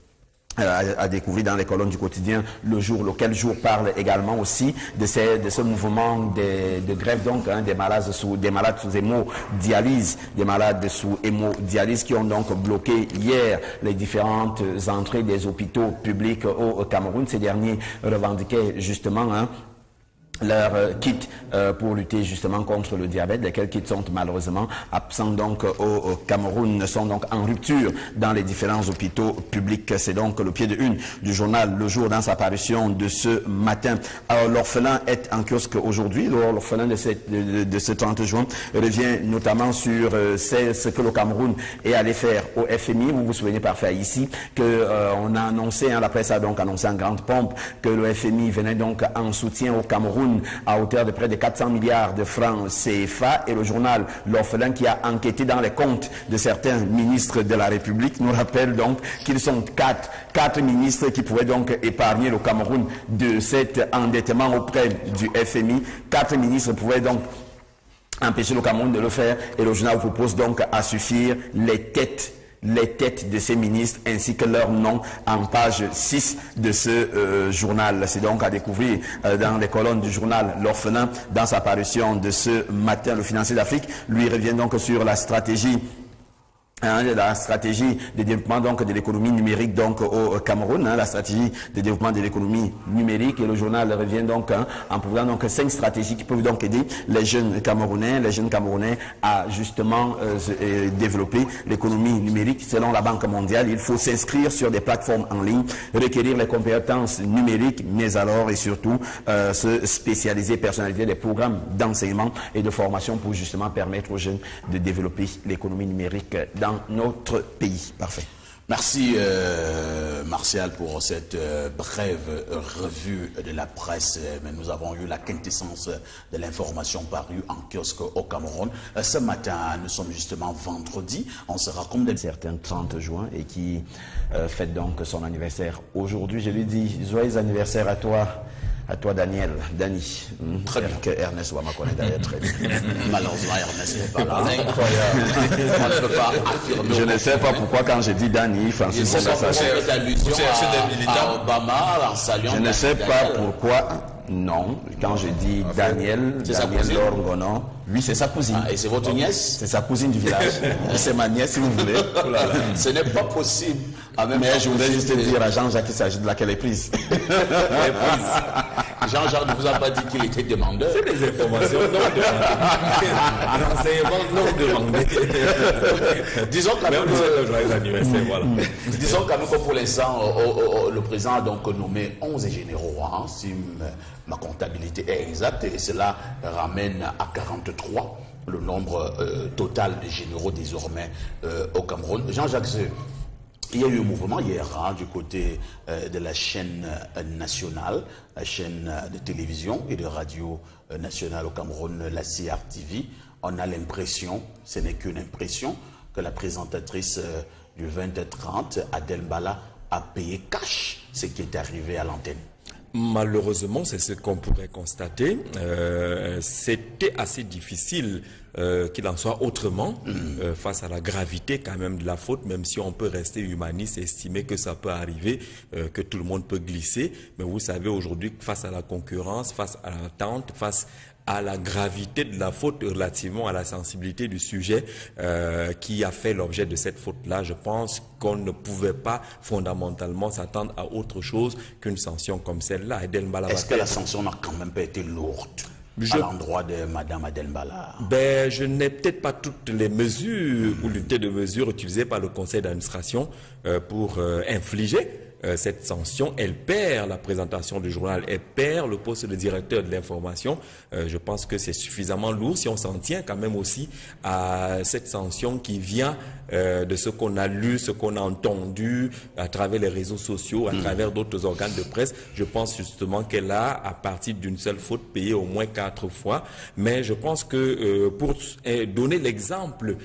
À, à découvrir dans les colonnes du quotidien Le Jour. Lequel Jour parle également aussi de, ces, de ce mouvement de, de grève donc hein, des malades sous des malades sous hémodialyse, des malades sous hémodialyse qui ont donc bloqué hier les différentes entrées des hôpitaux publics au, au Cameroun. Ces derniers revendiquaient justement hein, leur euh, kit euh, pour lutter justement contre le diabète, lesquels kits sont malheureusement absents donc au, au Cameroun, sont donc en rupture dans les différents hôpitaux publics. C'est donc le pied de une du journal Le Jour dans sa parution de ce matin. Alors l'orphelin est en kiosque aujourd'hui. L'orphelin de, cette, de, de ce trente juin revient notamment sur euh, ce que le Cameroun est allé faire au F M I. Vous vous souvenez parfait ici que euh, on a annoncé, hein, la presse a donc annoncé en grande pompe que le F M I venait donc en soutien au Cameroun à hauteur de près de quatre cents milliards de francs C F A, et le journal L'Orphelin qui a enquêté dans les comptes de certains ministres de la République nous rappelle donc qu'ils sont quatre, quatre ministres qui pouvaient donc épargner le Cameroun de cet endettement auprès du F M I. Quatre ministres pouvaient donc empêcher le Cameroun de le faire, et le journal propose donc à suffire les têtes les têtes de ces ministres ainsi que leurs noms en page six de ce euh, journal. C'est donc à découvrir euh, dans les colonnes du journal L'Orphelin dans sa parution de ce matin. Le Financier d'Afrique lui revient donc sur la stratégie Hein, la stratégie de développement donc de l'économie numérique donc au Cameroun, hein, la stratégie de développement de l'économie numérique, et le journal revient donc hein, en proposant donc cinq stratégies qui peuvent donc aider les jeunes Camerounais, les jeunes Camerounais à justement euh, euh, développer l'économie numérique. Selon la Banque mondiale, il faut s'inscrire sur des plateformes en ligne, requérir les compétences numériques, mais alors et surtout euh, se spécialiser, personnaliser des programmes d'enseignement et de formation pour justement permettre aux jeunes de développer l'économie numérique dans dans notre pays. Parfait. Merci euh, Martial pour cette euh, brève revue de la presse. Mais nous avons eu la quintessence de l'information parue en kiosque au Cameroun. Euh, ce matin, nous sommes justement vendredi. On sera comme des... Certains trente juin et qui euh, fête donc son anniversaire aujourd'hui. Je lui dis joyeux anniversaire à toi. À toi, Daniel, Dani. Très bien. Que Ernest Ouama connaît d'ailleurs très bien. Malheureusement, Ernest n'est pas là. Incroyable. On ne peut pas affirmer. Je ne sais pas pourquoi, quand j'ai dit Dani, Francis Bonga, ça fait allusion à, à Obama en saluant. Je ne sais pas pourquoi. Non, quand je dis Daniel, Daniel Lorgono, oui, c'est sa cousine. Ah, et c'est votre nièce? C'est sa cousine du village. C'est ma nièce, si vous voulez. Ce n'est pas possible. Mais je voudrais juste dire à Jean-Jacques qu'il s'agit de laquelle est prise. Jean-Jacques ne vous a pas dit qu'il était demandeur. C'est des informations non demandées. Renseignements non demandés. Disons quand même que, voilà. disons quand même que pour l'instant, le président a donc nommé onze généraux, hein, si ma comptabilité est exacte, et cela ramène à quarante-trois le nombre euh, total de généraux désormais euh, au Cameroun. Jean-Jacques, il y a eu un mouvement hier hein, du côté euh, de la chaîne euh, nationale, la chaîne euh, de télévision et de radio euh, nationale au Cameroun, la C R T V. On a l'impression, ce n'est qu'une impression, que la présentatrice euh, du vingt trente, Adel Mbala, a payé cash ce qui est arrivé à l'antenne. Malheureusement, c'est ce qu'on pourrait constater. Euh, C'était assez difficile euh, qu'il en soit autrement mmh. euh, face à la gravité quand même de la faute, même si on peut rester humaniste et estimer que ça peut arriver, euh, que tout le monde peut glisser. Mais vous savez aujourd'hui, face à la concurrence, face à l'attente, face à la gravité de la faute relativement à la sensibilité du sujet euh, qui a fait l'objet de cette faute-là, je pense qu'on ne pouvait pas fondamentalement s'attendre à autre chose qu'une sanction comme celle-là. Est-ce que la sanction n'a quand même pas été lourde je... à l'endroit de Madame Adel Mbala? Ben, je n'ai peut-être pas toutes les mesures ou l'unité de mesures utilisées par le conseil d'administration euh, pour euh, infliger Euh, cette sanction. Elle perd la présentation du journal, elle perd le poste de directeur de l'information. Euh, je pense que c'est suffisamment lourd si on s'en tient quand même aussi à cette sanction qui vient euh, de ce qu'on a lu, ce qu'on a entendu à travers les réseaux sociaux, à mmh. travers d'autres organes de presse. Je pense justement qu'elle a, à partir d'une seule faute, payé au moins quatre fois. Mais je pense que euh, pour donner l'exemple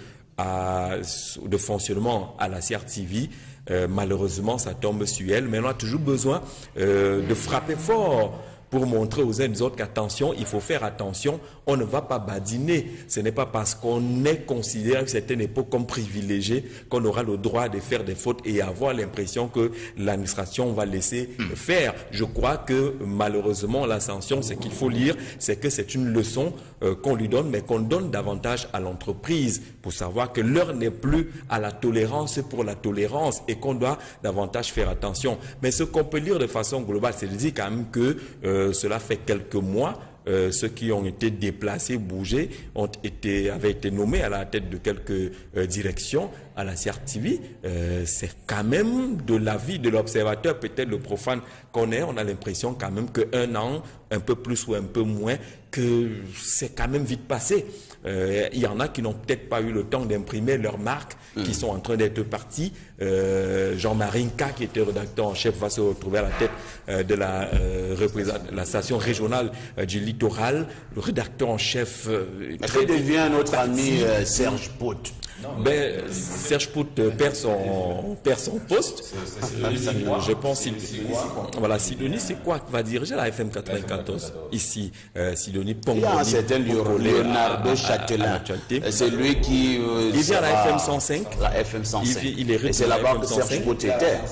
de fonctionnement à la C R T V, Euh, malheureusement, ça tombe sur elle, mais on a toujours besoin euh, de frapper fort pour montrer aux uns et aux autres qu'attention, il faut faire attention, on ne va pas badiner. Ce n'est pas parce qu'on est considéré que c'est une époque comme privilégiée qu'on aura le droit de faire des fautes et avoir l'impression que l'administration va laisser mmh. faire. Je crois que malheureusement, la sanction, ce qu'il faut lire, c'est que c'est une leçon euh, qu'on lui donne, mais qu'on donne davantage à l'entreprise pour savoir que l'heure n'est plus à la tolérance pour la tolérance et qu'on doit davantage faire attention. Mais ce qu'on peut lire de façon globale, c'est de dire quand même que euh, cela fait quelques mois, euh, ceux qui ont été déplacés, bougés, ont été, avaient été nommés à la tête de quelques euh, directions à la C R T V. Euh, c'est quand même de l'avis de l'observateur, peut-être le profane qu'on est, on a l'impression quand même qu'un an, un peu plus ou un peu moins, que c'est quand même vite passé. Euh, il y en a qui n'ont peut-être pas eu le temps d'imprimer leurs marques, mmh. qui sont en train d'être partis. Euh, Jean-Marie Nka, qui était rédacteur en chef, va se retrouver à la tête euh, de la, euh, la station régionale euh, du littoral. Le rédacteur en chef... Euh, que devient notre ami euh, Serge Pout? Ben, Serge Pout perd son, perd son poste. Je pense Sidonie, voilà, Sidonie, c'est quoi qui va diriger la F M quatre-vingt-quatorze ici, euh, Sidonie Pongoli. Il y a un certain Leonardo Châtelain. C'est lui qui. Euh, il vient à la F M cent cinq. La F M cent cinq. Il, il est Et c'est là-bas que Serge Pout était.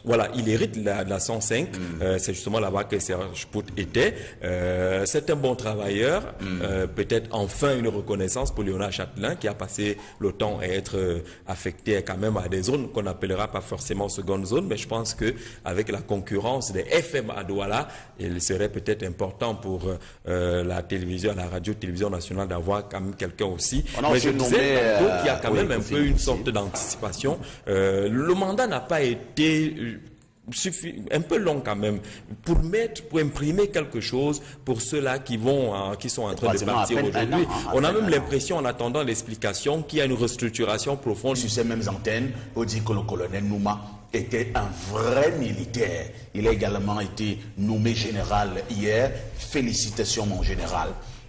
Voilà, il hérite la, la cent cinq, mm. euh, c'est justement là-bas que Serge Pout était. Euh, c'est un bon travailleur, mm. euh, peut-être enfin une reconnaissance pour Léonard Châtelain qui a passé le temps à être euh, affecté quand même à des zones qu'on n'appellera pas forcément seconde zone, mais je pense que avec la concurrence des F M à Douala, il serait peut-être important pour euh, la télévision, la radio-télévision nationale d'avoir quand même quelqu'un aussi. On a mais aussi je disais tantôt euh, qu'il y a quand oui, même un peu une sorte d'anticipation. Euh, le mandat n'a pas été Suffi, un peu long quand même pour mettre, pour imprimer quelque chose pour ceux-là qui vont, euh, qui sont en train de partir aujourd'hui. On a même l'impression, en attendant l'explication, qu'il y a une restructuration profonde. Sur ces mêmes antennes, on dit que le colonel Nouma était un vrai militaire. Il a également été nommé général hier. Félicitations, mon général.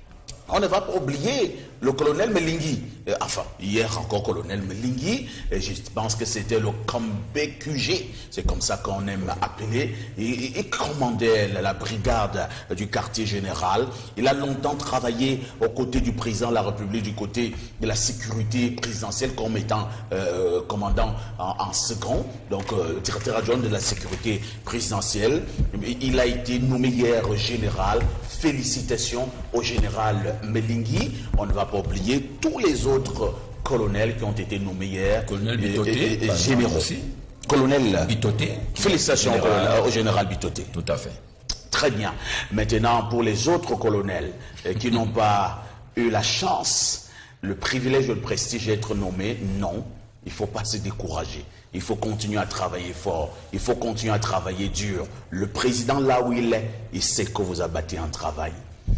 On ne va pas oublier le colonel Melingui, euh, enfin, hier encore colonel Melingui, et je pense que c'était le Kambé Q G, c'est comme ça qu'on aime appeler, et, et commandait la, la brigade du quartier général. Il a longtemps travaillé aux côtés du président de la République, du côté de la sécurité présidentielle, comme étant euh, commandant en, en second, donc euh, directeur adjoint de la sécurité présidentielle. Il a été nommé hier général. Félicitations au général Melingui. On ne va pas oublier tous les autres colonels qui ont été nommés hier. Colonel Bitoté, et, et, généraux. Aussi. Colonel Bitoté. Félicitations général. au général Bitoté. Tout à fait. Très bien. Maintenant, pour les autres colonels euh, qui n'ont pas eu la chance, le privilège ou le prestige d'être nommés, non, il ne faut pas se décourager. Il faut continuer à travailler fort. Il faut continuer à travailler dur. Le président, là où il est, il sait que vous abattez un travail.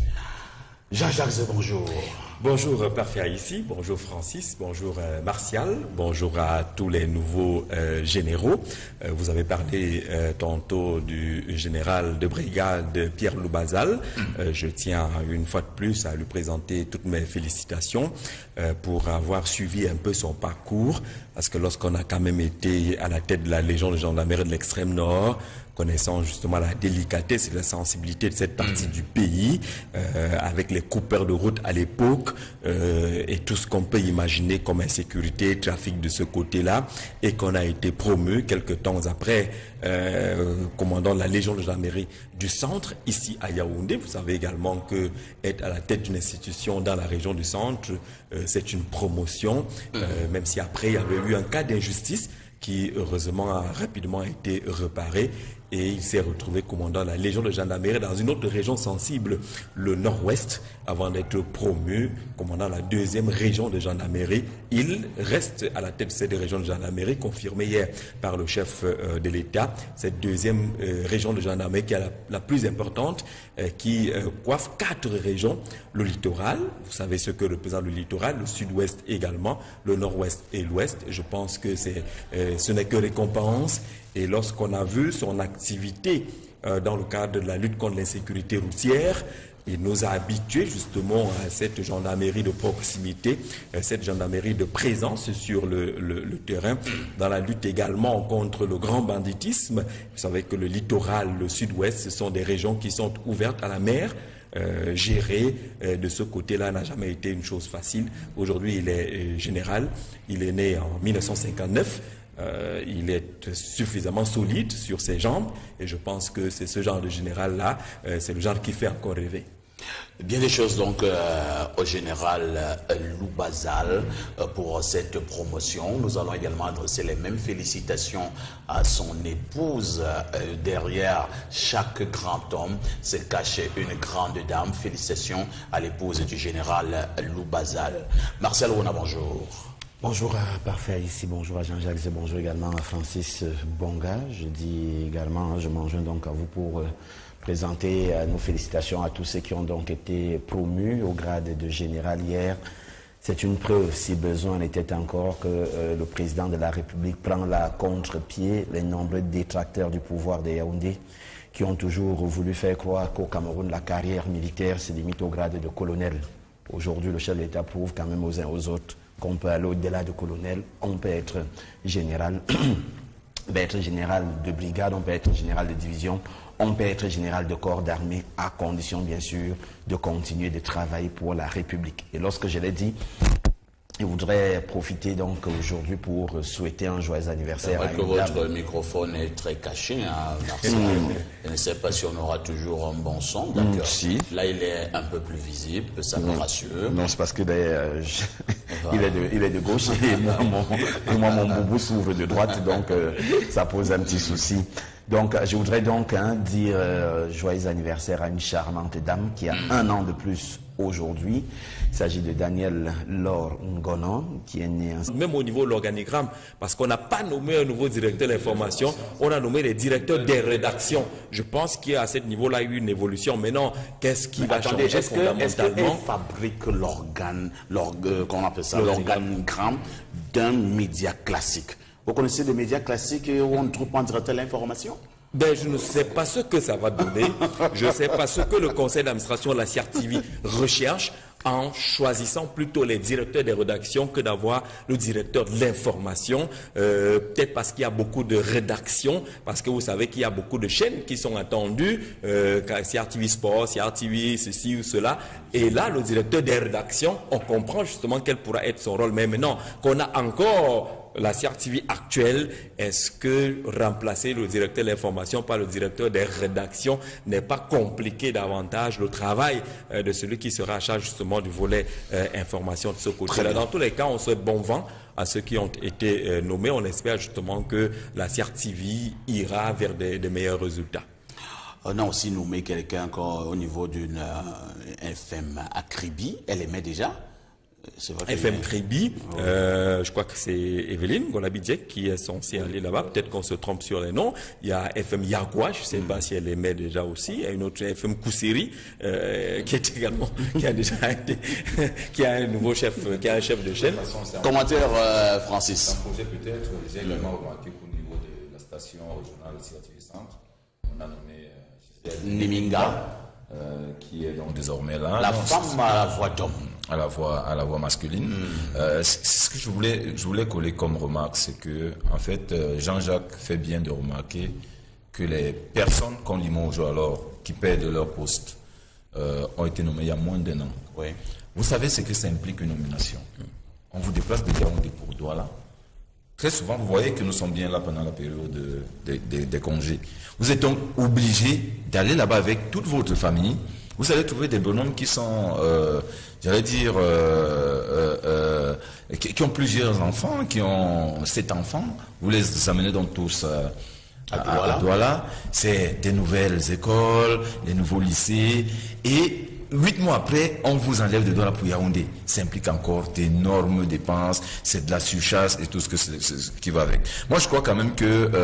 Jean-Jacques, bonjour. Bonjour Parfait ici, bonjour Francis, bonjour euh, Martial, bonjour à tous les nouveaux euh, généraux. Euh, vous avez parlé euh, tantôt du général de brigade Pierre Loubazal. Euh, je tiens une fois de plus à lui présenter toutes mes félicitations euh, pour avoir suivi un peu son parcours, parce que lorsqu'on a quand même été à la tête de la Légion de gendarmerie de l'extrême nord, connaissant justement la délicatesse et la sensibilité de cette partie du pays, euh, avec les coupeurs de route à l'époque, euh, et tout ce qu'on peut imaginer comme insécurité, trafic de ce côté-là, et qu'on a été promu quelques temps après, euh, commandant de la Légion de gendarmerie du centre, ici à Yaoundé. Vous savez également que être à la tête d'une institution dans la région du centre, euh, c'est une promotion, euh, même si après il y avait eu un cas d'injustice qui heureusement a rapidement été réparé, et il s'est retrouvé commandant de la Légion de gendarmerie dans une autre région sensible, le nord-ouest, avant d'être promu commandant la deuxième région de gendarmerie. Il reste à la tête de cette région de gendarmerie, confirmée hier par le chef euh, de l'État, cette deuxième euh, région de gendarmerie qui est la, la plus importante, euh, qui euh, coiffe quatre régions, le littoral, vous savez ce que représente le littoral, le sud-ouest également, le nord-ouest et l'ouest. Je pense que c'est, euh, ce n'est que récompense. Et lorsqu'on a vu son activité euh, dans le cadre de la lutte contre l'insécurité routière, il nous a habitués justement à cette gendarmerie de proximité, euh, cette gendarmerie de présence sur le, le, le terrain, dans la lutte également contre le grand banditisme. Vous savez que le littoral, le sud-ouest, ce sont des régions qui sont ouvertes à la mer. Euh, gérer euh, de ce côté-là n'a jamais été une chose facile. Aujourd'hui, il est euh, général. Il est né en mille neuf cent cinquante-neuf. Euh, il est suffisamment solide sur ses jambes, et je pense que c'est ce genre de général-là, euh, c'est le genre qui fait encore rêver. Bien des choses donc euh, au général euh, Loubazal euh, pour cette promotion. Nous allons également adresser les mêmes félicitations à son épouse. Euh, derrière chaque grand homme se cache une grande dame. Félicitations à l'épouse du général Loubazal. Marcel Rona, bonjour. Bonjour à Parfait ici, bonjour à Jean-Jacques et bonjour également à Francis Bonga. Je dis également, je m'en joins donc à vous pour euh, présenter euh, nos félicitations à tous ceux qui ont donc été promus au grade de général hier. C'est une preuve, si besoin était encore, que euh, le président de la République prend la contre-pied les nombreux détracteurs du pouvoir de Yaoundé qui ont toujours voulu faire croire qu'au Cameroun, la carrière militaire se limite au grade de colonel. Aujourd'hui, le chef de l'État prouve quand même aux uns aux autres qu'on peut aller au-delà de colonel, on peut être général, on peut être général de brigade, on peut être général de division, on peut être général de corps d'armée, à condition bien sûr de continuer de travailler pour la République. Et lorsque je l'ai dit, je voudrais profiter donc aujourd'hui pour souhaiter un joyeux anniversaire à que une votre dame. microphone est très caché, hein, Marcel. Je ne sais pas si on aura toujours un bon son. Mm, D'accord. si. Là, il est un peu plus visible, ça me rassure. Non, c'est parce que ben, euh, je- il, est de, il est de gauche et moi, mon, et moi, mon boubou s'ouvre de droite, donc euh, ça pose un petit souci. Donc, euh, je voudrais donc hein, dire euh, joyeux anniversaire à une charmante dame qui a un an de plus aujourd'hui. Il s'agit de Daniel Laure Ngono, qui est née en... Même au niveau de l'organigramme, parce qu'on n'a pas nommé un nouveau directeur d'information, on a nommé les directeurs des rédactions. Je pense qu'à ce niveau-là, il y a eu une évolution. Maintenant, qu'est-ce qui va Attendez, changer est-ce que, est-ce qu'elle fondamentalement? fabrique l'organe, l'org- euh, qu'on appelle ça, L'organigramme. l'organigramme d'un média classique? Vous connaissez des médias classiques où on ne trouve pas en direct l'information? Ben, je ne sais pas ce que ça va donner. Je ne sais pas ce que le conseil d'administration de la C R T V recherche en choisissant plutôt les directeurs des rédactions que d'avoir le directeur de l'information. Euh, Peut-être parce qu'il y a beaucoup de rédactions, parce que vous savez qu'il y a beaucoup de chaînes qui sont attendues, euh, C R T V Sport, C R T V, ceci ou cela. Et là, le directeur des rédactions, on comprend justement quel pourra être son rôle. Mais maintenant qu'on a encore la C R T V actuelle, est-ce que remplacer le directeur de l'information par le directeur des rédactions n'est pas compliqué davantage le travail euh, de celui qui sera à charge justement du volet euh, information de ce côté-là? Dans tous les cas, on souhaite bon vent à ceux qui ont été euh, nommés. On espère justement que la C R T V ira vers des, des meilleurs résultats. On a aussi nommé quelqu'un qu'au- au niveau d'une euh, F M à Kribi. Elle aimait déjà. C'est vrai F M Kribi, euh, je crois que c'est Evelyne Golabidjek qui est censée aller là-bas. Peut-être qu'on se trompe sur les noms. Il y a F M Yagua, je ne sais pas si elle aimait déjà aussi. Il y a une autre F M Koussiri, euh, qui est également, qui a déjà été, qui a un nouveau chef, qui a un chef de chaîne. Commentaire, euh, Francis. Un projet peut-être, j'ai également remarqué qu'au niveau de la station régionale C R T V Centre, on a nommé euh, Niminga, euh, qui est donc désormais là. la Non, femme à la voix d'homme. à la voix à la voix masculine. Euh, c'est c'est ce que je voulais je voulais coller comme remarque, c'est que en fait euh, Jean-Jacques fait bien de remarquer que les personnes qu'on limoge alors qui perdent leur poste euh, ont été nommées il y a moins d'un an. Oui. Vous savez ce que ça implique une nomination. On vous déplace de Yaoundé pour Douala. Très souvent, vous voyez que nous sommes bien là pendant la période de- de- de- des congés. Vous êtes donc obligé d'aller là-bas avec toute votre famille. Vous allez trouver des bonhommes qui sont, euh, j'allais dire, euh, euh, euh, qui, qui ont plusieurs enfants, qui ont sept enfants. Vous les amenez donc tous euh, à, à- à Douala. C'est des nouvelles écoles, des nouveaux lycées. Et huit mois après, on vous enlève de Douala pour Yaoundé. Ça implique encore d'énormes dépenses, c'est de la surchasse et tout ce, que c'est- c'est ce qui va avec. Moi, je crois quand même que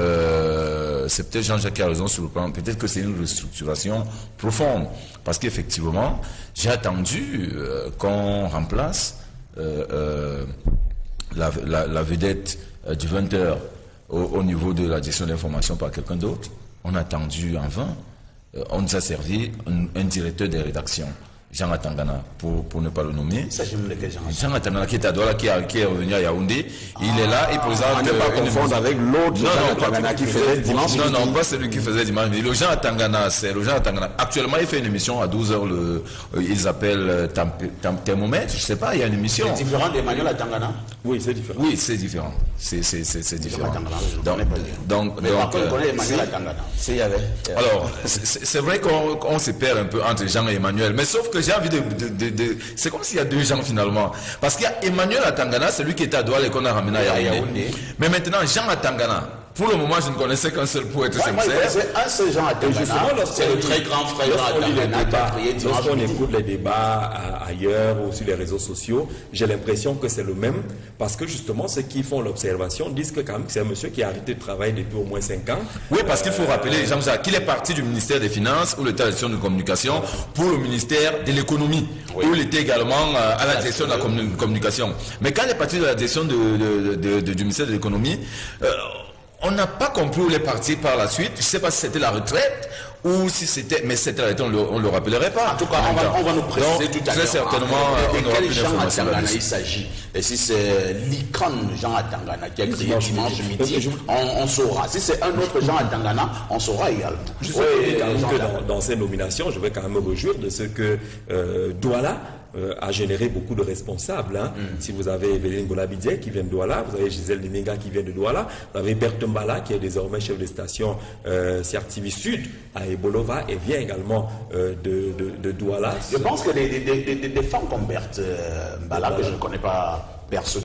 euh, c'est peut-être Jean-Jacques qui a raison sur le plan, peut-être que c'est une restructuration profonde. Parce qu'effectivement, j'ai attendu euh, qu'on remplace euh, euh, la, la- la vedette euh, du vingt heures au, au niveau de la gestion de l'information par quelqu'un d'autre. On a attendu en vain. Euh, on nous a servi un, un directeur des rédactions, Jean Atangana, pour, pour ne pas le nommer. Ça, j'aime lequel Jean. Jean Atangana qui est à Douala, qui, a- qui est revenu à Yaoundé. Il est là, il présente... À ne pas euh, une confondre émission. avec l'autre Non, Jean non, pas Atangana celui qui faisait dimanche Non, non, midi. pas celui qui faisait dimanche midi. Le Jean Atangana, c'est le Jean Atangana. Actuellement, il fait une émission à douze heures, le, euh, ils appellent euh, Temp- Temp- Thermomètre, je sais pas, il y a une émission. C'est différent d'Emmanuel Atangana. Oui, c'est différent. Oui, c'est différent. C'est, c'est, c'est, c'est différent. Atangana, je ne Donc, connais pas bien. donc, Mais par donc, contre, euh, on connaît Emmanuel Atangana. S'il y avait. alors, c'est- c'est c'est vrai qu'on on se perd un peu entre Jean et Emmanuel, mais sauf que j'ai envie de... de, de, de- c'est comme s'il y a deux Jean finalement. Parce qu'il y a Emmanuel Atangana, celui qui était à Douala et qu'on a ramené à Yaoundé. Yaoundé. Mais maintenant, Jean Atangana, pour le moment, je ne connaissais qu'un seul pour être Moi, moi, je sincère. connaissais un seul Jean Et justement, Atangana. lorsqu'on C'est le lit- très grand frère Jean lorsqu'on lit les Atangana qui a débats, prié dimanche lorsqu'on midi. écoute les débats à- ailleurs ou sur les réseaux sociaux, j'ai l'impression que c'est le même, parce que justement, ceux qui font l'observation disent que quand même c'est un monsieur qui a arrêté de travailler depuis au moins cinq ans. Oui, parce qu'il faut rappeler, Jean-Jacques, qu'il est parti du ministère des Finances ou l'État de gestion de communication pour le ministère de l'économie, où il était également euh, à la direction de la commu- communication. Mais quand il est parti de la direction de, de- de- de- du ministère de l'économie, euh, on n'a pas compris où il est parti par la suite. Je ne sais pas si c'était la retraite ou si c'était, mais cette on le, on le rappellerait pas. En tout cas, on va, on va nous préciser Donc, tout à l'heure. très certainement, de, de, on aura quel plus Jean d'informations Atangana là-dessus. il s'agit. Et si c'est l'Ican Jean Atangana qui a créé Dimanche dimanche midi. midi, on, on saura. Si c'est un autre Jean Atangana, on saura également. Je Oui, sais quand même Jean que Atangana. dans, dans ces nominations, je vais quand même me réjouir de ce que euh, Douala euh, a généré beaucoup de responsables. Hein. Mm. Si vous avez Evelyne Golabidze qui vient de Douala, vous avez Gisèle Liminga qui vient de Douala, vous avez Berthe Mbala qui est désormais chef de station euh, C R T V Sud à Ebolova et vient également euh, de, de, de Douala. Je pense que des, des, des, des, des femmes comme Berthe euh, Mbala, que je ne connais pas personnellement,